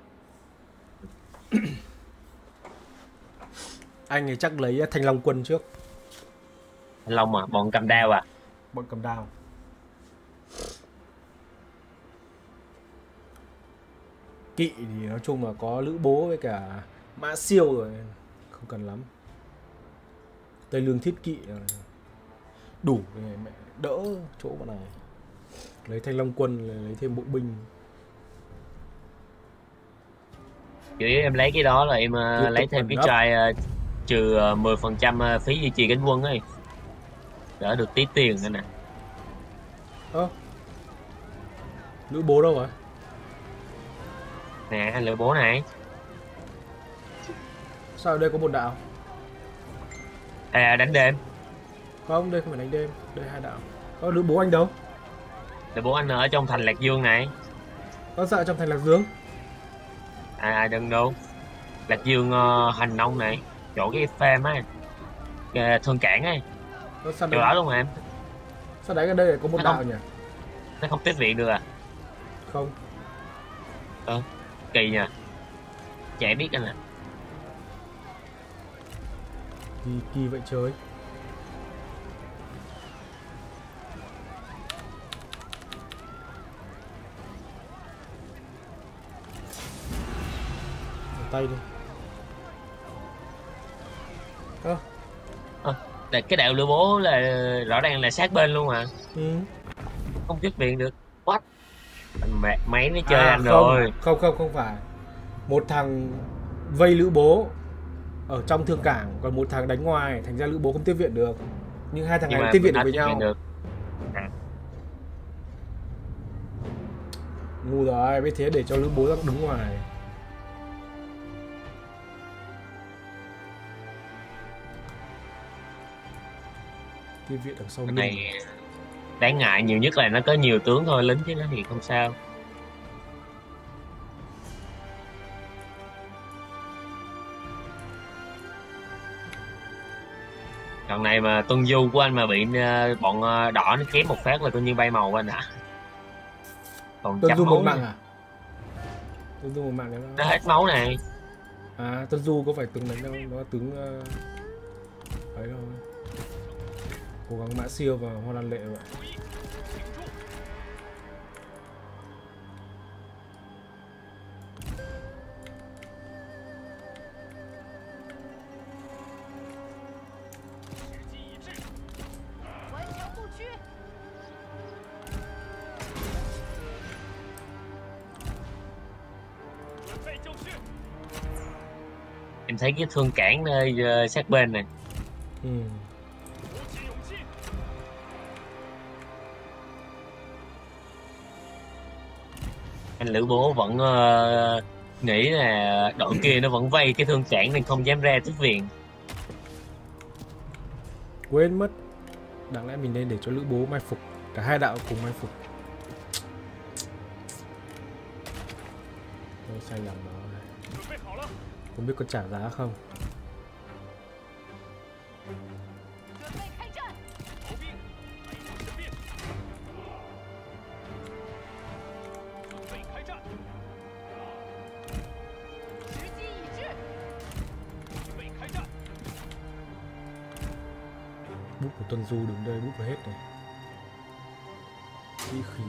Anh ấy chắc lấy Thanh Long Quân trước. Thanh Long à? Bọn cầm đao à? Bọn cầm đao. Kỵ thì nói chung là có lữ bố với cả mã siêu rồi, không cần lắm. Tây lương thiết kỵ là đủ để mẹ đỡ chỗ bọn này. Lấy thanh long quân lấy thêm bộ binh. Chủ yếu em lấy cái đó là em lấy thêm cái trai trừ 10% phí duy trì cánh quân ấy, đỡ được tí tiền nữa nè. Lữ bố đâu rồi? Nè lựa bố này. Sao ở đây có một đạo? Đánh đêm. Không, đây không phải đánh đêm, đây 2 đạo. Có lữ bố anh đâu? Lựa bố anh ở trong thành Lạc Dương này. Có sợ trong thành Lạc Dương? Đừng đâu. Lạc Dương hành nông này, chỗ cái farm ấy, thương cảng ấy, chỗ đó luôn mà em. Sao đánh ở đây lại có một đạo nhỉ? Nó không tiếp viện được à? Không. Kỳ nha. Chả biết anh ạ. Kỳ vậy trời. Tay đi. Cái đạo lửa bố là rõ ràng là sát bên luôn mà. Không tiếp viện được. What? Máy nó chơi anh không, rồi. Không phải. Một thằng vây lữ bố ở trong thương cảng, còn một thằng đánh ngoài, thành ra lữ bố không tiếp viện được. Nhưng hai thằng này tiếp viện được với nhau. Ngu rồi, biết thế để cho lữ bố đứng ngoài. Tiếp viện đằng sau này đáng ngại nhiều nhất là nó có nhiều tướng thôi, lính chứ nó thì không sao. Lần này mà tuân du của anh mà bị bọn đỏ nó chém một phát là coi như bay màu anh ạ. Còn tuân du một mạng à? Tuân du một mạng đấy nó hết máu này. Tuân du có phải tướng đánh đâu, nó là tướng ấy thôi. Cố gắng mã siêu và hoa lan lệ vậy. Em thấy cái thương cảng nơi sát bên này. Anh lữ bố vẫn nghĩ là đội kia nó vẫn vây cái thương cảng nên không dám ra tiếp viện. Quên mất, đáng lẽ mình nên để cho lữ bố mai phục, cả hai đạo cùng mai phục. Tôi sai lầm đó. Không biết có trả giá không. Bút của Tuân Du đứng đây, bút vào hết này. Khí khí.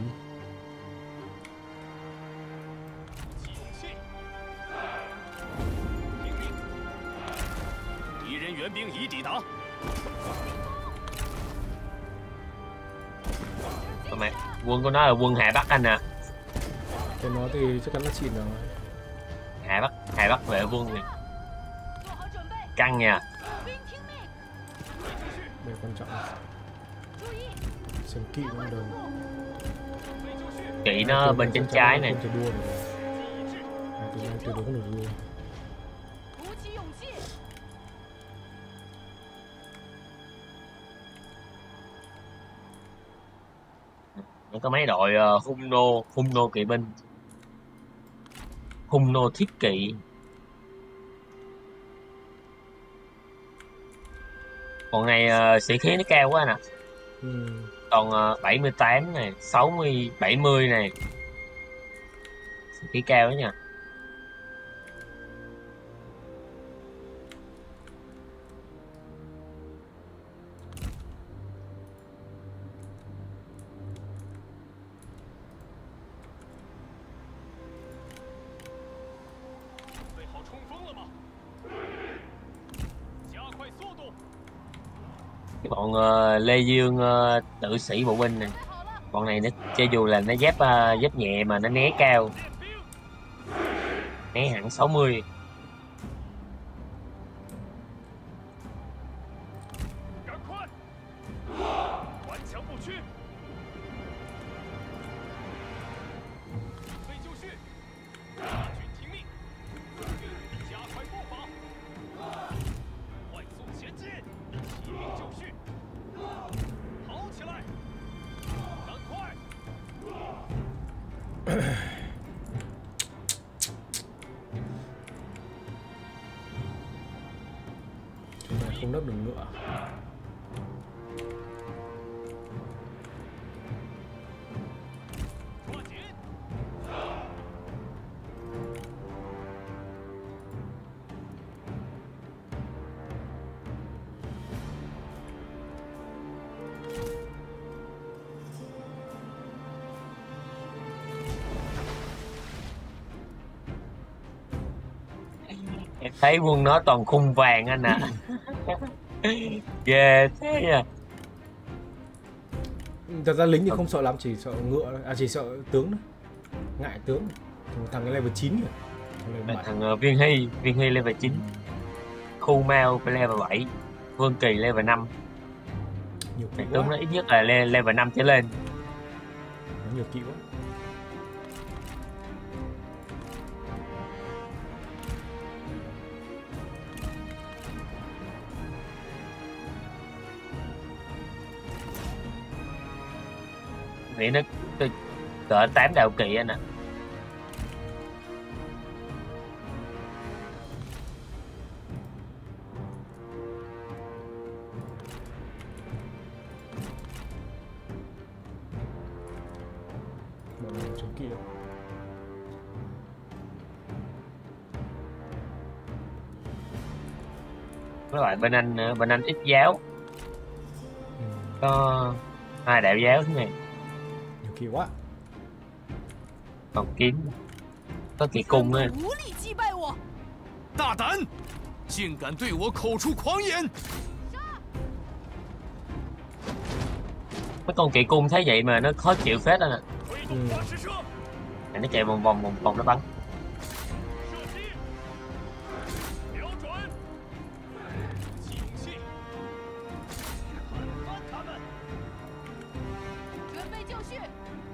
Mẹ, quân của nó là quân Hà Bắc anh à. Cái nó thì chắc chắn là chịn rồi. Hà Bắc vệ quân này. Căng nha. Đây quan trọng. Xem kỵ nó đâu. Kỵ nó bên trên trái này. Không thể đua được. Tuyệt đối không được đua. Có mấy đội hung nô kỵ binh, hung nô thiết kỵ. Còn này sĩ khí nó cao quá nè. Còn 78 này, 60, 70 này, sĩ khí cao đó nha. Cái bọn Lê Dương tử sĩ bộ binh này, bọn này nó cho dù là nó giáp nhẹ mà nó né cao, né hẳn 60. Chúng ta không đắp được nữa. Em thấy quân nó toàn khung vàng anh ạ. Ghê thế à. Thật ra lính thì không sợ lắm, chỉ sợ ngựa, chỉ sợ tướng thôi. Ngại tướng. Thằng cái level 9 rồi. Thằng Viên Hy level 9. Khu Mao phải level 7. Vương Kỳ level 5. Nhiều kỹ tướng quá. nó ít nhất là level 5 trở lên. Nó nhiều kỹ quá. Nghĩ nó cỡ 8 đạo kỵ anh ạ. Bọn này chống kỹ đâu. Với lại bên anh ít giáo. Có 2 đạo giáo thế này. Nhiều kỹ quá. Còn kiếm có kỵ cung á. 无力击败我！ 大胆，竟敢对我口出狂言！ Mấy con kỵ cung thấy vậy mà nó khó chịu phết anh ạ. Nó chạy vòng vòng nó bắn. 准备就绪，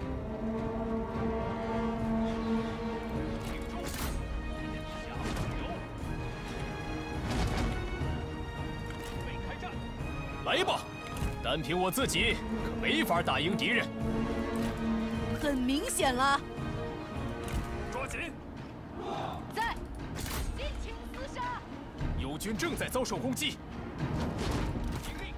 来吧，单凭我自己可没法打赢敌人。 很明显了， 抓紧！ 在，尽情厮杀！ 友军正在遭受攻击。听令！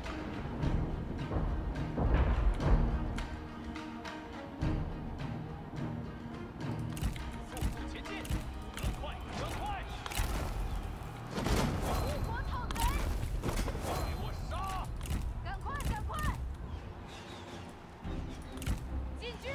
速速前进！赶快，赶快！ 护国讨贼， 给我杀！ 赶快，赶快！进军！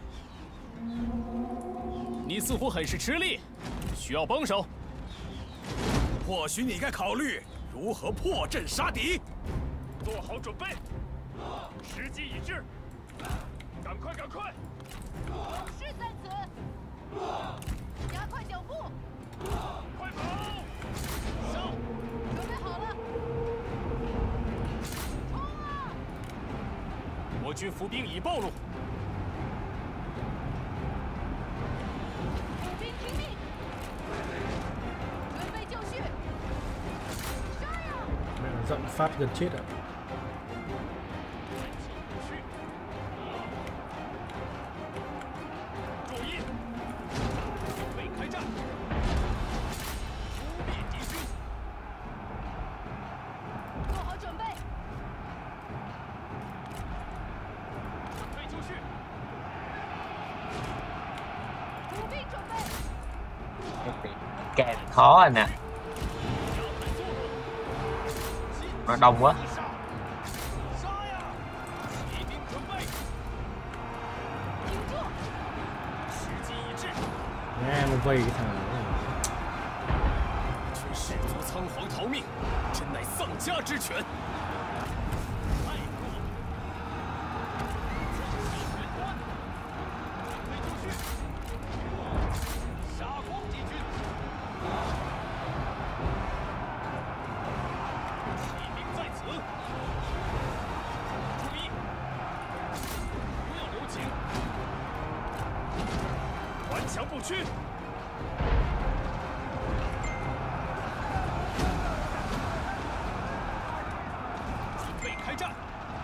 你似乎很是吃力，需要帮手。 或许你该考虑如何破阵杀敌。 做好准备，时机已至，赶快，赶快！ 勇士在此，加快脚步， 快跑！上！ 准备好了，冲啊！ 我军伏兵已暴露， 步兵听命，准备就绪，杀呀！ Mẹ nó giận phát gần chết à? 注意，准备开战，诛灭敌军。 做好准备， 准备就绪， 步兵准备， Càng khó anh nè. Nó đông quá. 杀呀！骑兵准备， 挺住！ 时机已至， Nghe nó vây cái thằng này. 群士卒仓皇逃命，真乃丧家之犬。 屈。准备开战。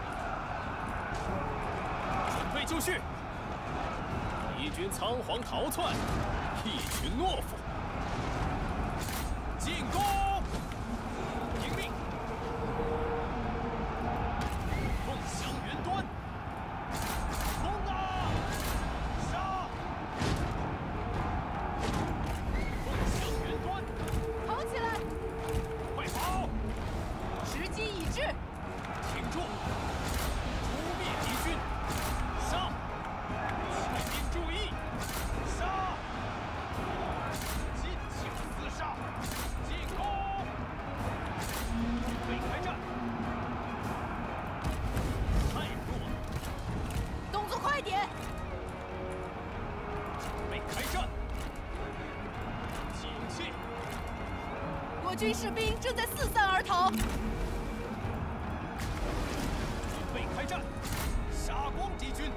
准备就绪。敌军仓皇逃窜，一群懦夫。进攻！听命！凤翔云端！冲啊！杀！凤翔云端！ 跑起来！ 快跑！ 时机已至， 挺住！诛灭敌军！杀！骑兵注意！杀！尽情厮杀！进攻！准备开战！太弱了！ 动作快点！ 准备开战！起勇气！ 我军士兵正在四散而逃， 准备开战！杀光敌军！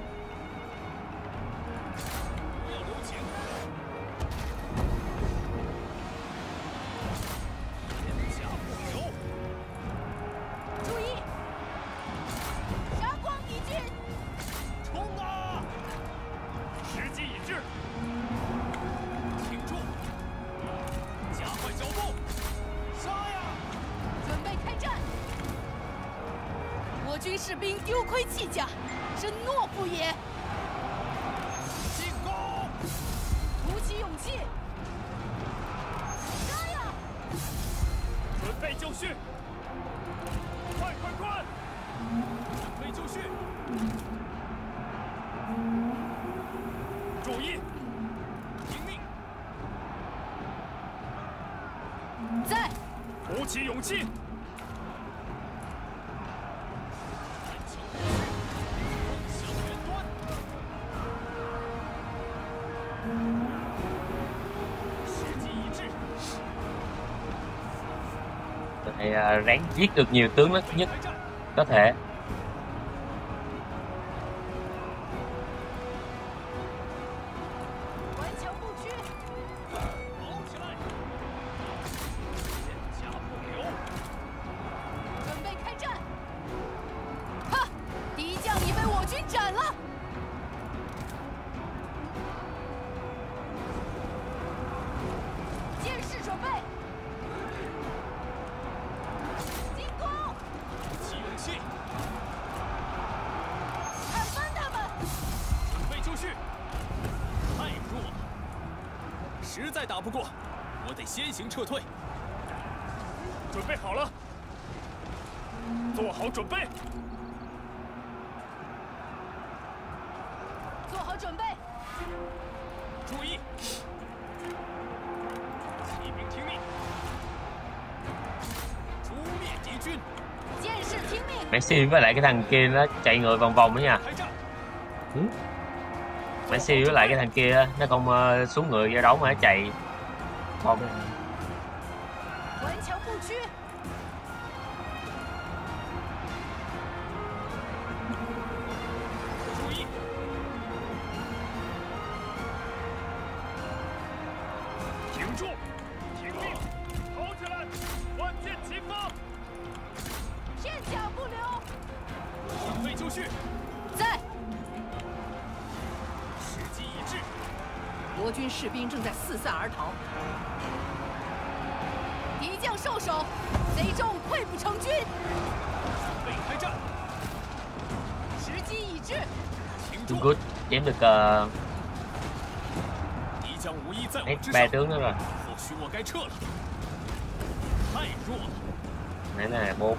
不要留情！天下不留！ 注意，杀光敌军！ 冲啊！时机已至！挺住！加快脚步！杀呀！ 准备开战！我军士兵丢盔弃甲，真懦夫也！ 进攻！ 鼓起勇气！杀呀！ 准备就绪！快快快！准备就绪！注意！听命！ 在， 鼓起勇气！凤翔云端！时机已至！ Thì ráng giết được nhiều tướng nhất có thể. 顽强不屈， 跑起来！天下不留！ 准备开战！哈，敌将已被我军斩了。剑士准备，进攻！ 起勇气！ 砍翻他们！ 准备就绪！太弱了，实在打不过，我得先行撤退。准备好了，做好准备。 做好准备， 注意，骑兵听命，诛灭敌军。 剑士听命。 Messi với lại cái thằng kia nó chạy ngược vòng vòng đó nha. 开战！ Messi với lại cái thằng kia á, nó không xuống ngựa ra đấu mà nó chạy vòng. 顽强不屈， 注意，挺住，听命，跑起来，万箭齐发， 片甲不留。 准备就绪， 在， 时机已至。 我军士兵正在四散而逃， 敌将受首，贼众溃不成军。 准备开战， 时机已至， 挺住， Good chém được 敌将无疑在我 hết 之 ba 上， tướng nữa rồi. 或许我该撤了。太弱了， Nãy là 4.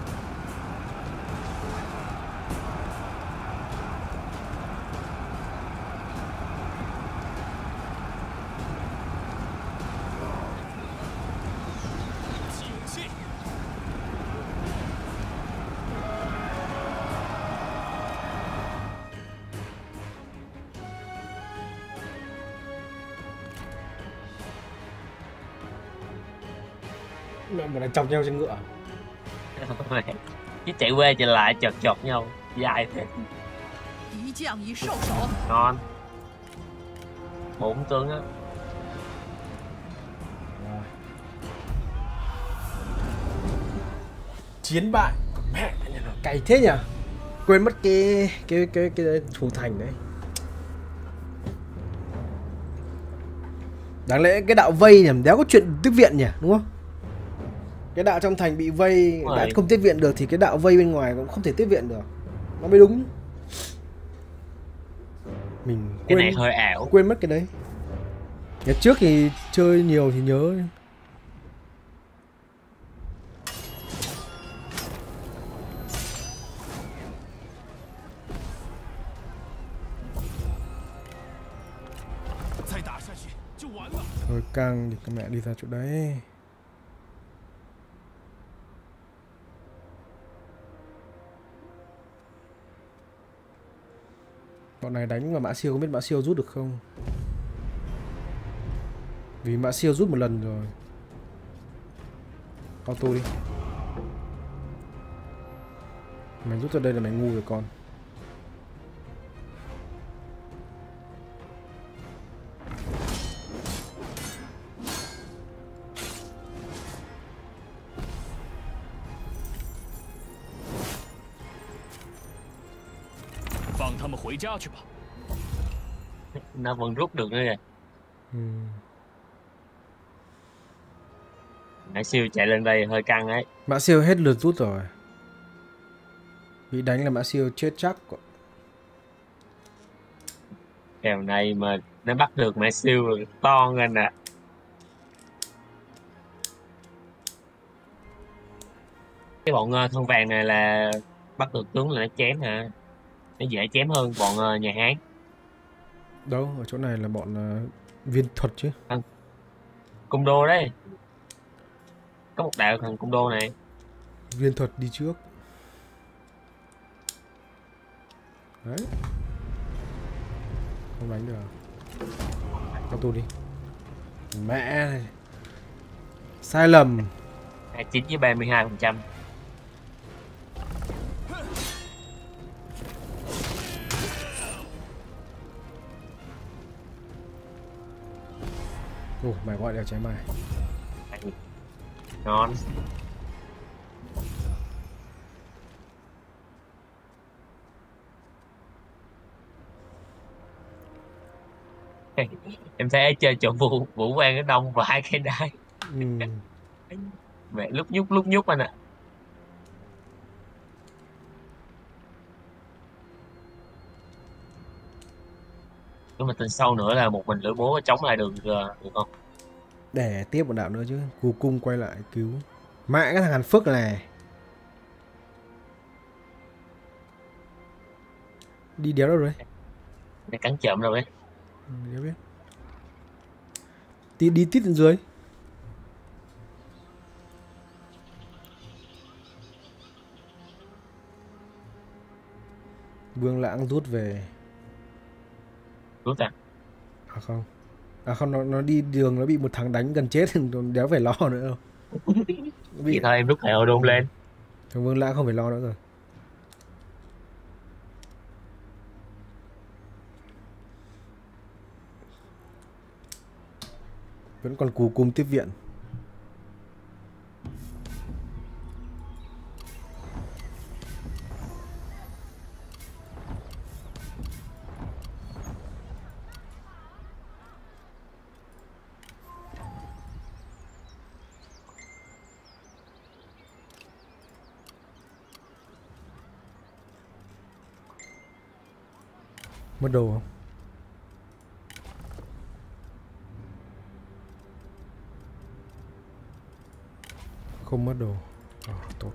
鼓起勇气， Mà là chọc nhau trên ngựa. Chứ chạy quê chạy lại chọt chọt nhau dài thế. 敌将已受首， Ngon. 4 tướng á. Chiến bại. Mẹ nó cày thế nhỉ? Quên mất cái thủ thành đấy. Đáng lẽ cái đạo vây nhỉ, đéo có chuyện tiếp viện nhỉ, đúng không? Cái đạo trong thành bị vây đã không tiếp viện được thì cái đạo vây bên ngoài cũng không thể tiếp viện được. Nó mới đúng. Mình cái này hơi ảo. Quên mất cái đấy. Ngày trước thì chơi nhiều thì nhớ. Thôi căng thì các mẹ đi ra chỗ đấy. Bọn này đánh mà Mã Siêu không biết Mã Siêu rút được không. Vì Mã Siêu rút một lần rồi. Auto đi. Mày rút ra đây là mày ngu rồi con. Nó vẫn rút được nữa kìa. Mã Siêu chạy lên đây hơi căng ấy. Mã Siêu hết lượt rút rồi. Bị đánh là Mã Siêu chết chắc. Kèo này mà nó bắt được Mã Siêu to anh ạ. Cái bọn thân vàng này là bắt được tướng là nó chém hả? Nó dễ chém hơn bọn nhà Hán. Đâu, ở chỗ này là bọn viên thuật chứ. Cung đô đấy. Có một đạo thằng cung đô này. Viên thuật đi trước. Đấy. Không đánh được. Cho tôi đi. Mẹ này. Sai lầm. 29 với 32%. Ồ, mày gọi đeo cháy mày. Ngon. Em thấy chơi chỗ Vũ Quang ở đông và hai cái đai. Mẹ lúc nhúc anh ạ. Nhưng mà tuần sau nữa là một mình lưỡi búa chống lại được không? Để tiếp một đạo nữa chứ. Cù cung quay lại cứu. Mẹ cái thằng Hàn Phước này. Đi đéo đâu rồi? Để cắn chậm đâu đấy. Đéo biết. Đi tít lên dưới. Vương Lãng rút về. Rút à? À không. À không, nó đi đường nó bị một thằng đánh gần chết thì đéo phải lo nữa đâu. Vì thôi em rút lại ô đôn lên. Thằng Vương Lãng không phải lo nữa rồi. Vẫn còn cù cung tiếp viện. Mất đồ không? Không mất đồ. Tốt.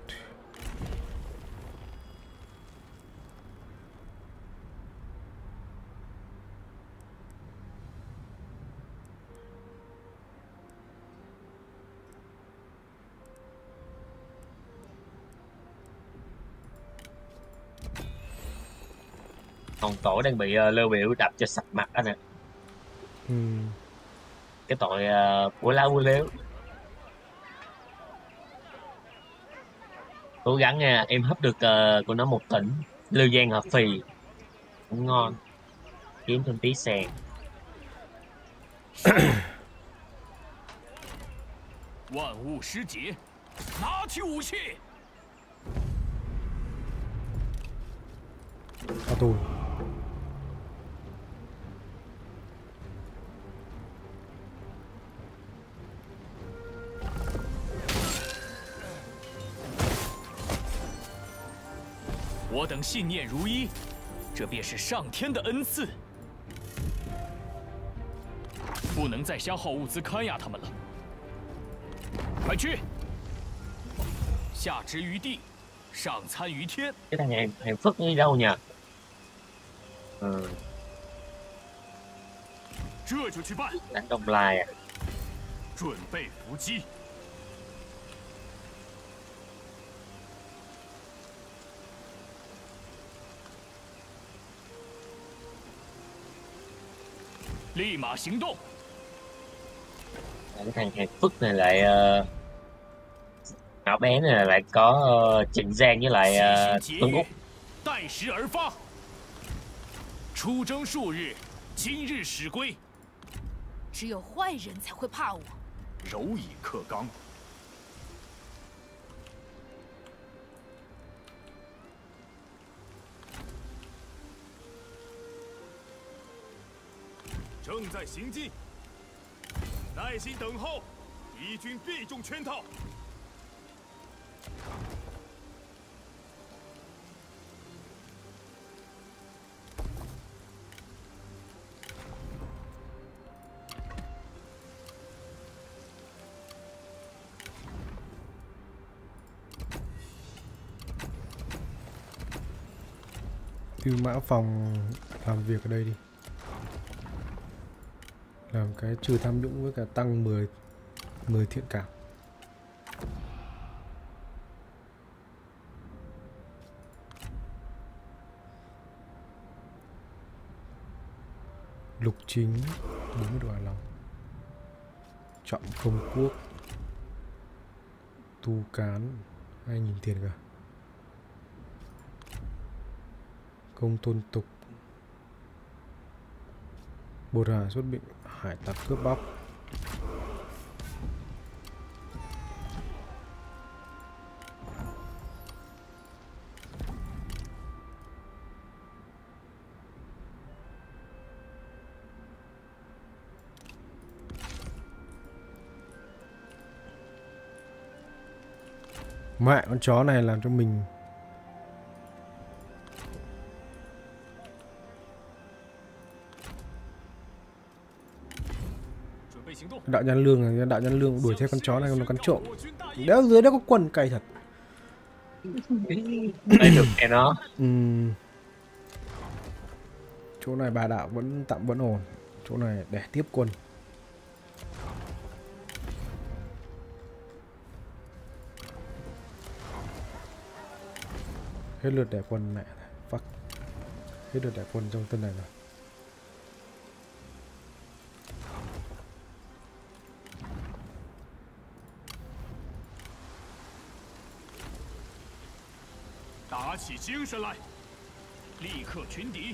Còn tổ đang bị Lưu Biểu đập cho sạch mặt anh ạ. Cái tội của lá của léo. Cố gắng nha, em hấp được của nó một tỉnh. Lưu Giang hợp phì cũng ngon. Kiếm thêm tí sàn. auto. 我等信念如一，这便是上天的恩赐。不能再消耗物资看压他们了。快去！下之于地，上参于天。 Cái thằng hàng Phất đi đâu nhỉ? 这就去办。 Đánh Đông Lai à? 准备伏击。立马行动！ Cái thằng hàng Phất này lại nhỏ bé này lại có Trịnh Giang với lại 细心 Tuấn 节 Úc. 约，待时而发。出征数日，今日始归。 只有坏人才会怕我。 柔以克刚。正在行进，耐心等候，敌军必中圈套。 Tư mã phòng làm việc ở đây đi. Làm cái trừ tham nhũng với cả tăng 10 thiện cảm. Lục chính 40 độ hài lòng. Chọn công quốc. Tu cán 2.000 tiền cả. Công tôn tục. Bột hà xuất bệnh hải tặc cướp bóc. Mẹ con chó này làm cho mình đạo nhân lương đuổi theo con chó này, nó cắn trộm. Đéo dưới đó có quần cày thật. Lấy được cái nó. Chỗ này bà đạo vẫn ổn. Chỗ này để tiếp quân. Hết lượt đẻ quân mẹ. Fuck. Hết lượt đẻ quân trong tân này rồi. Đả起精神来，立刻群敌，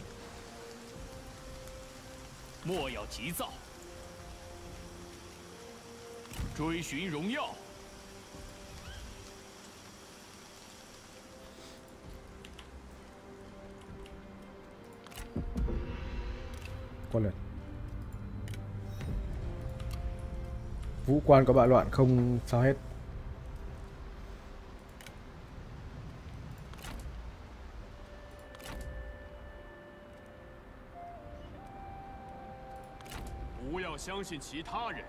莫要急躁，追寻荣耀。 Qua lượt. Vũ quan có bạo loạn không sao hết. Không nên相信其他人。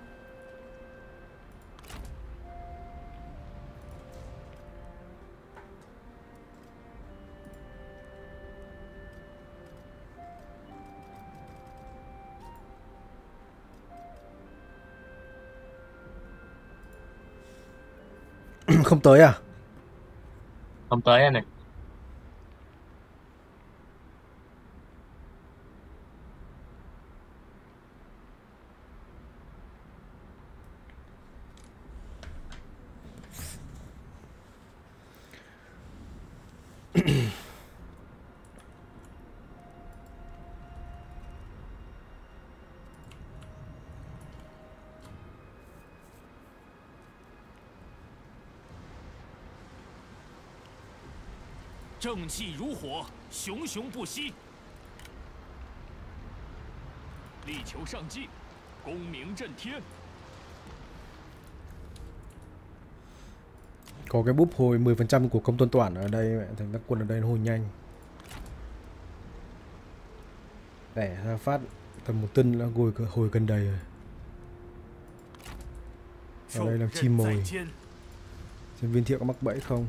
Không tới à? Không tới anh này. 正气如火，熊熊不息。力求上进，功名震天。 Có cái búp hồi 10% của công tuần toản ở đây, thành các quân ở đây nó hồi nhanh. Đẻ ra phát tầm một tinh là hồi gần đầy rồi. Ở đây làm chim mồi. Xem viên thiệu có mắc bẫy không?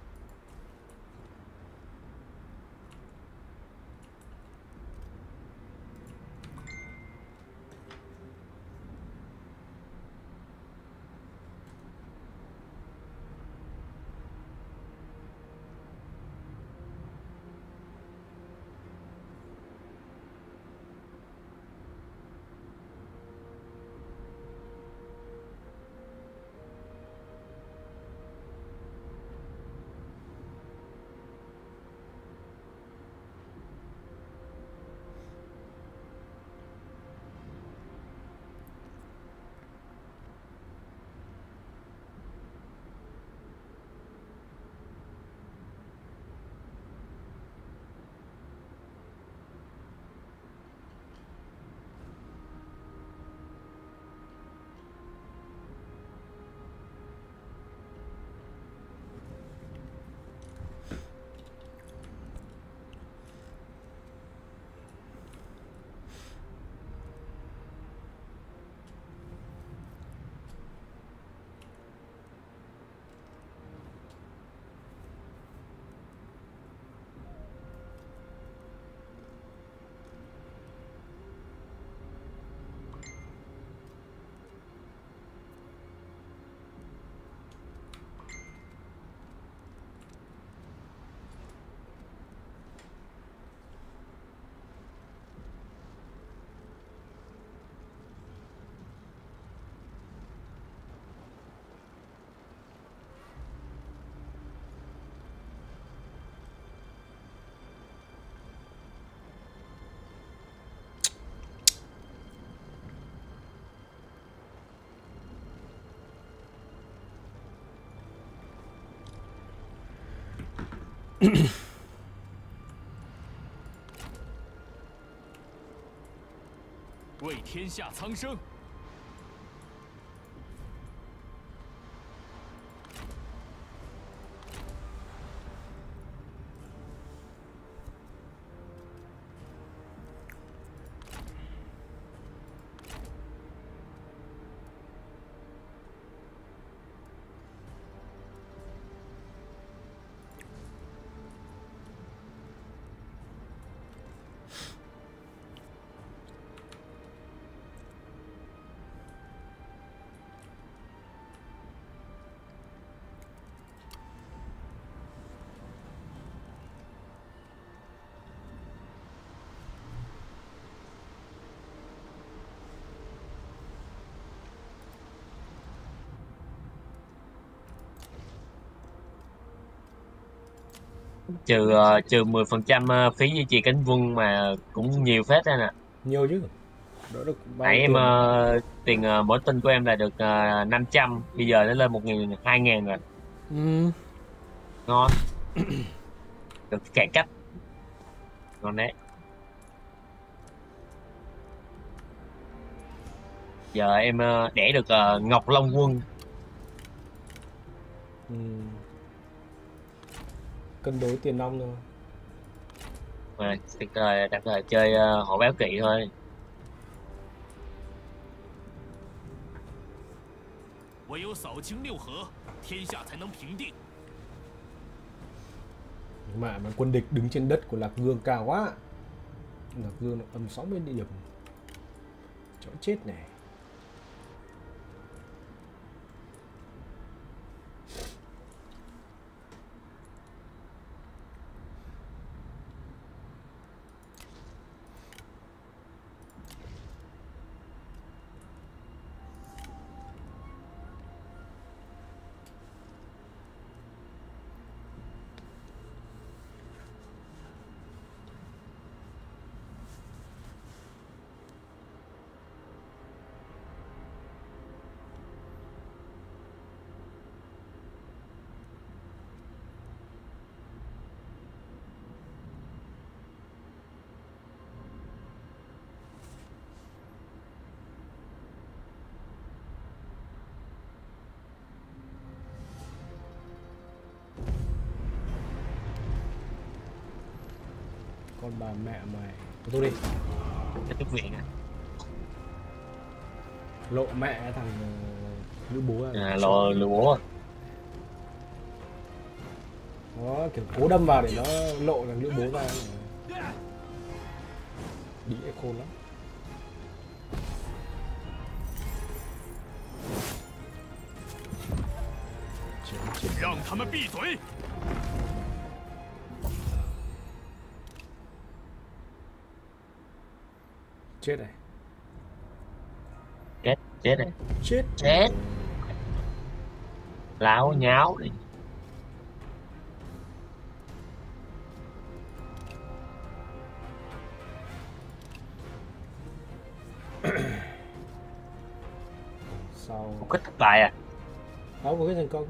“为天下苍生”。 trừ 10% phí duy trì cánh quân mà cũng nhiều phết đây nè. Nhiều chứ. Đỡ được bao Nãy nhiêu em tiền mỗi tinh của em là được 500, bây giờ nó lên 1.000, 2.000 rồi. Ngon. Được cải cách. Ngon đấy. Giờ em đẻ được Ngọc Long Quân. Cân đối tiền nong thôi. Rồi, đặt là chơi hộ béo kỵ thôi. 唯有扫清六合，天下才能平定。 Mà quân địch đứng trên đất của Lạc Vương cao quá. Lạc Vương nó âm 60 địa điểm. Chó chết này. Con bà mẹ mày. Tôi đi. Cái tiếp viện à. Lộ mẹ thằng lữ bố à. Lộ lữ bố à. Nó kiểu cố đâm vào để nó lộ thằng lữ bố ra. Đĩ khôn lắm. 让他们闭嘴！ Chết này. Chết này. Chết. Chết. Láo nháo đi. Sau Một kích thất bại à? không có cái thành công.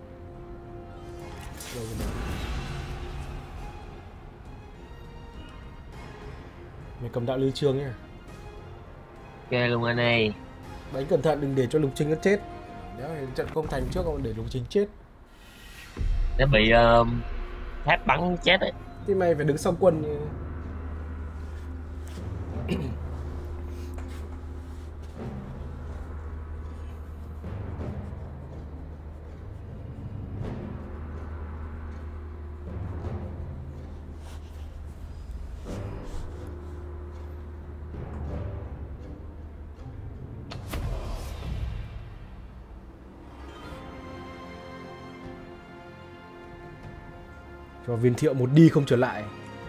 Mày cầm đạo lưu trương nhá. Ok luôn anh ơi. Đánh cẩn thận đừng để cho Lục Trinh nó chết. Nếu trận không thành trước không để Lục Trinh chết. Nó bị tháp bắn chết đấy. Thì mày phải đứng sau quân như... Cho Viên Thiệu một đi không trở lại.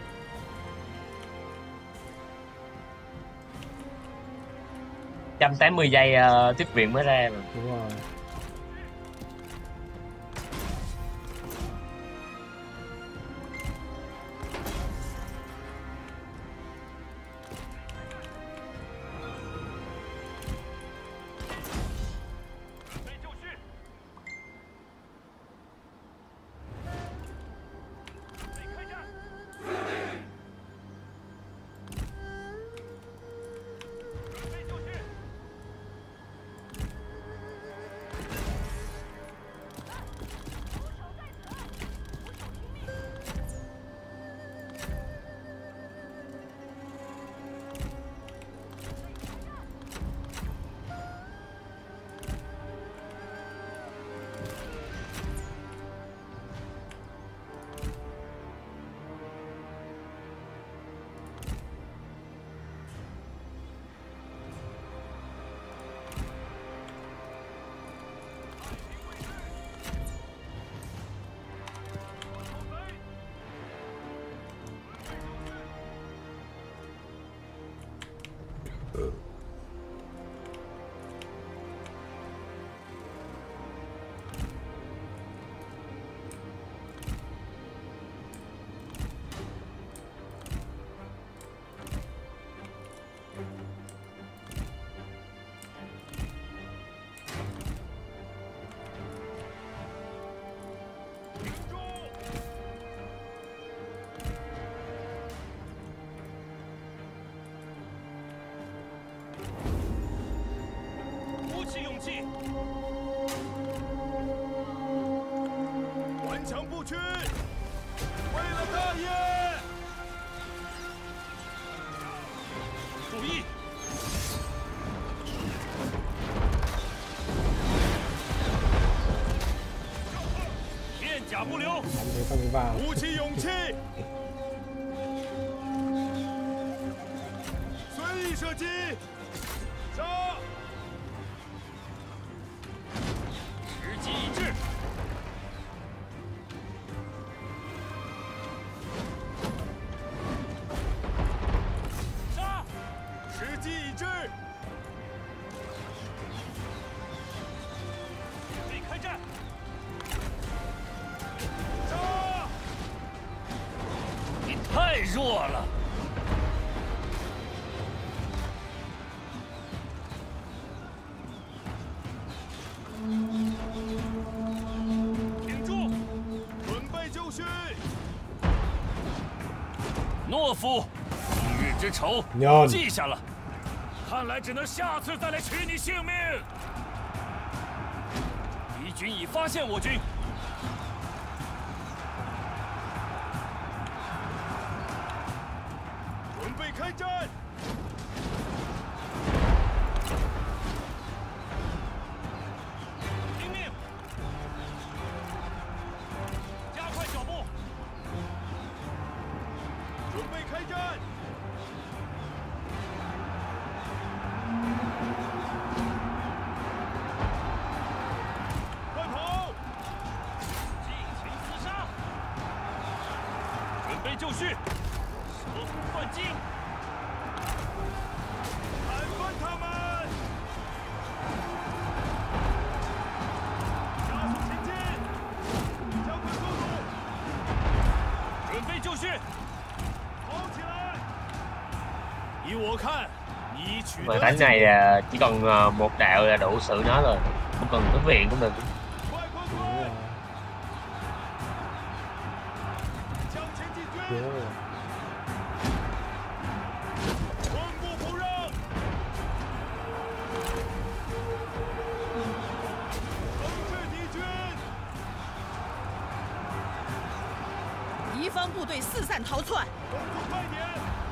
180 giây tiếp viện mới ra mà. Đúng rồi. 武器勇气，随意射击，杀！时机已至，杀！时机已至，准备开战！ 太弱了！挺住，准备就绪。懦夫，今日之仇记下了，看来只能下次再来取你性命。敌军已发现我军。 备开战！ 听命！加快脚步！ 准备开战！快跑！ 尽情厮杀！准备就绪！蛇虎断金！ 砍翻他们！加速前进！加快速度！ 准备就绪！ 跑起来！ 依我看，你取 Mà 得 đánh này là chỉ cần một đạo là đủ xử nó rồi, không cần cái viện cũng được. 快快快！向前进军！寸步不让！横置敌军！ 敌方部队四散逃窜， 动作快点！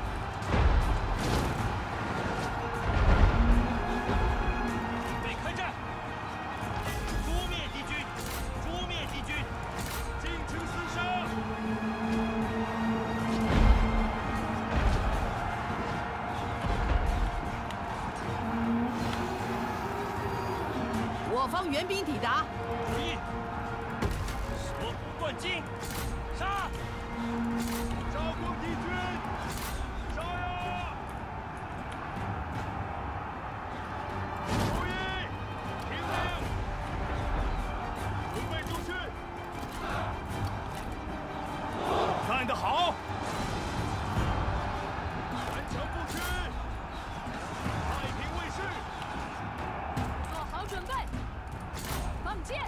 准备开战！诛灭敌军！诛灭敌军！ 尽情厮杀！ 我方援兵抵达， 注意！蛇虎断金！杀！ 杀光敌军！杀呀！注意！听令！准备就绪！ 干得好！ 顽强不屈！太平卫士！ 做好准备，放箭！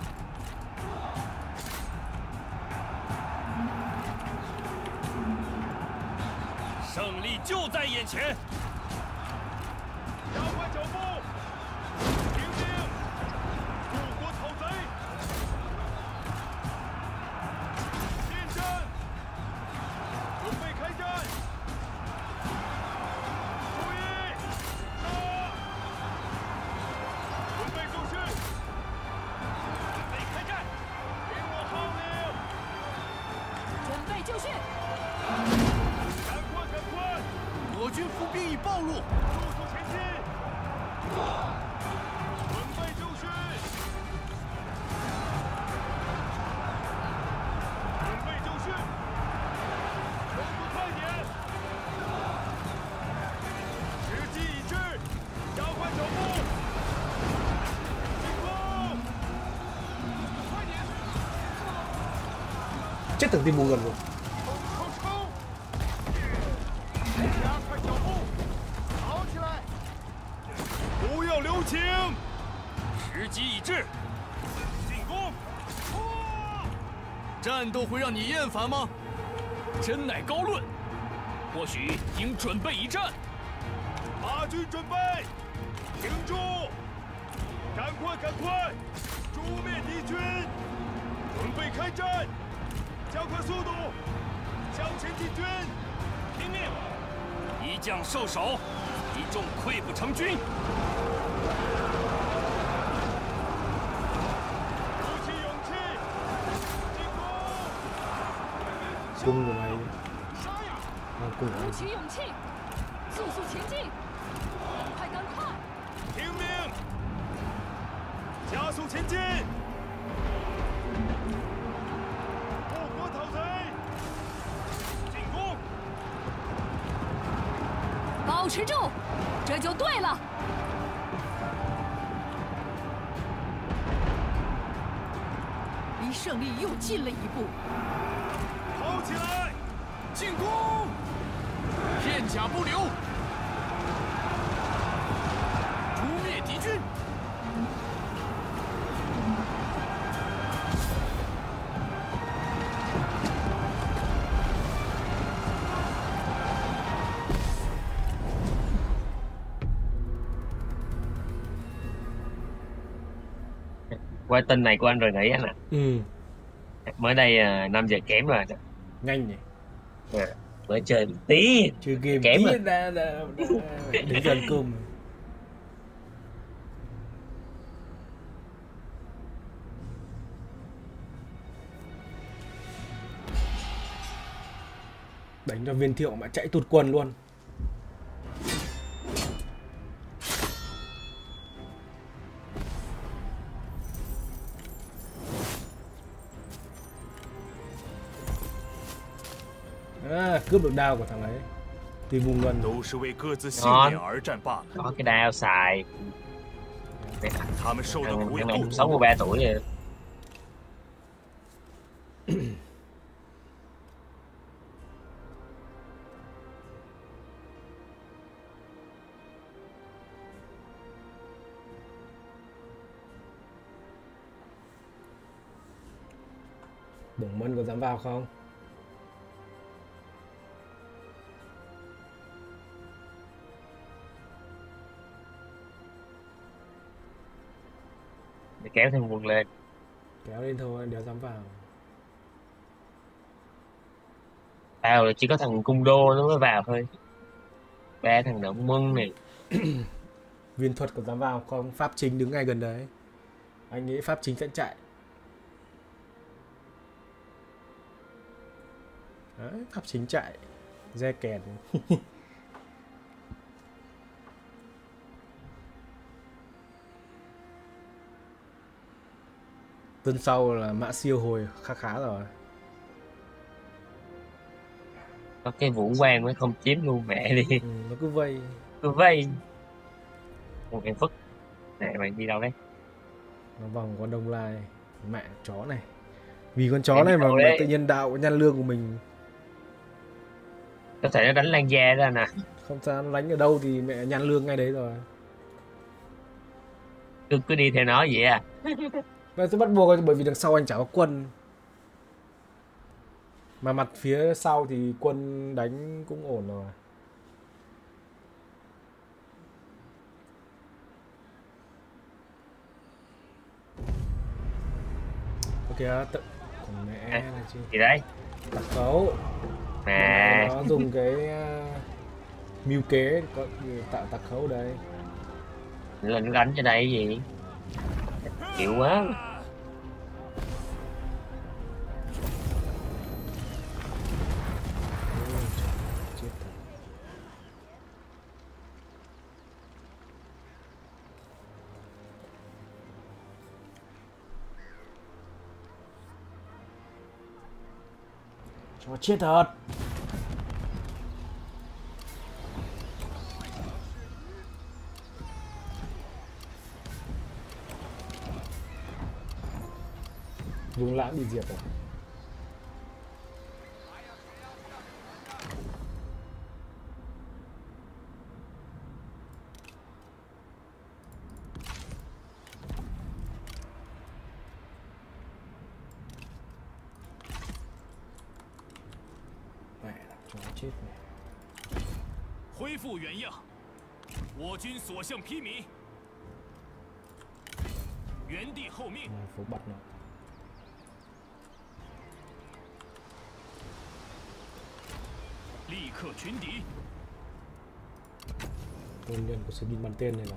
胜利就在眼前！ 加快脚步！听令！护国讨贼！进阵！准备开战！注意！杀！准备就绪！ 准备开战！ 听我号令！ 准备就绪！ 赶快，赶快！ 我军伏兵已暴露， 速速前进！准备就绪！准备就绪！动作快点！时机已至，加快脚步！进攻！快点！ Chết từng team gần rồi. 冲冲冲！加快脚步，跑起来！不要留情！ 时机已至！进攻！ 战斗会让你厌烦吗？ 真乃高论！或许应准备一战。 马军准备，停住！赶快，赶快！诛灭敌军！准备开战！加快速度，向前进军！ 听命！一将受首，一众溃不成军。 鼓起勇气，进攻！ Cung của mày 杀呀！ cung của 鼓 anh. 起勇气，速速前进！赶快，赶快！ 听命！加速前进！护国讨贼！ 进攻！ 保持住，这就对了。 离胜利又近了一步。 跑起来！ 进攻！片甲不留，诛灭敌军！ Qua tin này của anh rồi nghỉ anh ạ. Ừ. Mới đây 5 giờ kém rồi. Nhanh nhỉ. À, Mới chơi một tí. Chơi game Kém tí à. đã đến giờ ăn cơm. Đánh cho Viên Thiệu mà chạy tụt quần luôn. Cướp được đao của thằng ấy. Tìm vùng gần. 都是为各自信念而战罢了。 Có cái đao xài. 他们受的苦也 Thằng này 够多。 63 tuổi rồi. Đồng Mân có dám vào không? Để kéo thêm quân lên. Kéo lên thôi, đéo dám vào. Tao là chỉ có thằng Cung Đô nó mới vào thôi. Ba thằng Động Mân này. Viên Thuật có dám vào không? Pháp Chính đứng ngay gần đấy. Anh nghĩ Pháp Chính sẽ chạy. Đấy, Pháp Chính chạy. Re kèn. Tuần sau là Mã Siêu hồi khá rồi. Có cái Vũ Quang mới không chiếm luôn mẹ đi. Nó cứ vây. Cứ vây. Một em Phất. Nè mày đi đâu đấy? Nó vòng con Đông Lai. Mẹ chó này. Vì con chó này mà tự nhiên đạo nhăn lương của mình. Có thể nó đánh Lan Gia ra nè. Không sao, nó đánh ở đâu thì mẹ nhăn lương ngay đấy rồi. Cứ đi theo nó vậy à? Và tôi bắt buộc rồi, bởi vì đằng sau anh chả có quân. Mà mặt phía sau thì quân đánh cũng ổn rồi. Ok, tự... Còn mẹ là chi? Gì đấy? Tạc khấu. Mà... Nó dùng cái... mưu kế có tạo tạc khấu đây. Lên đánh cho đây cái gì? Chịu quá. Cho chết thật. Vùng Lãng bị diệt rồi. Mẹ, cho chết mẹ. 恢复原样，我军所向披靡，原地候命。 Phố bật nó. Tôn lên của sự bắn tên này là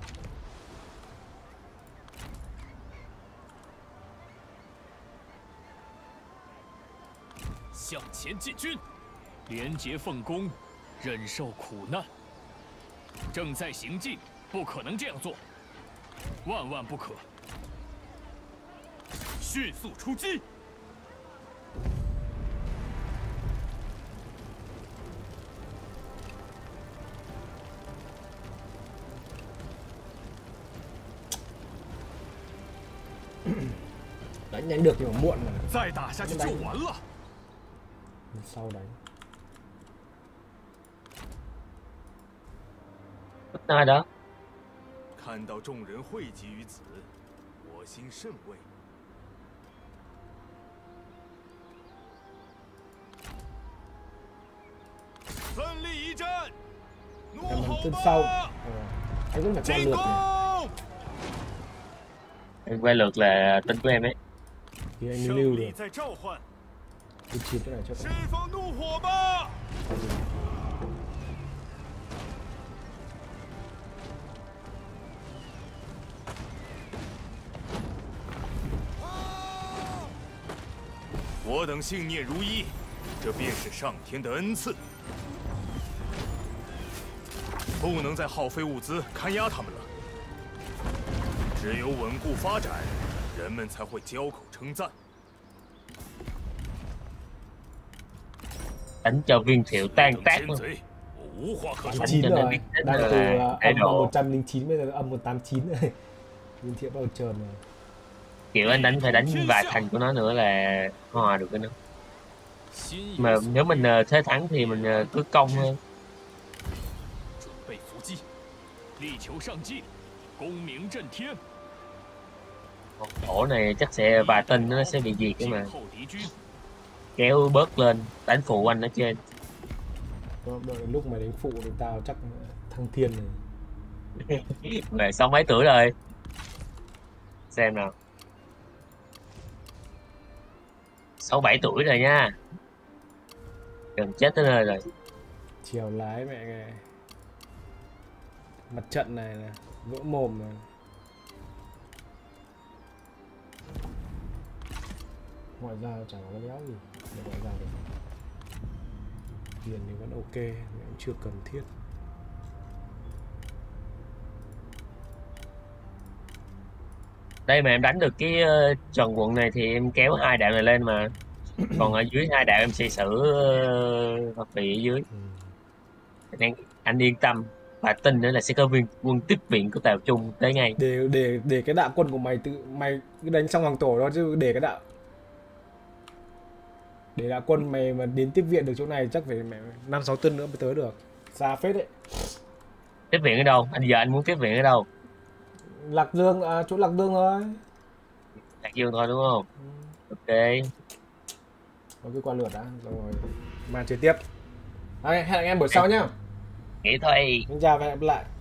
向前进军，廉洁奉公，忍受苦难。正在行进，不可能这样做，万万不可。迅速出击！ đánh nhanh được nhưng mà muộn rồi. 再打下去就完了。 Sau đánh. Ai đó? 看到众人汇集于此，我心甚慰。奋力一战，怒吼吧！ Anh vẫn phải qua lượt này. Em quay lượt là tính của em ấy. Thì anh mới lưu được. 胜利在召唤， Tôi chiếm cái này cho 释放怒火吧！ anh. 我等幸孽如一，这便是上天的恩赐。不能再耗费物资看压他们了。只有稳固发展，人们才会交口称赞。 đánh cho viên thiệu tan tác luôn. Đánh 9 rồi, đang từ âm 109 bây giờ âm 189 rồi. Viên thiệu bao trơn rồi. Kiểu anh đánh phải đánh vài thành của nó nữa là hòa được cái nó. Mà nếu mình thế thắng thì mình cứ công thôi. Ổ này chắc sẽ vài tên nó sẽ bị diệt cái mà. Kéo bớt lên, đánh phụ anh ở trên. Đợi lúc mà đánh phụ thì tao chắc thăng thiên rồi. Về 6 mấy tuổi rồi. Xem nào. 6-7 tuổi rồi nha. Gần chết tới nơi rồi. Chiều lái mẹ nghe. Mặt trận này nè, vỡ mồm này. Ngoại giao chẳng có béo gì để ngoại giao được. Tiền thì vẫn ok, vẫn chưa cần thiết. Đây mà em đánh được cái tròn quận này thì em kéo 2 đạo này lên mà. Còn ở dưới 2 đạo em sẽ xử hợp vị ở dưới. Anh yên tâm. Và tin nữa là sẽ có quân tiếp viện của Tào Trung tới ngay. Để cái đạo quân của mày mày cứ đánh xong hoàng tổ đó chứ để cái đạo. Để đạo quân mày mà đến tiếp viện được chỗ này chắc phải 5-6 tuần nữa mới tới được. Xa phết đấy. Tiếp viện ở đâu? Anh muốn tiếp viện ở đâu? Lạc Dương, chỗ Lạc Dương thôi. Lạc Dương thôi đúng không? Ok. Có cái qua lượt đã, rồi mà chơi tiếp. Hẹn anh em buổi sau nhá. Nghĩ thôi. Xin chào và hẹn gặp lại.